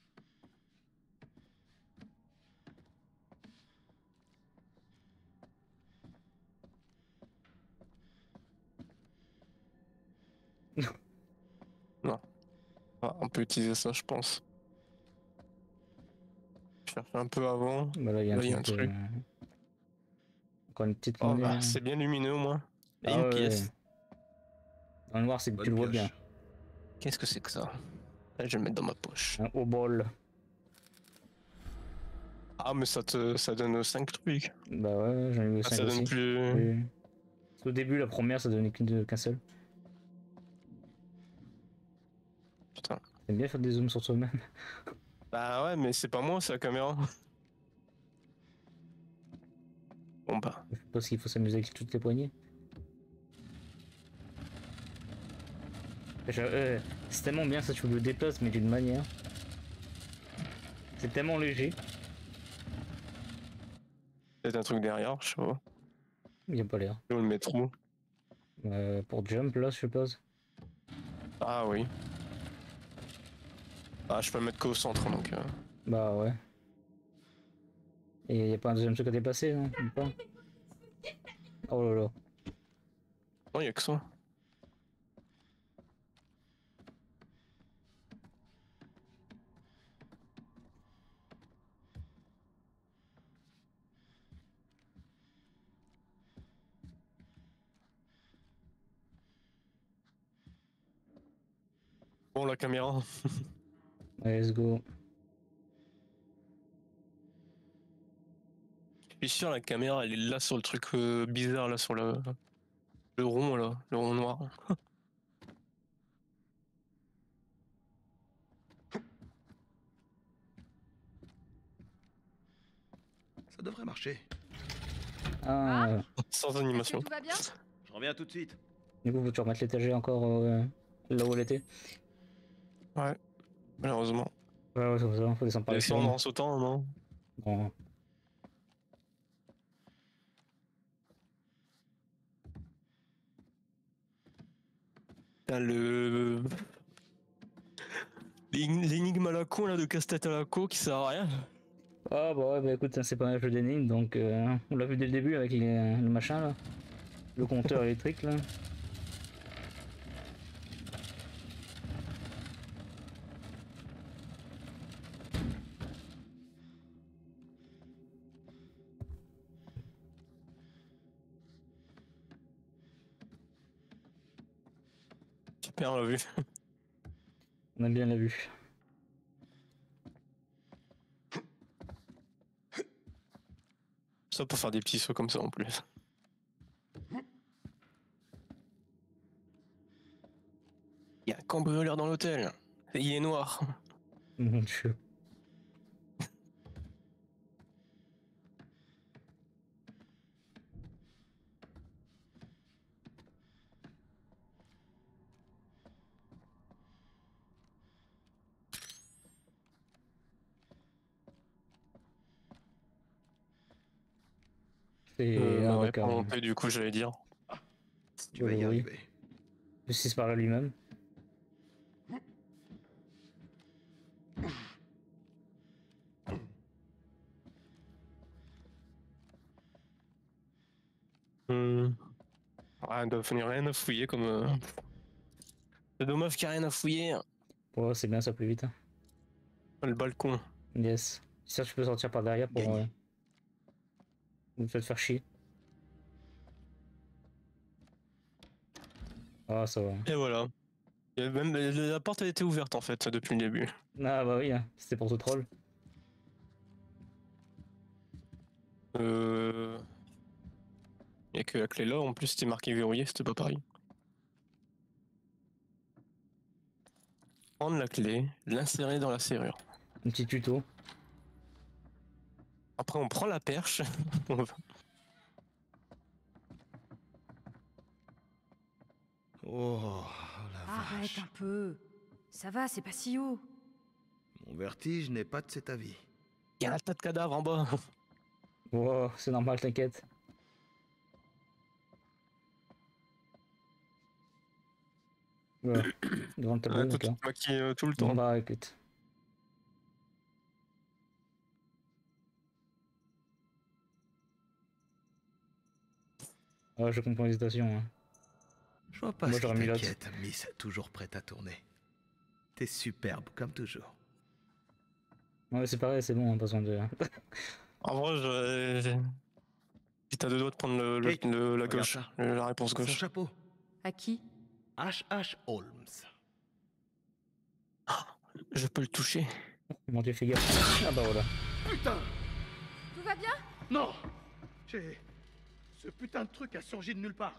Non. Ah, on peut utiliser ça, je pense. Je cherche un peu avant. Bah là, il y a un truc. Encore une petite oh, bah, c'est bien lumineux au moins. Et une pièce. Dans le noir, c'est que tu le vois bien. Qu'est-ce que c'est que ça? Là, je vais le mettre dans ma poche. Un haut bol. Ah, mais ça donne 5 trucs. Bah ouais, j'en ai eu 5 ça aussi. donne plus... Oui. Au début, la première, ça donnait qu'un seul. Putain. J'aime bien faire des zooms sur soi-même. Bah ouais, mais c'est pas moi, c'est la caméra. Bon bah. Je pense qu'il faut s'amuser avec toutes les poignées. C'est tellement bien ça, tu le déplaces, mais d'une manière. C'est tellement léger. Peut-être un truc derrière, je sais pas. Il n'y a pas l'air. Je vais le mettre où? Pour jump là, je suppose. Ah oui. Ah, je peux le mettre qu'au centre donc. Bah ouais. Et il n'y a pas un deuxième truc à déplacer, non? Pas. Oh là là. Non, il n'y a que ça. Bon, la caméra. Let's go. Je suis sûr la caméra elle est là sur le truc bizarre là sur le rond là, le rond noir. Ça devrait marcher. Ah. Sans animation. Tout va bien? Je reviens tout de suite. Du coup, faut-tu remettre l'étagère encore là où elle était? Ouais, malheureusement. Ouais, c'est ça, faut descendre par les descendre en sautant, non? Bon. T'as l'énigme à la con là de casse-tête à la co qui sert à rien. Ah bah ouais, bah écoute, c'est pas un jeu d'énigmes, donc on l'a vu dès le début avec le machin là. Le compteur électrique là. Super, on l'a vu. On a bien la vue. Ça pour faire des petits sauts comme ça en plus. Il y a un cambrioleur dans l'hôtel. Il est noir. Mon dieu. Ouais, pour monter, du coup, j'allais dire. Tu vas y arriver. Le 6 par lui-même. Ouais, il doit finir rien à fouiller comme. C'est dommage qu'il n'y a rien à fouiller. Ouais, c'est bien, ça plus vite. Hein. Le balcon. Yes. Ça, tu peux sortir par derrière pour. Vous te faire chier. Ah, ça va. Et voilà. Et même, la porte elle était ouverte en fait depuis le début. Ah bah oui, hein. C'était pour ce troll. Il y a que la clé là, en plus c'était marqué verrouillé, c'était pas pareil. Prendre la clé, l'insérer dans la serrure. Un petit tuto. Après, on prend la perche. Oh, la Arrête vache. un peu. Ça va, c'est pas si haut. Mon vertige n'est pas de cet avis. Il y a un tas de cadavres en bas. Wow, c'est normal, t'inquiète. Ouais. Devant le tableau, Toi, tu d'accord. te maquilles tout le temps. Bon bah écoute. Ouais, je comprends l'hésitation. Hein. Je vois pas Moi, ce qui j'aurais mis l'autre. t'inquiète, Miss, toujours prête à tourner. T'es superbe, comme toujours. Ouais, c'est pareil, c'est bon, pas besoin de. En vrai, si t'as deux doigts de prendre Kate, la regarde gauche, ça. la réponse Son gauche. chapeau. À qui? H.H. Holmes. Je peux le toucher. Mon dieu, fais gaffe. Ah bah voilà. Putain! Tout va bien? Non! J'ai... Ce putain de truc a surgi de nulle part.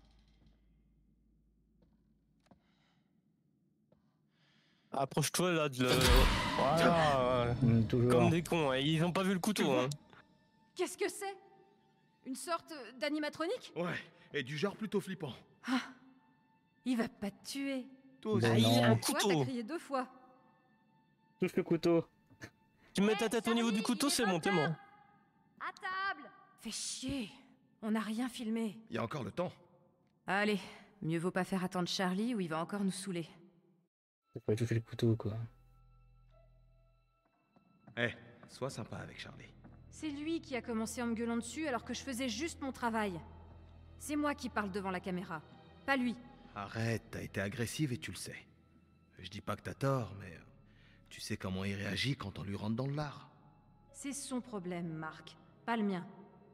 Approche-toi là de le... Voilà. Toujours. Comme des cons, hein. Ils ont pas vu le couteau. Hein. Qu'est-ce que c'est? Une sorte d'animatronique? Ouais, et du genre plutôt flippant. Ah, il va pas te tuer. Toi aussi. Bon, il a non. un Toi, couteau. t'as crié 2 fois. Touche le couteau. Tu mets ta tête au niveau du couteau, c'est bon, t'es mort. À table! Fais chier. On n'a rien filmé. Il y a encore le temps. Allez, mieux vaut pas faire attendre Charlie ou il va encore nous saouler. Faut pas toucher le couteau quoi. Eh, sois sympa avec Charlie. C'est lui qui a commencé en me gueulant dessus alors que je faisais juste mon travail. C'est moi qui parle devant la caméra, pas lui. Arrête, t'as été agressive et tu le sais. Je dis pas que t'as tort, mais... tu sais comment il réagit quand on lui rentre dans le lard. C'est son problème, Marc, pas le mien.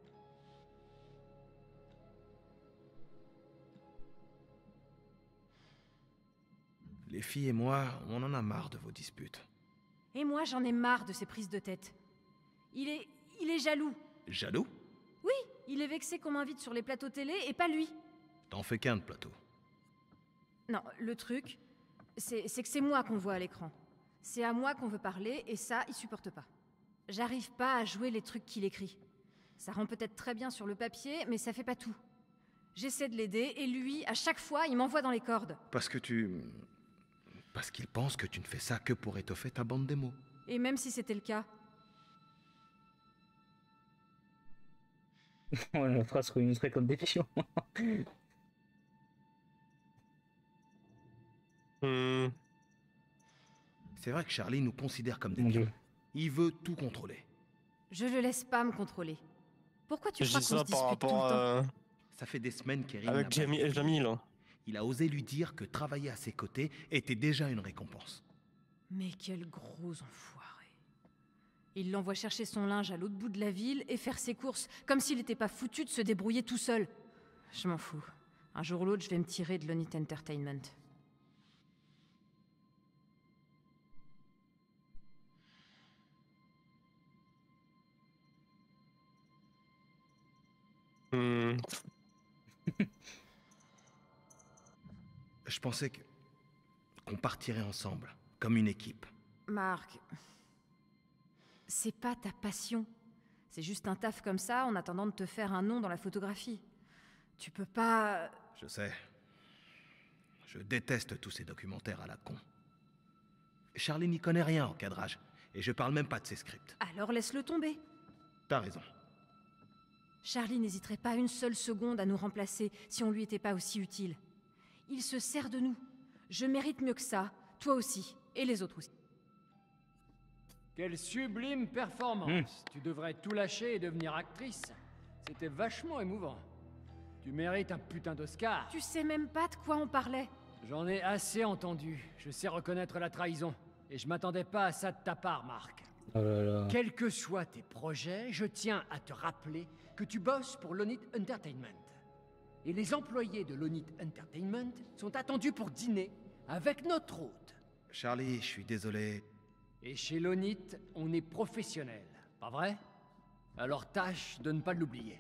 Les filles et moi, on en a marre de vos disputes. Et moi, j'en ai marre de ces prises de tête. Il est jaloux. Jaloux? Oui, il est vexé qu'on m'invite sur les plateaux télé et pas lui. T'en fais qu'un de plateau. Non, le truc, c'est que c'est moi qu'on voit à l'écran. C'est à moi qu'on veut parler et ça, il supporte pas. J'arrive pas à jouer les trucs qu'il écrit. Ça rend peut-être très bien sur le papier, mais ça fait pas tout. J'essaie de l'aider et lui, à chaque fois, il m'envoie dans les cordes. Parce qu'il pense que tu ne fais ça que pour étoffer ta bande démo. Et même si c'était le cas, Ouais, la phrase serait comme des pions. C'est vrai que Charlie nous considère comme des Mon pions. dieu. Il veut tout contrôler. je le laisse pas me contrôler. Pourquoi tu Je crois dis qu'on ça se par dispute tout le rapport temps à... Ça fait des semaines qu'Erin Avec n'a pas dit Jamie là. Il a osé lui dire que travailler à ses côtés était déjà une récompense. Mais quel gros enfoiré. Il l'envoie chercher son linge à l'autre bout de la ville et faire ses courses, comme s'il n'était pas foutu de se débrouiller tout seul. Je m'en fous. Un jour ou l'autre, je vais me tirer de l'Onit Entertainment. Je pensais qu'on partirait ensemble, comme une équipe. Marc, c'est pas ta passion. C'est juste un taf comme ça en attendant de te faire un nom dans la photographie. Tu peux pas... Je sais. Je déteste tous ces documentaires à la con. Charlie n'y connaît rien en cadrage, et je parle même pas de ses scripts. Alors laisse-le tomber. T'as raison. Charlie n'hésiterait pas une seule seconde à nous remplacer si on lui était pas aussi utile. Il se sert de nous. Je mérite mieux que ça, toi aussi, et les autres aussi. Quelle sublime performance. Tu devrais tout lâcher et devenir actrice. C'était vachement émouvant. Tu mérites un putain d'Oscar. Tu sais même pas de quoi on parlait. J'en ai assez entendu. Je sais reconnaître la trahison. Et je m'attendais pas à ça de ta part, Marc. Oh là là. Quels que soient tes projets, je tiens à te rappeler que tu bosses pour l'Onit Entertainment. Et les employés de l'Onit Entertainment sont attendus pour dîner avec notre hôte. Charlie, je suis désolé. Et chez l'Onit, on est professionnel, pas vrai? Alors tâche de ne pas l'oublier.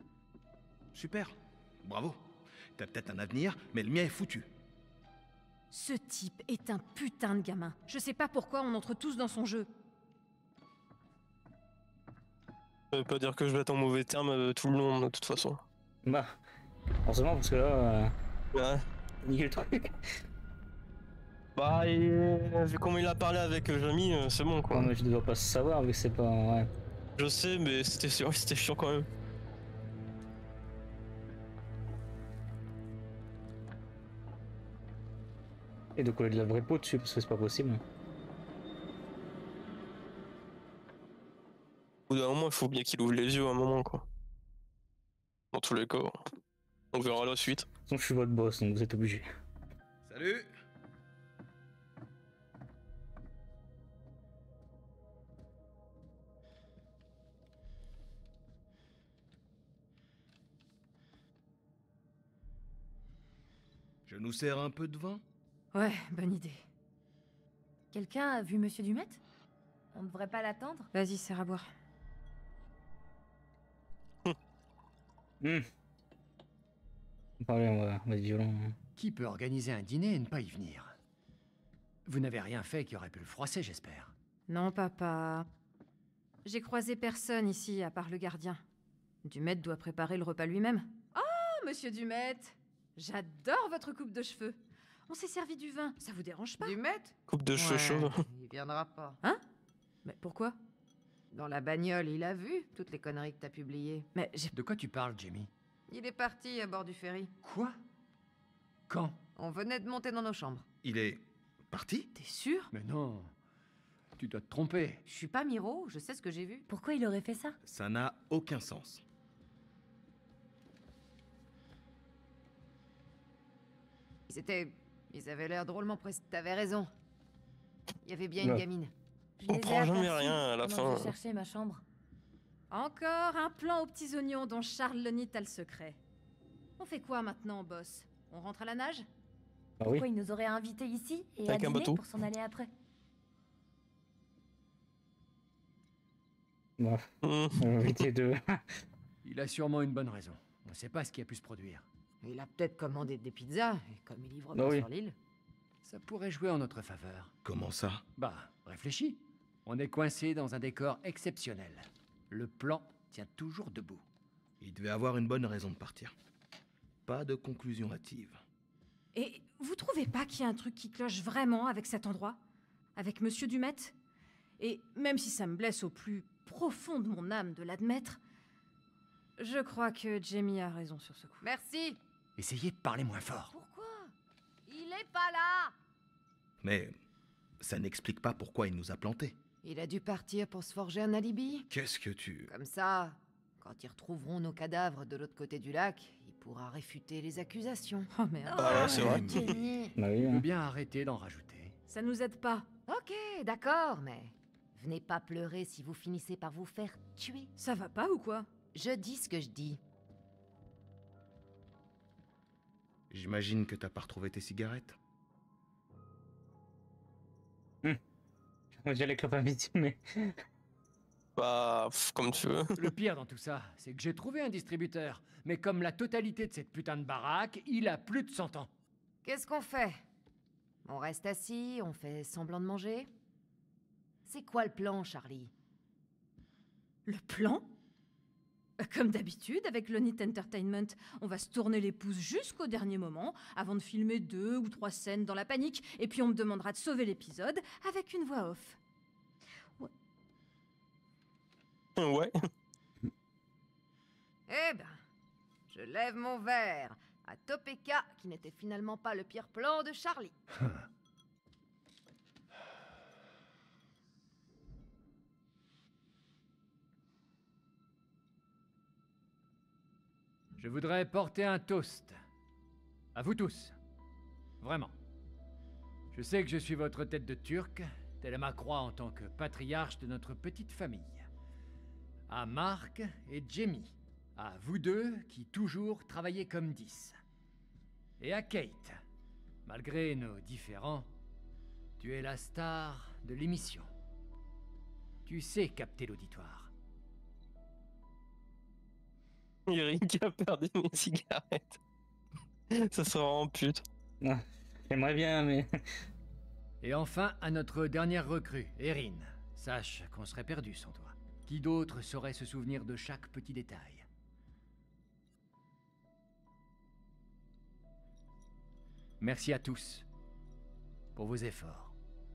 Super. Bravo. T'as peut-être un avenir, mais le mien est foutu. Ce type est un putain de gamin. Je sais pas pourquoi on entre tous dans son jeu. Ça veut pas dire que je vais être en mauvais terme tout le long, de toute façon. Bah, forcément, parce que là, ouais. nickel le truc. Bah, vu comment il a parlé avec Jamie, c'est bon quoi. Non, mais je dois pas savoir, vu que c'est pas. Ouais. Je sais, mais c'était chiant quand même. Et de coller de la vraie peau dessus, parce que c'est pas possible. Au bout d'un moment, il faut bien qu'il ouvre les yeux à un moment, quoi. Dans tous les cas, on verra la suite. De toute façon, je suis votre boss, donc vous êtes obligé. Salut. Je nous sers un peu de vin? Ouais, bonne idée. Quelqu'un a vu Monsieur Dumet? On ne devrait pas l'attendre? Vas-y, sers à boire. Parlez, on va être violent. Qui peut organiser un dîner et ne pas y venir? Vous n'avez rien fait qui aurait pu le froisser, j'espère. Non, papa. J'ai croisé personne ici, à part le gardien. Dumet doit préparer le repas lui-même. Oh, Monsieur Dumet! J'adore votre coupe de cheveux. On s'est servi du vin, ça vous dérange pas? Dumet? Coupe de cheveux chaude. Il viendra pas. Hein? Mais pourquoi? Dans la bagnole, il a vu toutes les conneries que t'as publiées. Mais j'ai... De quoi tu parles, Jamie? Il est parti à bord du ferry. Quoi? Quand? On venait de monter dans nos chambres. Il est parti? T'es sûr? Mais non. Tu dois te tromper. Je suis pas Miro, je sais ce que j'ai vu. Pourquoi il aurait fait ça? Ça n'a aucun sens. Ils avaient l'air drôlement pressés. T'avais raison. Il y avait bien une gamine. Je On les ai prend jamais aperçus rien à la pendant que fin. je cherchais ma chambre. Encore un plan aux petits oignons dont Charles Lenit a le secret. On fait quoi maintenant, boss? On rentre à la nage? Ah oui. Pourquoi il nous aurait invités ici et Avec à un dîner bateau. pour s'en aller après? Bon, éviter de. Il a sûrement une bonne raison. On ne sait pas ce qui a pu se produire. Il a peut-être commandé des pizzas, et comme il livre Bah pas oui. sur l'île. Ça pourrait jouer en notre faveur. Comment ça? Bah, réfléchis. On est coincé dans un décor exceptionnel. Le plan tient toujours debout. Il devait avoir une bonne raison de partir. Pas de conclusion hâtive. Et vous trouvez pas qu'il y a un truc qui cloche vraiment avec cet endroit? Avec Monsieur Dumet? Et même si ça me blesse au plus profond de mon âme de l'admettre, je crois que Jamie a raison sur ce coup. Merci. Essayez de parler moins fort. Pourquoi? Il est pas là. Mais ça n'explique pas pourquoi il nous a plantés. Il a dû partir pour se forger un alibi. Qu'est-ce que tu... Comme ça, quand ils retrouveront nos cadavres de l'autre côté du lac, il pourra réfuter les accusations. Oh merde. Ah ouais, c'est vrai. Jamie. Bah oui, Ou hein. bien arrêter d'en rajouter. Ça nous aide pas. Ok, d'accord, mais venez pas pleurer si vous finissez par vous faire tuer. Ça va pas ou quoi? Je dis ce que je dis. J'imagine que t'as pas retrouvé tes cigarettes. On va dire les clopes à midi, mais. Bah, comme tu veux. Le pire dans tout ça, c'est que j'ai trouvé un distributeur. Mais comme la totalité de cette putain de baraque, il a plus de 100 ans. Qu'est-ce qu'on fait? On reste assis, on fait semblant de manger? C'est quoi le plan, Charlie? Le plan? Comme d'habitude, avec Lenit Entertainment, on va se tourner les pouces jusqu'au dernier moment, avant de filmer 2 ou 3 scènes dans la panique, et puis on me demandera de sauver l'épisode avec une voix off. Ouais. Eh ben, je lève mon verre à Topeka, qui n'était finalement pas le pire plan de Charlie. Je voudrais porter un toast. À vous tous. Vraiment. Je sais que je suis votre tête de turc, telle ma croix en tant que patriarche de notre petite famille. À Mark et Jamie. À vous deux qui toujours travaillez comme 10. Et à Kate. Malgré nos différends, tu es la star de l'émission. Tu sais capter l'auditoire. Eric a perdu mes cigarettes. Ça sera vraiment pute. Ah, J'aimerais bien, mais... Et enfin, à notre dernière recrue, Erin. Sache qu'on serait perdu sans toi. Qui d'autre saurait se souvenir de chaque petit détail? Merci à tous pour vos efforts.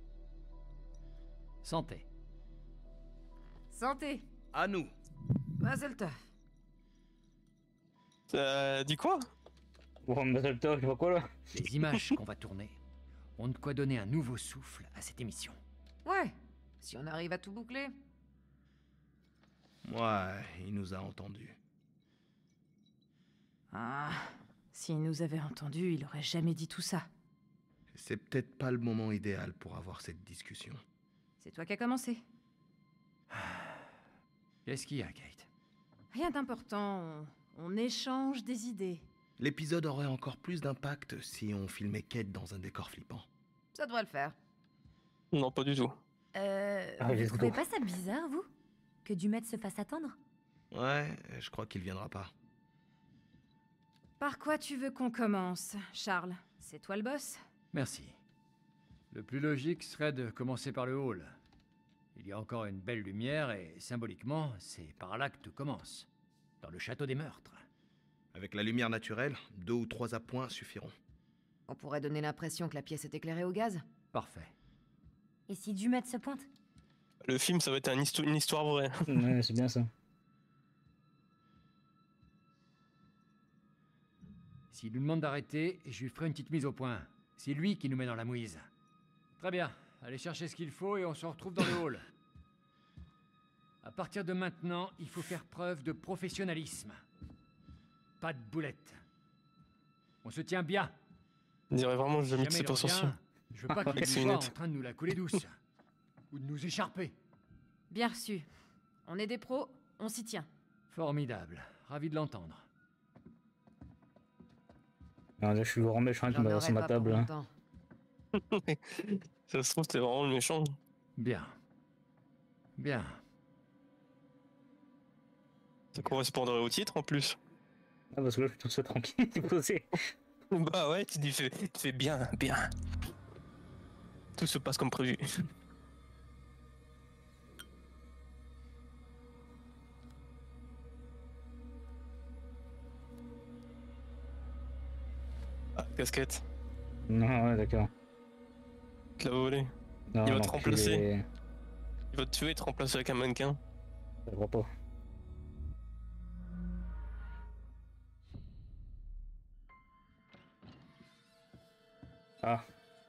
Santé. Santé. À nous. Mazel tov. Dis quoi? Bon, Mazel tov, je vois quoi là? Les images qu'on va tourner ont de quoi donner un nouveau souffle à cette émission. Ouais, si on arrive à tout boucler. Ouais, il nous a entendus. Ah, s'il nous avait entendus, il aurait jamais dit tout ça. C'est peut-être pas le moment idéal pour avoir cette discussion. C'est toi qui as commencé. Qu'est-ce qu'il y a, Kate? Rien d'important, on échange des idées. L'épisode aurait encore plus d'impact si on filmait Kate dans un décor flippant. Ça devrait le faire. Non, pas du tout. Vous trouvez pas ça bizarre, vous? Que Dumet se fasse attendre? Ouais, je crois qu'il viendra pas. Par quoi tu veux qu'on commence, Charles? C'est toi le boss? Merci. Le plus logique serait de commencer par le hall. Il y a encore une belle lumière et, symboliquement, c'est par là que tout commence. Dans le château des meurtres. Avec la lumière naturelle, 2 ou 3 appoints suffiront. On pourrait donner l'impression que la pièce est éclairée au gaz. Parfait. Et si Dumet se pointe? Le film, ça va être une histoire vraie. Ouais, c'est bien ça. S'il nous demande d'arrêter, je lui ferai une petite mise au point. C'est lui qui nous met dans la mouise. Très bien. Allez chercher ce qu'il faut et on se retrouve dans le hall. À partir de maintenant, il faut faire preuve de professionnalisme. Pas de boulettes. On se tient bien. On dirait vraiment que je vais Jamais mixer il pour revient, sorcier. je veux pas qu'il C'est soit en net. train de nous la couler douce. Ou de nous écharper. Bien reçu. On est des pros, on s'y tient. Formidable. Ravi de l'entendre. Ah, là, je suis vraiment méchant qui m'a sur ma table. Hein. Ça se trouve, t'es vraiment le méchant. Bien. Bien. Ça correspondrait au titre en plus. Ah, parce que là, je suis tout seul tranquille, posé. Bah ouais, tu fais bien, bien. Tout se passe comme prévu. Ah, casquette. Non, ouais, d'accord. Tu l'as volé. Non, Il va non, te remplacer. puis Il va te tuer et te remplacer avec un mannequin. Je crois pas. Ah.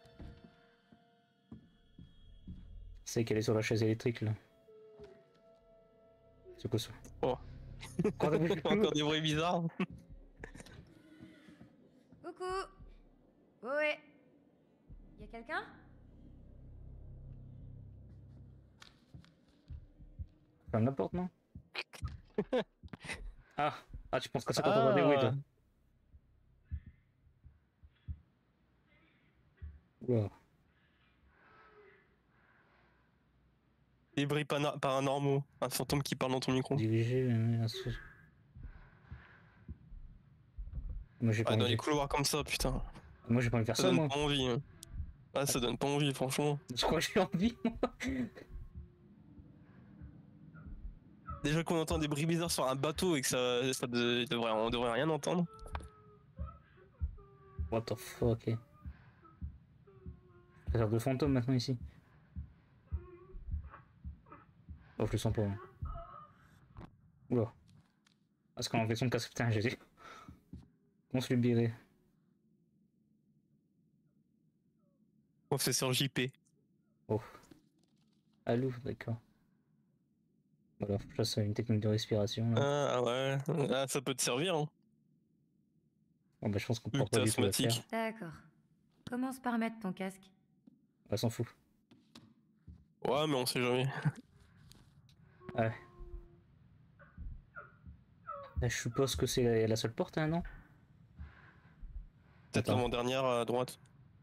C'est qu'elle est sur la chaise électrique là. C'est quoi ça? Oh. Encore des bruits bizarres. Coucou. Ouais. Y a quelqu'un? Ferme la porte, non? Ah. Ah, tu penses que ça quand t'entends des bruits, toi? Wow. Des bruits paranormaux. Un fantôme qui parle dans ton micro. Dirigé, moi j'ai pas Ah, dans envie. les couloirs comme ça, putain. Moi j'ai pas envie de faire ça, donne moi. pas envie. Hein. Ah, ça donne pas envie, franchement. Je crois que j'ai envie, moi. Déjà qu'on entend des bruits bizarres sur un bateau et que on devrait rien entendre. What the fuck, eh. Ça sert de fantôme maintenant ici. Oh, je le sens pas. Hein. Oula. Parce qu'on a enlevé son casque, putain, j'ai dit. On se libérer. Professeur JP. Oh. Allô, d'accord. Voilà, ça c'est une technique de respiration. Là. Ah ouais, ah, ça peut te servir. Hein. Bon, bah, je pense qu'on pourra pas du tout le faire. D'accord. Commence par mettre ton casque. Elle s'en fout. Ouais, mais on sait jamais. Ouais. Là, je suppose que c'est la seule porte, hein, non? Peut-être l'avant-dernière à droite.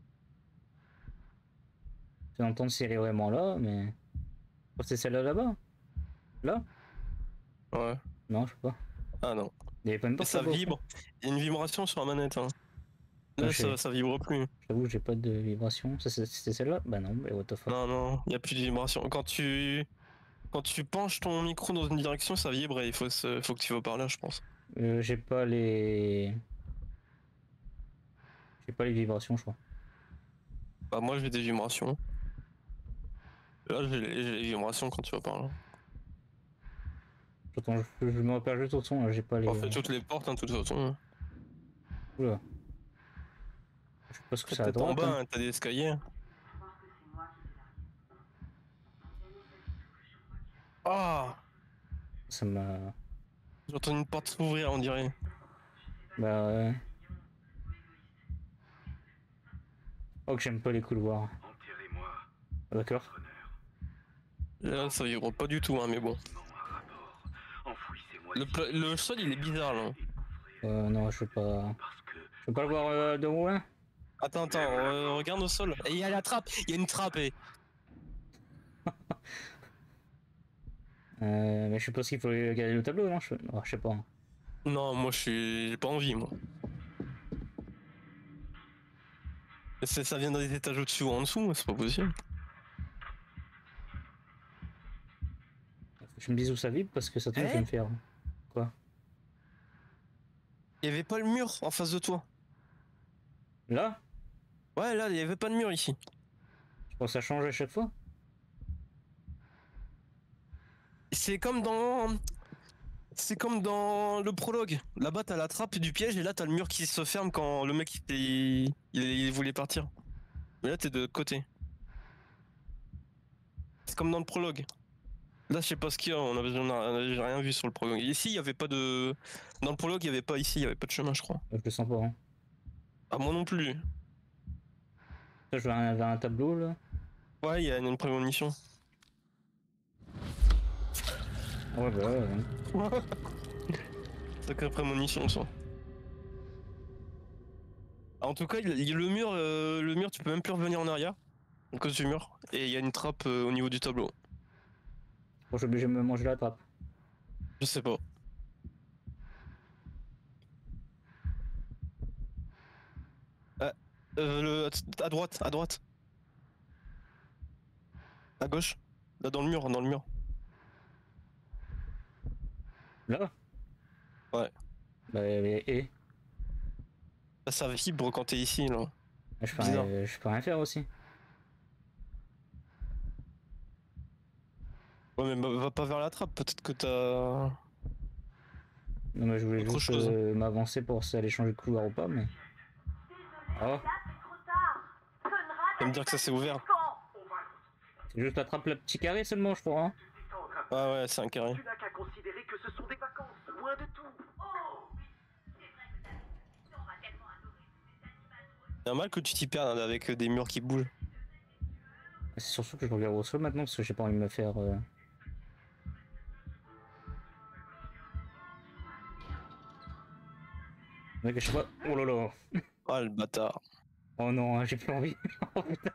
Je vais entendre si elle est vraiment là, mais... Oh, c'est celle-là là-bas? Là? Ouais. Non, je sais pas. Ah non. Il y avait pas une Et porte ça là-bas, vibre. Il y a une vibration sur la manette. Hein. Là, ça vibre plus. J'avoue, j'ai pas de vibration. C'était celle-là? Bah non, mais what the fuck. Non, il y a plus de vibration. Quand tu penches ton micro dans une direction, ça vibre et faut que tu vas par là, je pense. J'ai pas les vibrations, je crois. Bah moi j'ai des vibrations. Là j'ai les vibrations quand tu vas par là. Attends, je me repère juste au son, là, j'ai pas les... En fait toutes les portes, hein, de toute façon. Oula. Je sais pas ce que ça a à Peut-être en droite. bas, hein, t'as des escaliers. Ah, Ça m'a... j'entends une porte s'ouvrir, on dirait. Bah ouais. Oh que j'aime pas les couloirs. Ah, d'accord. Là ça vibre pas du tout, hein, mais bon. Le sol il est bizarre là. Non, je veux pas le voir de loin. Attends, regarde au sol. Et il y a la trappe, il y a une trappe et... Mais je suppose qu'il faut regarder le tableau, non? Je sais pas. Non, moi j'ai pas envie, moi. Ça vient des étages au-dessus ou en dessous, c'est pas possible. Je me dis où ça vibre parce que ça tombe, je vais me faire. Quoi? Il y avait pas le mur en face de toi. Là? Ouais, là, il y avait pas de mur ici. Je pense que ça change à chaque fois. C'est comme dans le prologue. Là-bas, t'as la trappe du piège et là, t'as le mur qui se ferme quand le mec il voulait partir. Mais là, t'es de côté. C'est comme dans le prologue. Là, je sais pas ce qu'il y a, j'ai rien vu sur le prologue. Ici, il y avait pas de... Dans le prologue, il y avait pas de chemin, je crois. Je le sens pas, hein. Ah, moi non plus. Là, je vais vers un tableau, là. Ouais, il y a une prémonition. Ouais, bah ouais. Sacrée prémonition, ça. En tout cas, le mur, tu peux même plus revenir en arrière. À cause du mur. Et il y a une trappe au niveau du tableau. Bon, je suis obligé de me manger la trappe. Je sais pas. À droite. À gauche. Là, dans le mur. Là? Ouais. Bah, et? Là, ça vibre quand t'es ici, là. Je peux rien faire aussi. Ouais, mais va pas vers la trappe, peut-être que t'as... Non, mais je voulais juste m'avancer pour aller changer de couloir ou pas, mais... Oh. Tu vas me dire que ça s'est ouvert. C'est juste attrape le petit carré seulement, je crois, hein. Ah ouais, c'est un carré. Tu n'as qu'à considérer que ce sont des vacances, loin de tout. C'est normal que tu t'y perdes avec des murs qui bougent. C'est surtout que je regarde au sol maintenant parce que j'ai pas envie de me faire... Mec, je sais pas... Oh là là. Oh le bâtard. Oh non, j'ai plus envie. Oh putain.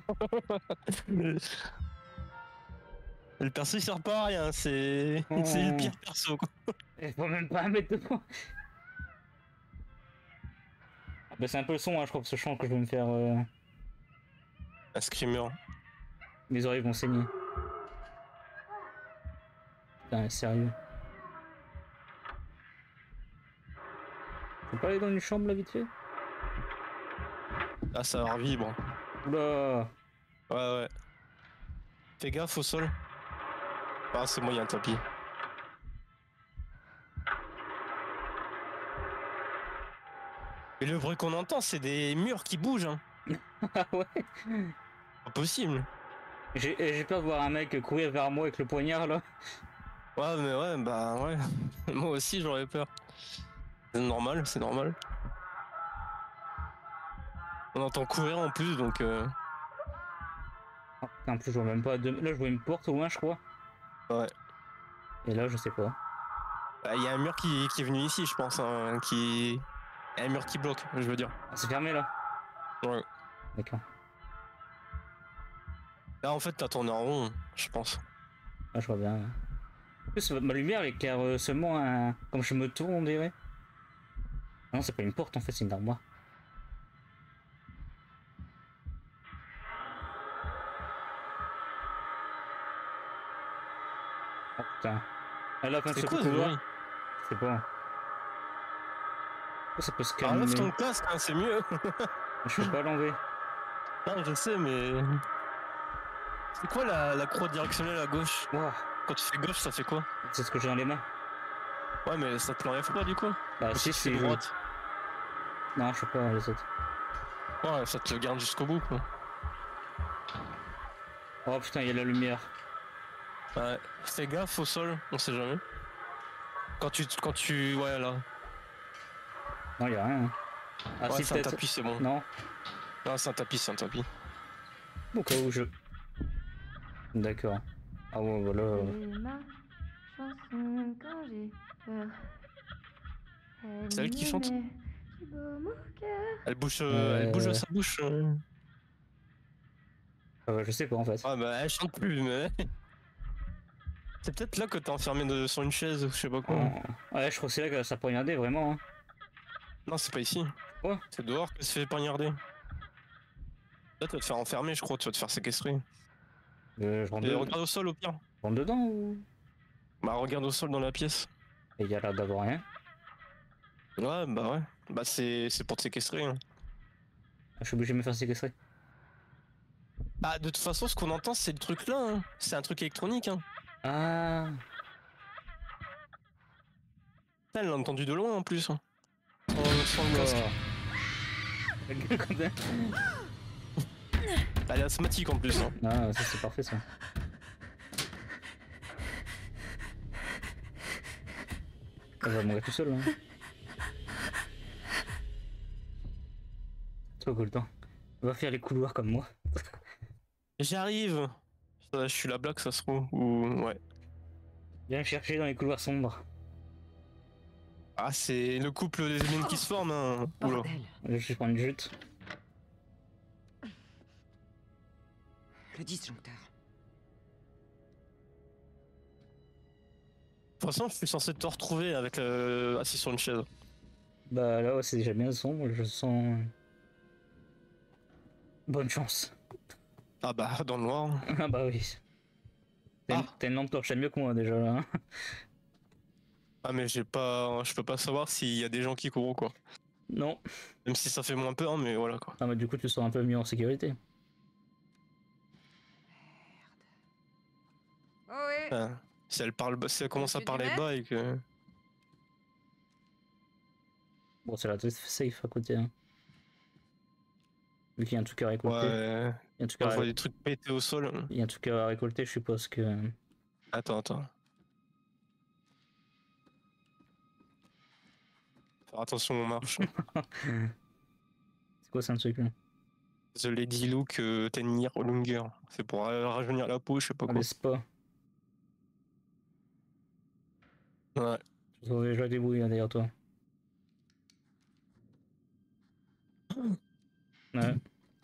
Le perso il sert pas à rien, c'est le pire perso quoi. Il faut même pas mettre devant. Ah bah c'est un peu le son, hein, je crois, parce que je sens que je vais me faire... Un screamer. Mes oreilles vont saigner. Putain, sérieux. Je peux pas aller dans une chambre là vite fait? Ah ça revibre. Oula. Ouais. Fais gaffe au sol. Ah c'est moi, il y a un tapis. Et le bruit qu'on entend, c'est des murs qui bougent. Hein. Ah ouais. Pas possible. J'ai peur de voir un mec courir vers moi avec le poignard là. Ouais mais ouais, bah ouais. Moi aussi j'aurais peur. C'est normal. On entend courir en plus donc... Oh, en plus je vois même pas... Là je vois une porte au loin je crois. Ouais. Et là je sais pas. Il y a un mur qui est venu ici je pense. Hein, Il y a un mur qui bloque, je veux dire. Ah, c'est fermé là? Ouais. D'accord. Là en fait t'as tourné en rond, je pense. Ah je vois bien. En plus ma lumière elle éclaire seulement comme je me tourne on dirait. Ah non c'est pas une porte en fait, c'est une armoire. Oh putain. Elle a plein de C'est quoi ce couloir. bruit? C'est pas. Oh, ça peut se Alors calmer. lève ton casque, hein, c'est mieux. Je peux pas l'enlever. Non, je sais, mais. C'est quoi la croix directionnelle à gauche? Wow. Quand tu fais gauche, ça fait quoi? C'est ce que j'ai dans les mains. Ouais, mais ça te l'enlève pas du coup? Bah Ou si, tu fais c'est droite. Non, je sais pas les autres. Ouais, ça te le garde jusqu'au bout quoi. Oh putain, il y a la lumière. Ouais, fais gaffe au sol, on sait jamais. Quand tu... Ouais, là. Non, y a rien. Hein. Ah Ouais, si, c'est un peut-être. tapis, c'est bon. Non. Non, c'est un tapis. Au cas où je... D'accord. Ah ouais, voilà. C'est ma chanson quand j'ai peur. C'est elle qui chante? Elle bouge sa bouche. Je sais pas en fait. Ah bah elle chante plus, mais... C'est peut-être là que t'es enfermé sur une chaise ou je sais pas quoi. Ouais, je crois que c'est là que ça poignardait vraiment. Hein. Non, c'est pas ici. Quoi? C'est dehors que ça se fait poignarder. Là, tu vas te faire enfermer, je crois, tu vas te faire séquestrer. Je rentre dedans. Regarde au sol au pire. Je rentre dedans ou... Bah regarde au sol dans la pièce. Et y a l'air d'avoir rien. Ouais, bah ouais. Bah c'est pour te séquestrer. Hein. Je suis obligé de me faire séquestrer. Bah de toute façon, ce qu'on entend, c'est le truc là. Hein. C'est un truc électronique. Hein. Ah. Elle l'a entendu de loin en plus. Hein. Sans le casque. Elle est asthmatique en plus. Hein. Ah, ça c'est parfait ça. On va mourir tout seul là. Trop cool le temps. On va faire les couloirs comme moi. J'arrive. Je suis la blague, ça se trouve. Ou ouais. Viens me chercher dans les couloirs sombres. Ah, c'est le couple des humains qui se forment. Hein. Oula. Je vais prendre une jute. Le disjoncteur. De toute façon, je suis censé te retrouver avec assis sur une chaise. Bah là, ouais, c'est déjà bien sombre. Je sens. Bonne chance. Ah bah, dans le noir. Ah bah oui. T'as une lampe torche, c'est mieux que moi déjà là. Hein. Ah mais je peux pas savoir s'il y a des gens qui courent ou quoi. Non. Même si ça fait moins peur, mais voilà quoi. Ah mais du coup tu seras un peu mieux en sécurité. Oh ouais. Ah, si elle commence à parler bas et que... Bon c'est la tête safe à côté. Hein. Vu qu'il y a un truc à récolter. Ouais. Il y a un truc on voit des trucs pétés au sol. Il y a un truc à récolter, je suppose que... Attends. Faire attention aux marches. C'est quoi ça un truc là? The Lady Look Tenir Longer. C'est pour rajeunir la peau, je sais pas quoi. Mais c'est pas. Ouais. Je vois des bruits derrière toi. Ouais.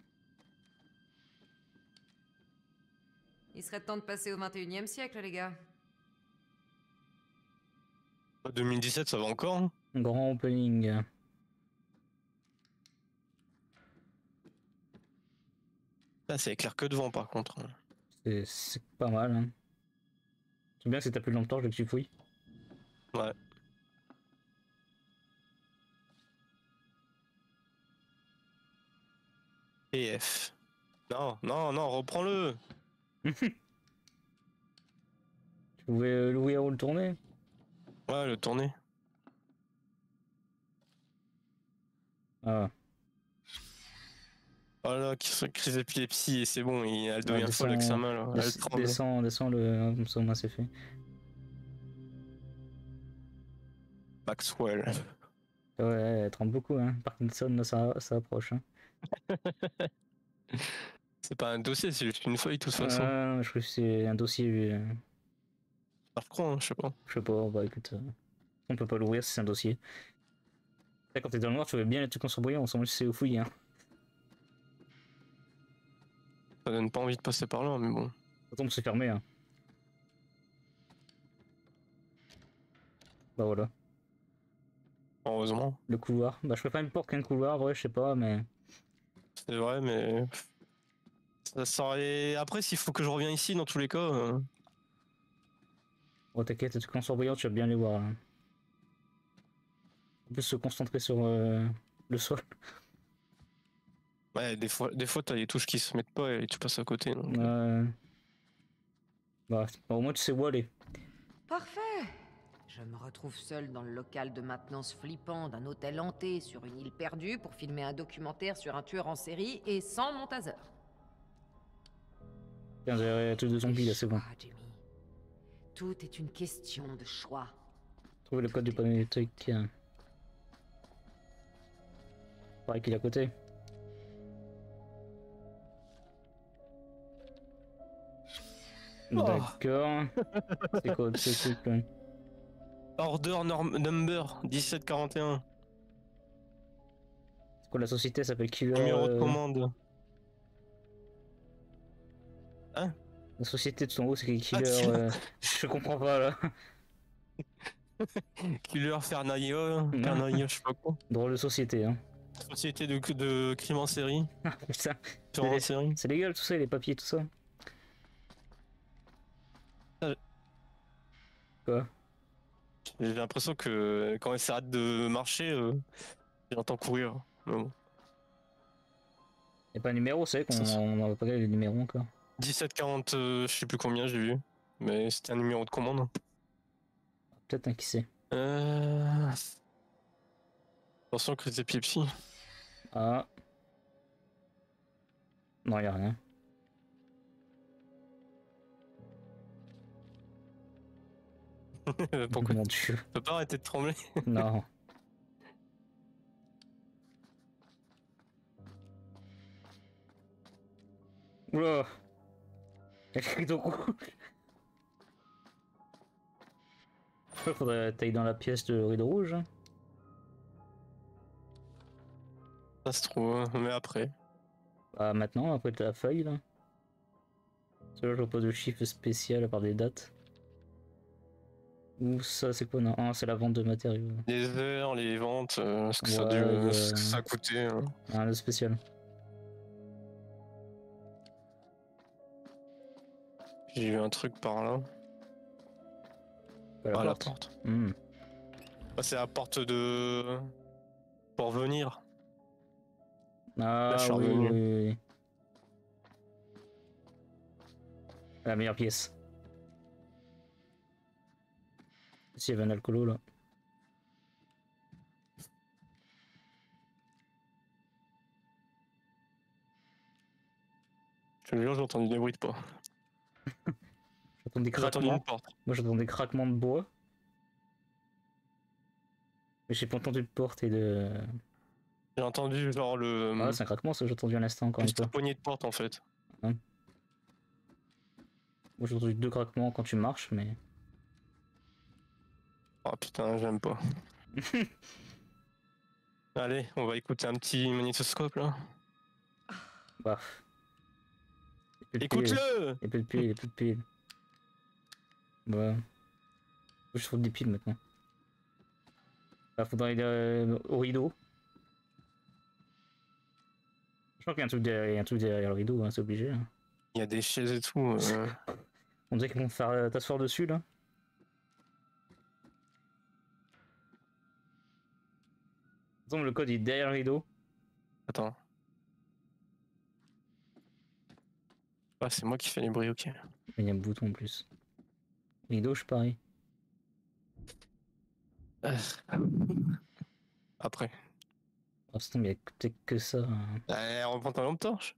Il serait temps de passer au 21e siècle, les gars. 2017, ça va encore. Hein. Grand opening. Là, c'est éclair que devant, par contre. C'est pas mal. Hein. C'est bien que t'as plus longtemps que tu fouilles. Ouais. PF. Non, reprends-le. Tu pouvais louer ou le tourner? Ouais, le tourner. Ah. Voilà, crise d'épilepsie et c'est bon, elle devient folle avec sa main là. Elle tremble. Descends le... Comme ça au moins c'est fait. Maxwell. Ouais, elle tremble beaucoup hein. Parkinson là ça approche hein. C'est pas un dossier, c'est juste une feuille de toute façon. Je crois que c'est un dossier. Je crois, hein, je sais pas. Je sais pas, bah écoute, on peut pas l'ouvrir si c'est un dossier. Là, quand t'es dans le noir, tu vois bien les trucs en surbrillants, on s'en c'est au fouillis. Hein. Ça donne pas envie de passer par là, mais bon. Attends, c'est fermé. Hein. Bah voilà. Heureusement. Le couloir. Bah je préfère une porte qu'un couloir, vrai, je sais pas, mais. C'est vrai, mais. Ça aurait... Après, s'il faut que je revienne ici, dans tous les cas. Oh t'inquiète, les trucs en surbrillants, tu vas bien les voir. Hein. En plus se concentrer sur le sol. Ouais, des fois t'as des touches qui se mettent pas et tu passes à côté. Donc... Bah, au moins tu sais où aller. Parfait. Je me retrouve seul dans le local de maintenance flippant d'un hôtel hanté sur une île perdue pour filmer un documentaire sur un tueur en série et sans mon taser. Tiens, j'ai un truc de zombie là, c'est bon. Tout est une question de choix. Trouver le code du premier truc. Pareil qu'il est à côté. D'accord. C'est quoi ce truc là? Order number 1741. C'est quoi la société? S'appelle Killer. Numéro de commande. Hein? La société de son haut, c'est Killer. Je comprends pas là. Killer Fernaille, je sais pas quoi. Drôle de société, hein. Société de crime en série. Putain. Tueur en série. C'est légal tout ça, les papiers, tout ça. Quoi? J'ai l'impression que quand elle s'arrête de marcher, j'entends courir. Mais bon. Y'a pas un numéro, c'est vrai qu'on n'a pas regardé les numéros encore. 1740, je sais plus combien j'ai vu, mais c'était un numéro de commande. Peut-être un qui sait. Attention, crise d'épilepsie. Ah. Non, y'a rien. Pourquoi? Mon Dieu. Tu peux pas arrêter de trembler? Non. Oula. Y'a le rideau rouge. Faudrait tailler dans la pièce de rideau rouge. Hein. Ça se trouve, mais après. Bah maintenant, après la feuille là. C'est là je repose le chiffre spécial à part des dates. Ou ça c'est quoi? Non, ah, c'est la vente de matériaux. Les heures, les ventes, ce que ça ce que ça a coûté. Hein. Ah, le spécial. J'ai vu un truc par là. La la porte. Ah, c'est la porte de... pour venir. Ah là, oui. La meilleure pièce. S'il y avait un alcoolo là. Je te jure, j'ai entendu des bruits de pas. J'entends des craquements. Moi j'entends des craquements de bois. Mais j'ai pas entendu de porte et de... J'ai entendu genre le... Ah c'est un craquement ça, j'ai entendu un instant encore une fois. Une poignée de porte en fait. Hein. Moi j'ai entendu 2 craquements quand tu marches mais... Oh putain, j'aime pas. Allez, on va écouter un petit magnétoscope là. Bah. Écoute-le! Il y a plus de piles, il y a plus de piles. Ouais. Je trouve des piles maintenant. Là, faudrait aller au rideau. Je crois qu'il y a un truc derrière le rideau, hein, c'est obligé. Hein. Il y a des chaises et tout. On dirait qu'ils vont faire t'asseoir dessus là. Attends, le code est derrière le rideau. Attends. Ah, c'est moi qui fais les bruits, ok. Il y a un bouton en plus. Rideau, je parie. Après. Oh, c'est il y a peut-être que ça. Hein. Allez, reprends ta lampe torche.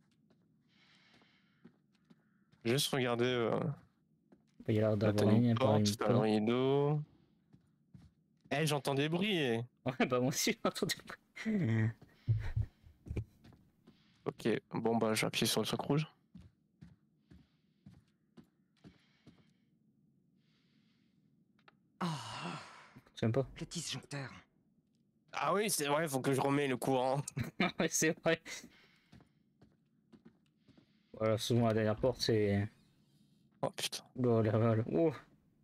Juste regarder. Il y a l'air d'avoir une porte. Le rideau. Eh, j'entends des bruits. Et... Ouais, bah moi aussi j'entends des bruits. Ok, bon bah j'appuie sur le truc rouge. J'aime pas. Le disjoncteur. Ah oui, c'est vrai, faut que je remets le courant. Ouais, c'est vrai. Voilà, souvent la dernière porte c'est... Oh putain. Oh, la... oh.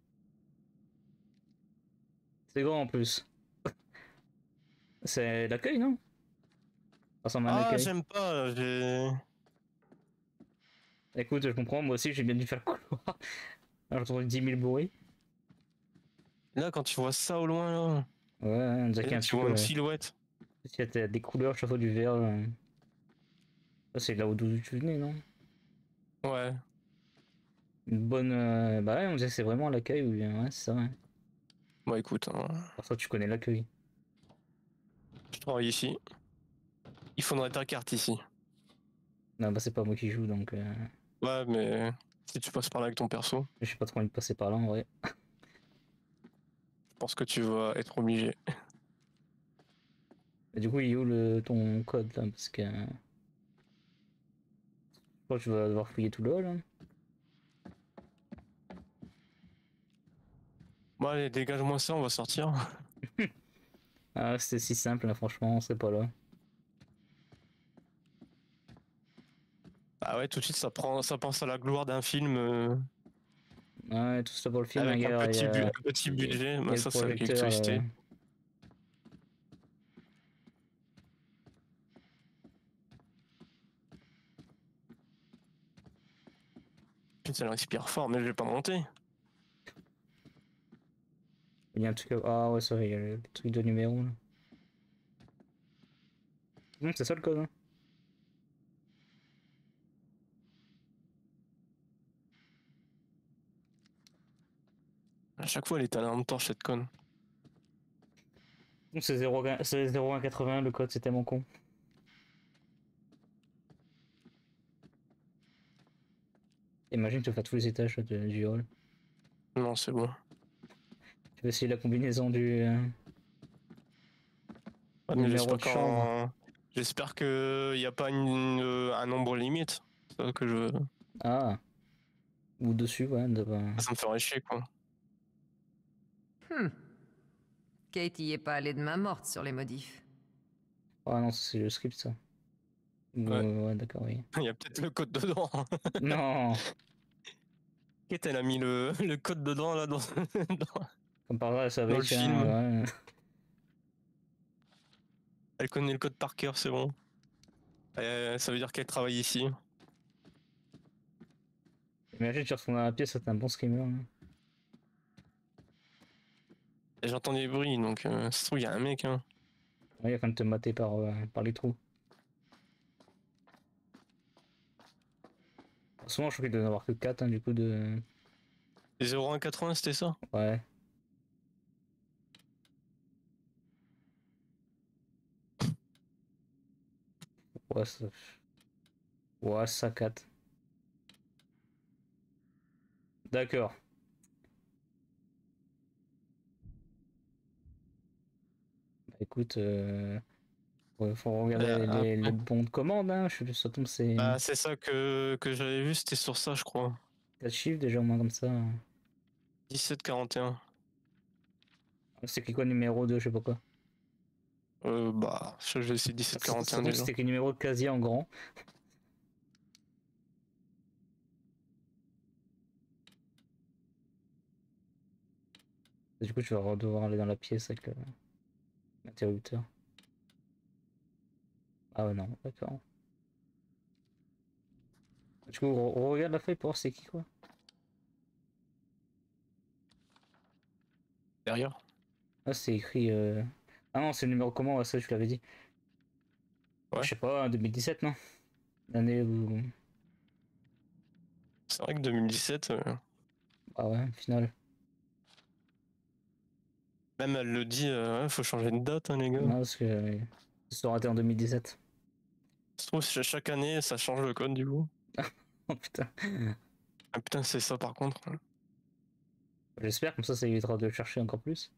C'est grand en plus. C'est l'accueil, non? Ah, j'aime pas, j'ai... Écoute, je comprends, moi aussi j'ai bien dû faire le couloir. Alors j'ai entendu 10 000 bruits. Là, quand tu vois ça au loin, là, Ouais, on dirait qu'il y a un tu truc. vois une silhouette. Il y a des couleurs, chaque fois du vert. Ça, c'est là où d'où tu venais, non? Ouais. Une bonne. Bah ouais, on dirait que c'est vraiment l'accueil ou bien. Ouais, c'est ça, ouais. Bon, écoute, hein, Parfois, tu connais l'accueil. je travaille ici. Il faudrait ta carte ici. Non, bah c'est pas moi qui joue donc. Ouais, mais si tu passes par là avec ton perso, J'ai pas trop envie de passer par là en vrai. je pense que tu vas être obligé. Et du coup, il est où ton code là? Parce que. Je crois que tu vas devoir fouiller tout le hall. Hein. Bon, allez, dégage-moi ça, on va sortir. Ah, c'était si simple là, franchement, on serait pas là. Ah ouais, tout de suite, ça pense à la gloire d'un film. Ouais, tout ça pour le film, Avec hein, un gars, petit budget, bah, le ça c'est avec projecteur, l'électricité. Putain, elle respire fort, mais je vais pas monter. Il y a un truc. Ah ouais, ça, il y a le truc de numéro là. C'est ça le code, hein. À chaque fois, elle est à la lampe torche, cette conne. C'est 0180 le code, c'est tellement con. Imagine tu fais tous les étages du hall. Non, c'est bon. Tu vas essayer la combinaison du Ouais, mais numéro de chambre. j'espère que y a pas un nombre limite. C'est ça que je. Ah. Ou dessus, ouais. Ça me ferait chier, quoi. Kate y est pas allée de main morte sur les modifs. Ah non, c'est le script ça. Ouais, d'accord, oui. Il y a peut-être le code dedans. Non. Kate, elle a mis le code dedans, là, dans. Comme par hasard, ça va dans être le film. ouais. Elle connaît le code par cœur, c'est bon. Ça veut dire qu'elle travaille ici. Imagine, tu retournes dans la pièce, c'est un bon screamer. Hein. Et j'entends des bruits, donc ça se trouve, il y a un mec. Hein. Ouais, il va quand même te mater par les trous. Souvent, je crois qu'il doit y en avoir que 4, hein, du coup, de. Les 0180, c'était ça? Ouais. Ouais, ça. Ouais, ça 4. D'accord. Bah, écoute, faut regarder les bons de commande, hein. Je sais plus, ça tombe, c'est. Bah, c'est ça que j'avais vu, c'était sur ça, je crois. 4 chiffres déjà, au moins comme ça. 1741. C'est écrit quoi, numéro 2, je sais pas quoi. Bah, je vais essayer 1741 déjà. C'était écrit numéro de casier en grand. Du coup, tu vas devoir aller dans la pièce avec l'interrupteur. Ah ouais, non, d'accord. Du coup, on regarde la feuille pour voir c'est qui, quoi. Derrière. Ah, c'est écrit. Ah non, c'est le numéro comment, ça, je l'avais dit. Ouais. Je sais pas, 2017, non? L'année où. C'est vrai que 2017. Ah ouais, au final. Même elle le dit, faut changer de date, hein, les gars. Non, parce que ça aurait été en 2017. Je trouve que chaque année, ça change le code, du coup. Oh putain. Ah putain, c'est ça par contre. J'espère, comme ça évitera de le chercher encore plus.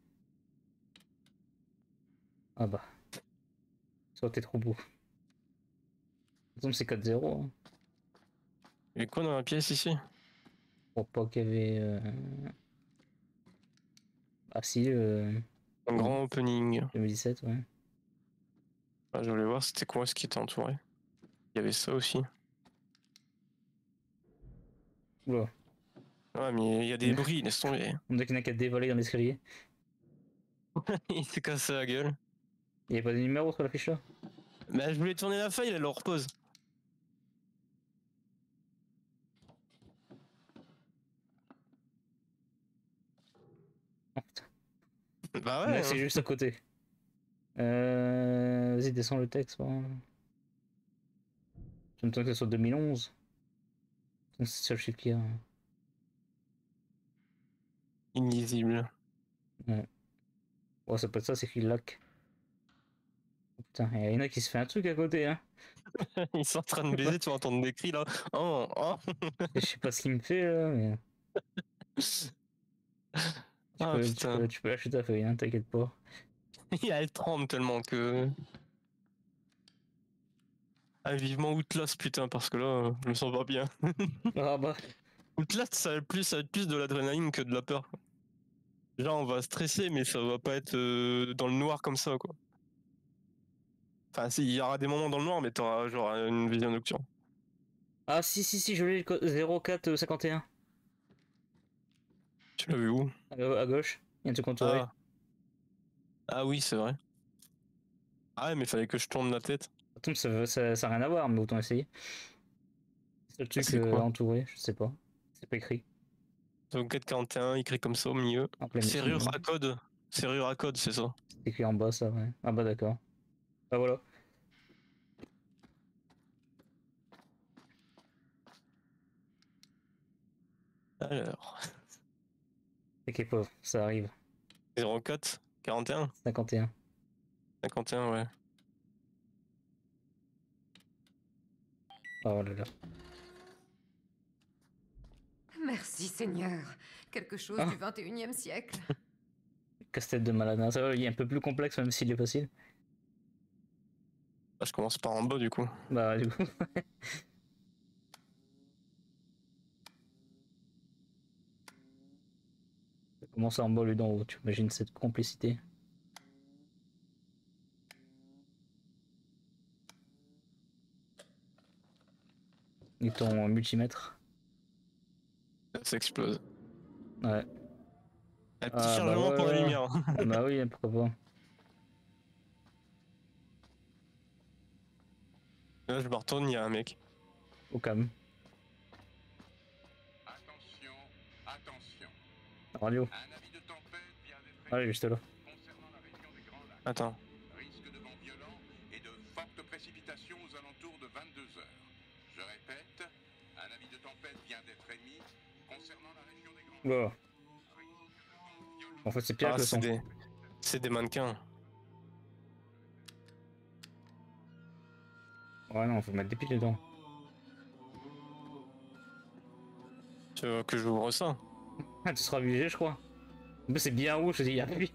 Ah bah. Ça aurait été trop beau. De c'est 4-0. Hein. Il y a quoi dans la pièce ici? Pour pas qu'il y avait. Ah si. Un grand opening. 2017, ouais. Ah, je voulais voir c'était quoi ce qui était entouré. Il y avait ça aussi. Oula. Ouais, mais il y a des bruits, laisse tomber. On dirait qu'il n'y en a qu'à dévoiler dans l'escalier. Il s'est cassé la gueule. Il n'y a pas de numéro sur la fiche là? Bah, je voulais tourner la feuille, elle le repose. Oh putain. Bah ouais. C'est juste à côté. Vas-y, descends le texte. J'aime que ce soit 2011. C'est le seul chiffre qu'il y a. Illisible. Ouais. Oh, ça peut être ça, c'est qu'il lac. Oh, putain, il y en a qui se fait un truc à côté, hein. Ils sont en train de baiser, tu vas entendre des cris là. Oh, oh. Je sais pas ce qu'il me fait là, mais. Tu peux lâcher ta feuille, hein, t'inquiète pas. Elle tremble tellement que. Ah, vivement Outlast, putain, parce que là, je me sens pas bien. Ah bah. Outlast, ça va être plus de l'adrénaline que de la peur. Déjà, on va stresser, mais ça va pas être dans le noir comme ça, quoi. Enfin, si, il y aura des moments dans le noir, mais t'auras genre une vision nocturne. Ah, si, je l'ai, 0451. Tu l'as vu où? À gauche, il y a un truc contouré. Ah oui, c'est vrai. Ah ouais, mais fallait que je tourne la tête. Attends, ça a rien à voir, mais autant essayer. C'est le truc entouré, je sais pas. C'est pas écrit. Donc 441, écrit comme ça au milieu. Serrure à code. Serrure à code, c'est ça. C'est écrit en bas, ça, ouais. Ah bah d'accord. Bah voilà. Alors. Ok, pauvre, ça arrive. 04, 41 51. 51, ouais. Oh là là. Merci Seigneur. Quelque chose du 21e siècle. Casse-tête de Malana, ça va, il est un peu plus complexe même s'il est facile. Ah, je commence par en bas du coup. Bah du coup. Ça commence en bas, lui d'en haut, tu imagines cette complicité. Et ton multimètre. Ça explose. Ouais. Un petit chargement pour la lumière. Ah bah oui, pourquoi pas. Là, je me retourne, il y a un mec. Au calme. Attention, attention. Radio. Un avis de tempête vient d'être Ah, juste là. concernant la région des Grands Lacs. Attends. Risque de vent violent et de fortes précipitations aux alentours de 22 heures. Je répète, un avis de tempête vient d'être émis concernant la région des Grands Lacs. Wow. En fait, c'est pire que le son. C'est des mannequins. Ouais, non, faut mettre des piles dedans. Tu veux que j'ouvre ça? Ah, tu seras obligé, je crois. Mais c'est bien rouge, je dis, il y a lui.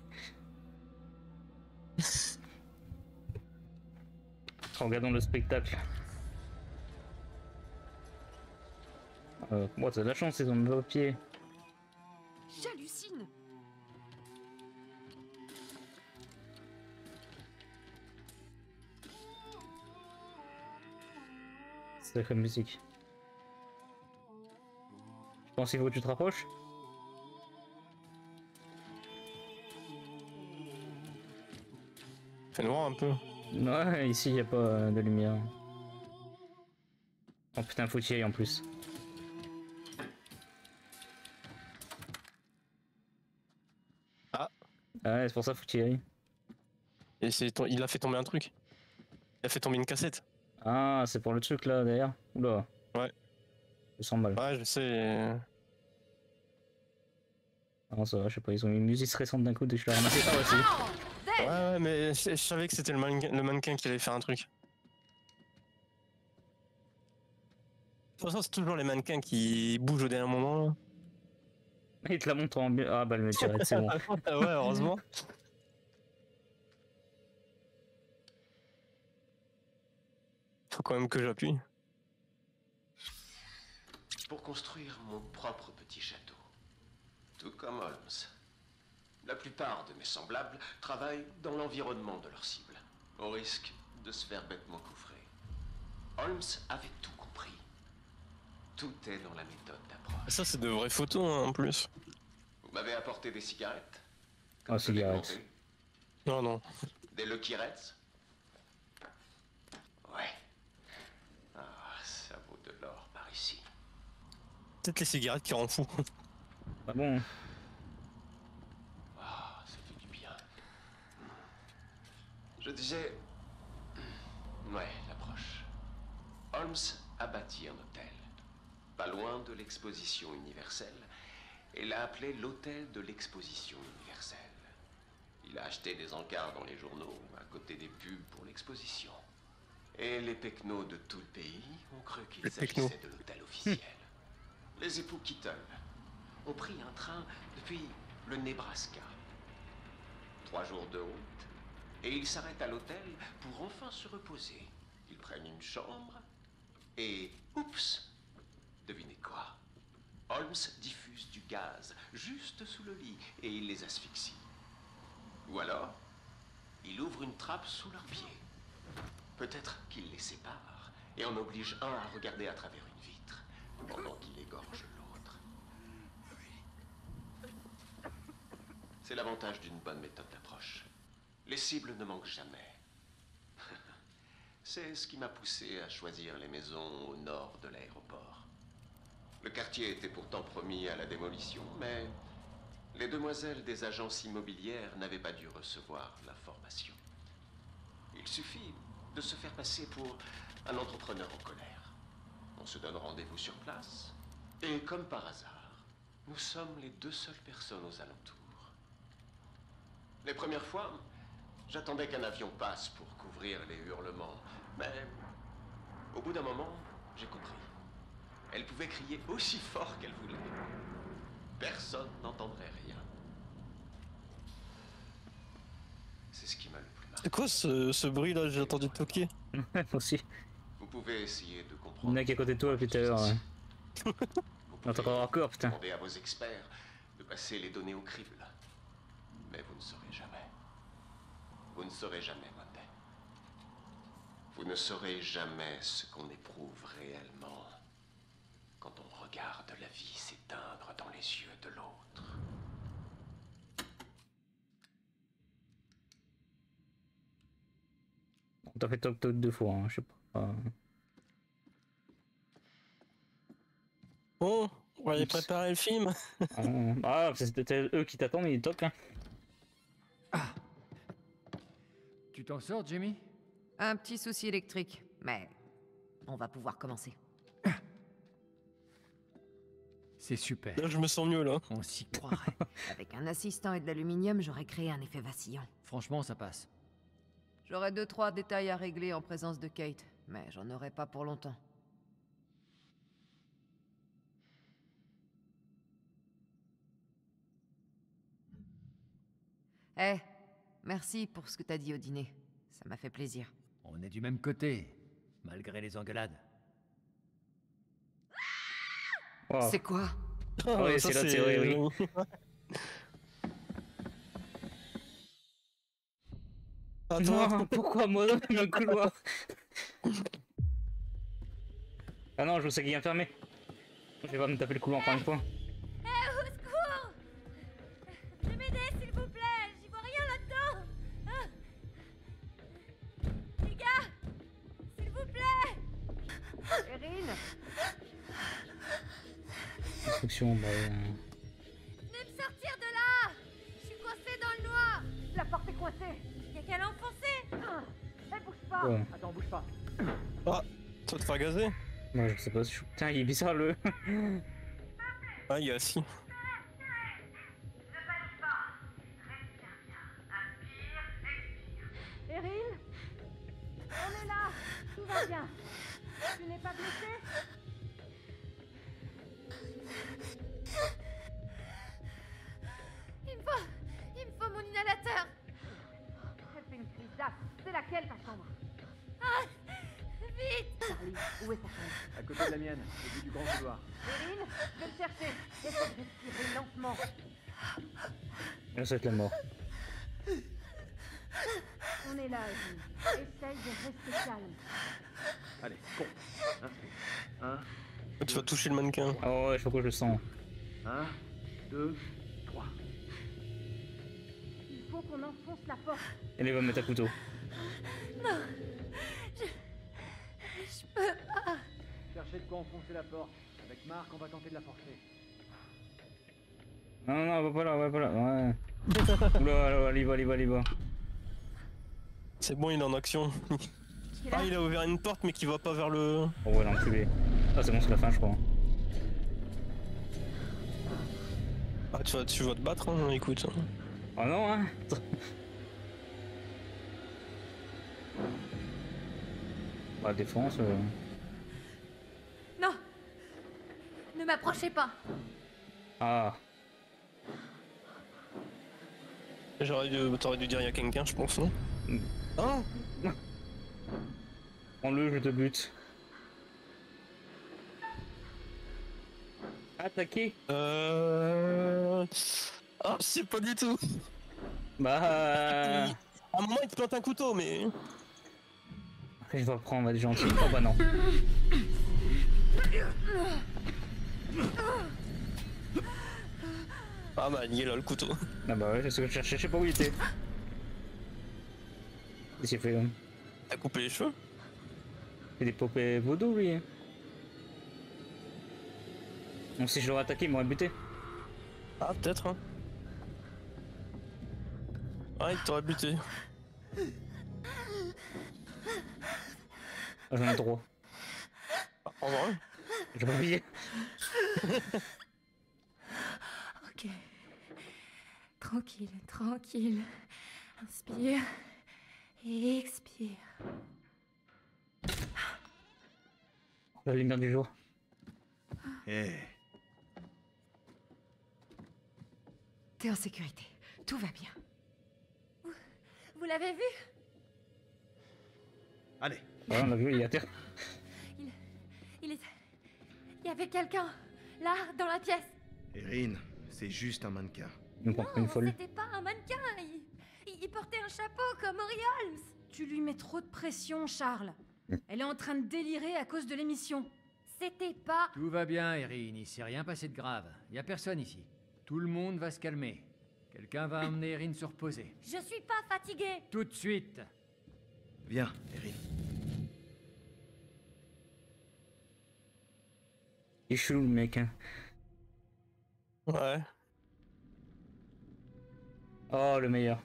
Regardons le spectacle. Moi, t'as de la chance, ils ont le pied. J'hallucine. C'est la musique. Je pense qu'il faut que tu te rapproches. Fait noir un peu. Ouais, ici il n'y a pas de lumière. Oh putain, faut y aller en plus. Ah. Ouais, c'est pour ça faut y aller. Et il a fait tomber un truc. Il a fait tomber une cassette. Ah, c'est pour le truc là derrière. Oula. Ouais. 200 balles. Ouais, je sais. Ah, ça va, je sais pas, ils ont eu une musique récente d'un coup dès que je l'ai ramassé. Ah, ouais, c'est. Ouais, mais je savais que c'était le mannequin qui allait faire un truc. De toute façon, c'est toujours les mannequins qui bougent au dernier moment. Là. Il te la montre en bien. Ah, bah, le tirette, c'est bon. Ouais, heureusement. Faut quand même que j'appuie. Pour construire mon propre petit château. Tout comme Holmes. La plupart de mes semblables travaillent dans l'environnement de leur cible, au risque de se faire bêtement coffrer. Holmes avait tout compris. Tout est dans la méthode d'approche. Ça, c'est de vraies photos hein, en plus. Vous m'avez apporté des cigarettes? Ah, cigarettes. Non, non. Des Lucky Reds? Ouais. Ah, ça vaut de l'or par ici. Peut-être les cigarettes qui rendent fou. Ah bon? Ah, ça fait du bien. disais... Ouais, l'approche. Holmes a bâti un hôtel, pas loin de l'exposition universelle, et l'a appelé l'hôtel de l'exposition universelle. Il a acheté des encarts dans les journaux, à côté des pubs pour l'exposition. Et les pecnos de tout le pays ont cru qu'il s'agissait de l'hôtel officiel. Les époux Keaton ont pris un train depuis le Nebraska. 3 jours de route, et ils s'arrêtent à l'hôtel pour enfin se reposer. Ils prennent une chambre, et oups, devinez quoi? Holmes diffuse du gaz juste sous le lit, et il les asphyxie. Ou alors, il ouvre une trappe sous leurs pieds. Peut-être qu'il les sépare, et en oblige un à regarder à travers une vitre, pendant qu'il égorge l'autre. C'est l'avantage d'une bonne méthode d'approche. Les cibles ne manquent jamais. C'est ce qui m'a poussé à choisir les maisons au nord de l'aéroport. Le quartier était pourtant promis à la démolition, mais les demoiselles des agences immobilières n'avaient pas dû recevoir l'information. Il suffit de se faire passer pour un entrepreneur en colère. On se donne rendez-vous sur place, et comme par hasard, nous sommes les 2 seules personnes aux alentours. Les premières fois, j'attendais qu'un avion passe pour couvrir les hurlements, mais au bout d'un moment, j'ai compris. Elle pouvait crier aussi fort qu'elle voulait. Personne n'entendrait rien. C'est ce qui m'a le plus marqué. C'est quoi ce bruit là? J'ai entendu toquer. Moi aussi. Vous pouvez essayer de Le comprendre. mec à côté de toi depuis tout à l'heure. Ouais. On t'entend encore, putain. Demandez à vos experts de passer les données au crible. Mais vous ne saurez jamais. Vous ne saurez jamais, Monday. Vous ne saurez jamais ce qu'on éprouve réellement quand on regarde la vie s'éteindre dans les yeux de l'autre. On t'a fait toc toc 2 fois, hein, je sais pas. Bon, on va aller préparer le film. Ah, c'était eux qui t'attendent, ils toquent. Hein. Tu t'en sors, Jamie? Un petit souci électrique, mais on va pouvoir commencer. C'est super. Là, je me sens mieux, là. On s'y croirait. Avec un assistant et de l'aluminium, j'aurais créé un effet vacillant. Franchement, ça passe. J'aurais 2-3 détails à régler en présence de Kate, mais j'en aurai pas pour longtemps. Eh, merci pour ce que t'as dit au dîner. Ça m'a fait plaisir. On est du même côté, malgré les engueulades. Wow. C'est quoi? Ah oui, c'est la théorie, oui. Non, pourquoi moi dans le couloir? Ah non, je sais qu'il vient fermer. Je vais pas me taper le couloir encore une fois. Au secours! Venez m'aider, s'il vous plaît! J'y vois rien là-dedans! Ah. Les gars! S'il vous plaît! Erin! Instruction, bah... Venez me sortir de là! Je suis coincée dans le noir! La porte est coincée! Y'a qu'à l'enfoncer! Elle bouge pas! Ouais. Attends, bouge pas. Ah, tu vas te faire gazer? Ouais, je sais pas, putain, il est bizarre le... Ah, il est assis. Erin? On est là! Tout va bien! Tu n'es pas blessée? Il me faut mon inhalateur! Elle fait une crise d'asthme. C'est laquelle ta chambre? Ah! Vite! Charlie, où est ta chambre? À côté de la mienne, au bout du grand couloir. Erin, je vais te chercher. Essaie de respirer lentement. Là, ça va être la mort. On est là, Erin. Essaye de rester calme. Allez, cours. Un. Tu vas toucher le mannequin. Ah ouais, je sais pas quoi je le sens. 1, 2, 3. Il faut qu'on enfonce la porte. Elle va me mettre à couteau. Non! Je peux pas! Cherchez de quoi enfoncer la porte. Avec Marc, on va tenter de la forcer. Non, non, va pas là, ouais. Oula, il y va. C'est bon, il est en action. Ah, il a ouvert une porte mais qui va pas vers le... Oh ouais, l'enculé. Ah c'est bon, c'est la fin je crois. Ah tu vas te battre hein, écoute. Oh non hein. Bah défense... Non. Ne m'approchez pas. Ah. T'aurais dû dire il y a quelqu'un, je pense, non? Oh. Prends-le, je te bute. Attaquer. Ah, je sais pas du tout. Bah... À un moment, il te plante un couteau, mais... Après, je dois prendre, on va être gentil. Oh bah non. Ah bah, il est là, le couteau. Ah bah ouais, c'est ce que je cherchais, je sais pas où il était. Qu'est-ce qu'il fait, T'as coupé les cheveux? C'est des poupées vaudou, lui. Donc si je l'aurais attaqué, il m'aurait buté. Ah, peut-être, hein. Ah, il t'aurait buté. Ah, j'en ai droit. En vrai? J'ai pas oublié. Ok. Tranquille, tranquille. Inspire et expire. La lumière du jour. Eh. T'es en sécurité. Tout va bien. Vous l'avez vu? Allez. Ouais, on l'a vu, il est à terre. Il y avait quelqu'un, là, dans la pièce. Erin, c'est juste un mannequin. Nous prend une folle. C'était pas un mannequin. Il portait un chapeau comme Ori Holmes. Tu lui mets trop de pression, Charles. Elle est en train de délirer à cause de l'émission. C'était pas... Tout va bien, Erin, il s'est rien passé de grave. Y a personne ici. Tout le monde va se calmer. Quelqu'un va emmener Erin se reposer. Je suis pas fatiguée. Tout de suite. Viens, Erin. Il est chelou le mec. Hein. Ouais. Oh, le meilleur.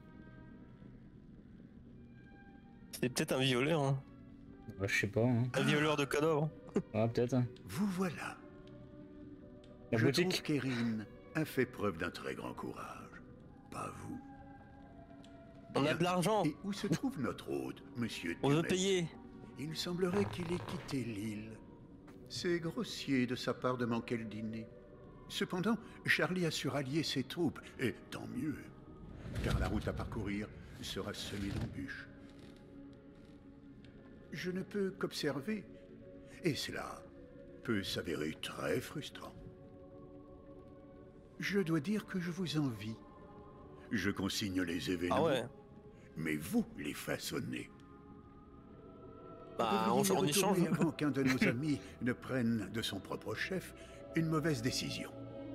C'est peut-être un violeur. Hein. Bah, je sais pas. Hein. Un violeur de cadavres. Ah, peut-être. Hein. Vous voilà. La Je boutique. trouve qu'Erin a fait preuve d'un très grand courage. Pas vous. On a de l'argent. Et où se trouve notre hôte, monsieur On veut Dumet? payer. Il semblerait qu'il ait quitté l'île. C'est grossier de sa part de manquer le dîner. Cependant, Charlie a su rallier ses troupes, et tant mieux, car la route à parcourir sera semée d'embûches. Je ne peux qu'observer, et cela peut s'avérer très frustrant. Je dois dire que je vous envie. Je consigne les événements, Ah ouais. mais vous les façonnez. Bah, Vous devriez on y échange. retourner avant qu'un de nos amis ne prenne de son propre chef une mauvaise décision.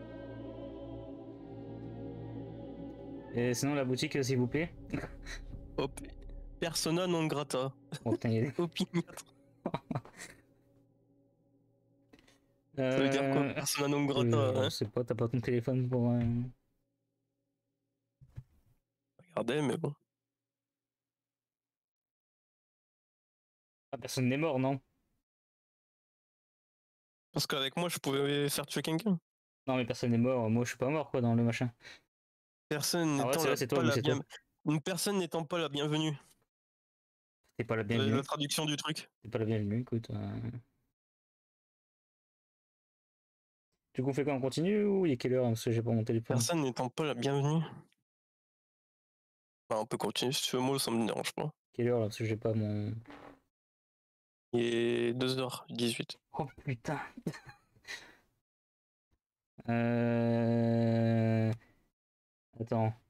Et sinon, la boutique, s'il vous plaît. Hop. Persona non grata. Oh putain, il est... Opiniâtre. Ça veut dire quoi, persona non grata, Je hein? sais pas, t'as pas ton téléphone pour... Regardez, mais bon. Ah, personne n'est mort, non? Parce qu'avec moi, je pouvais faire tuer quelqu'un. Non, mais personne n'est mort. Moi, je suis pas mort, quoi, dans le machin. Personne Ah ouais, n'étant c'est vrai, c'est toi, pas oui, la c'est toi. Une personne n'étant pas la bienvenue. C'est pas la C'est bienvenue. la traduction du truc. C'est pas la bienvenue, écoute. Du coup, on fait quoi? On continue ou il est quelle heure? Parce que j'ai pas mon téléphone. Personne n'étant pas la bienvenue. Bah, on peut continuer si tu veux, moi ça me dérange pas. Quelle heure là? Parce que j'ai pas mon... Il est 2h18. Oh putain. Attends.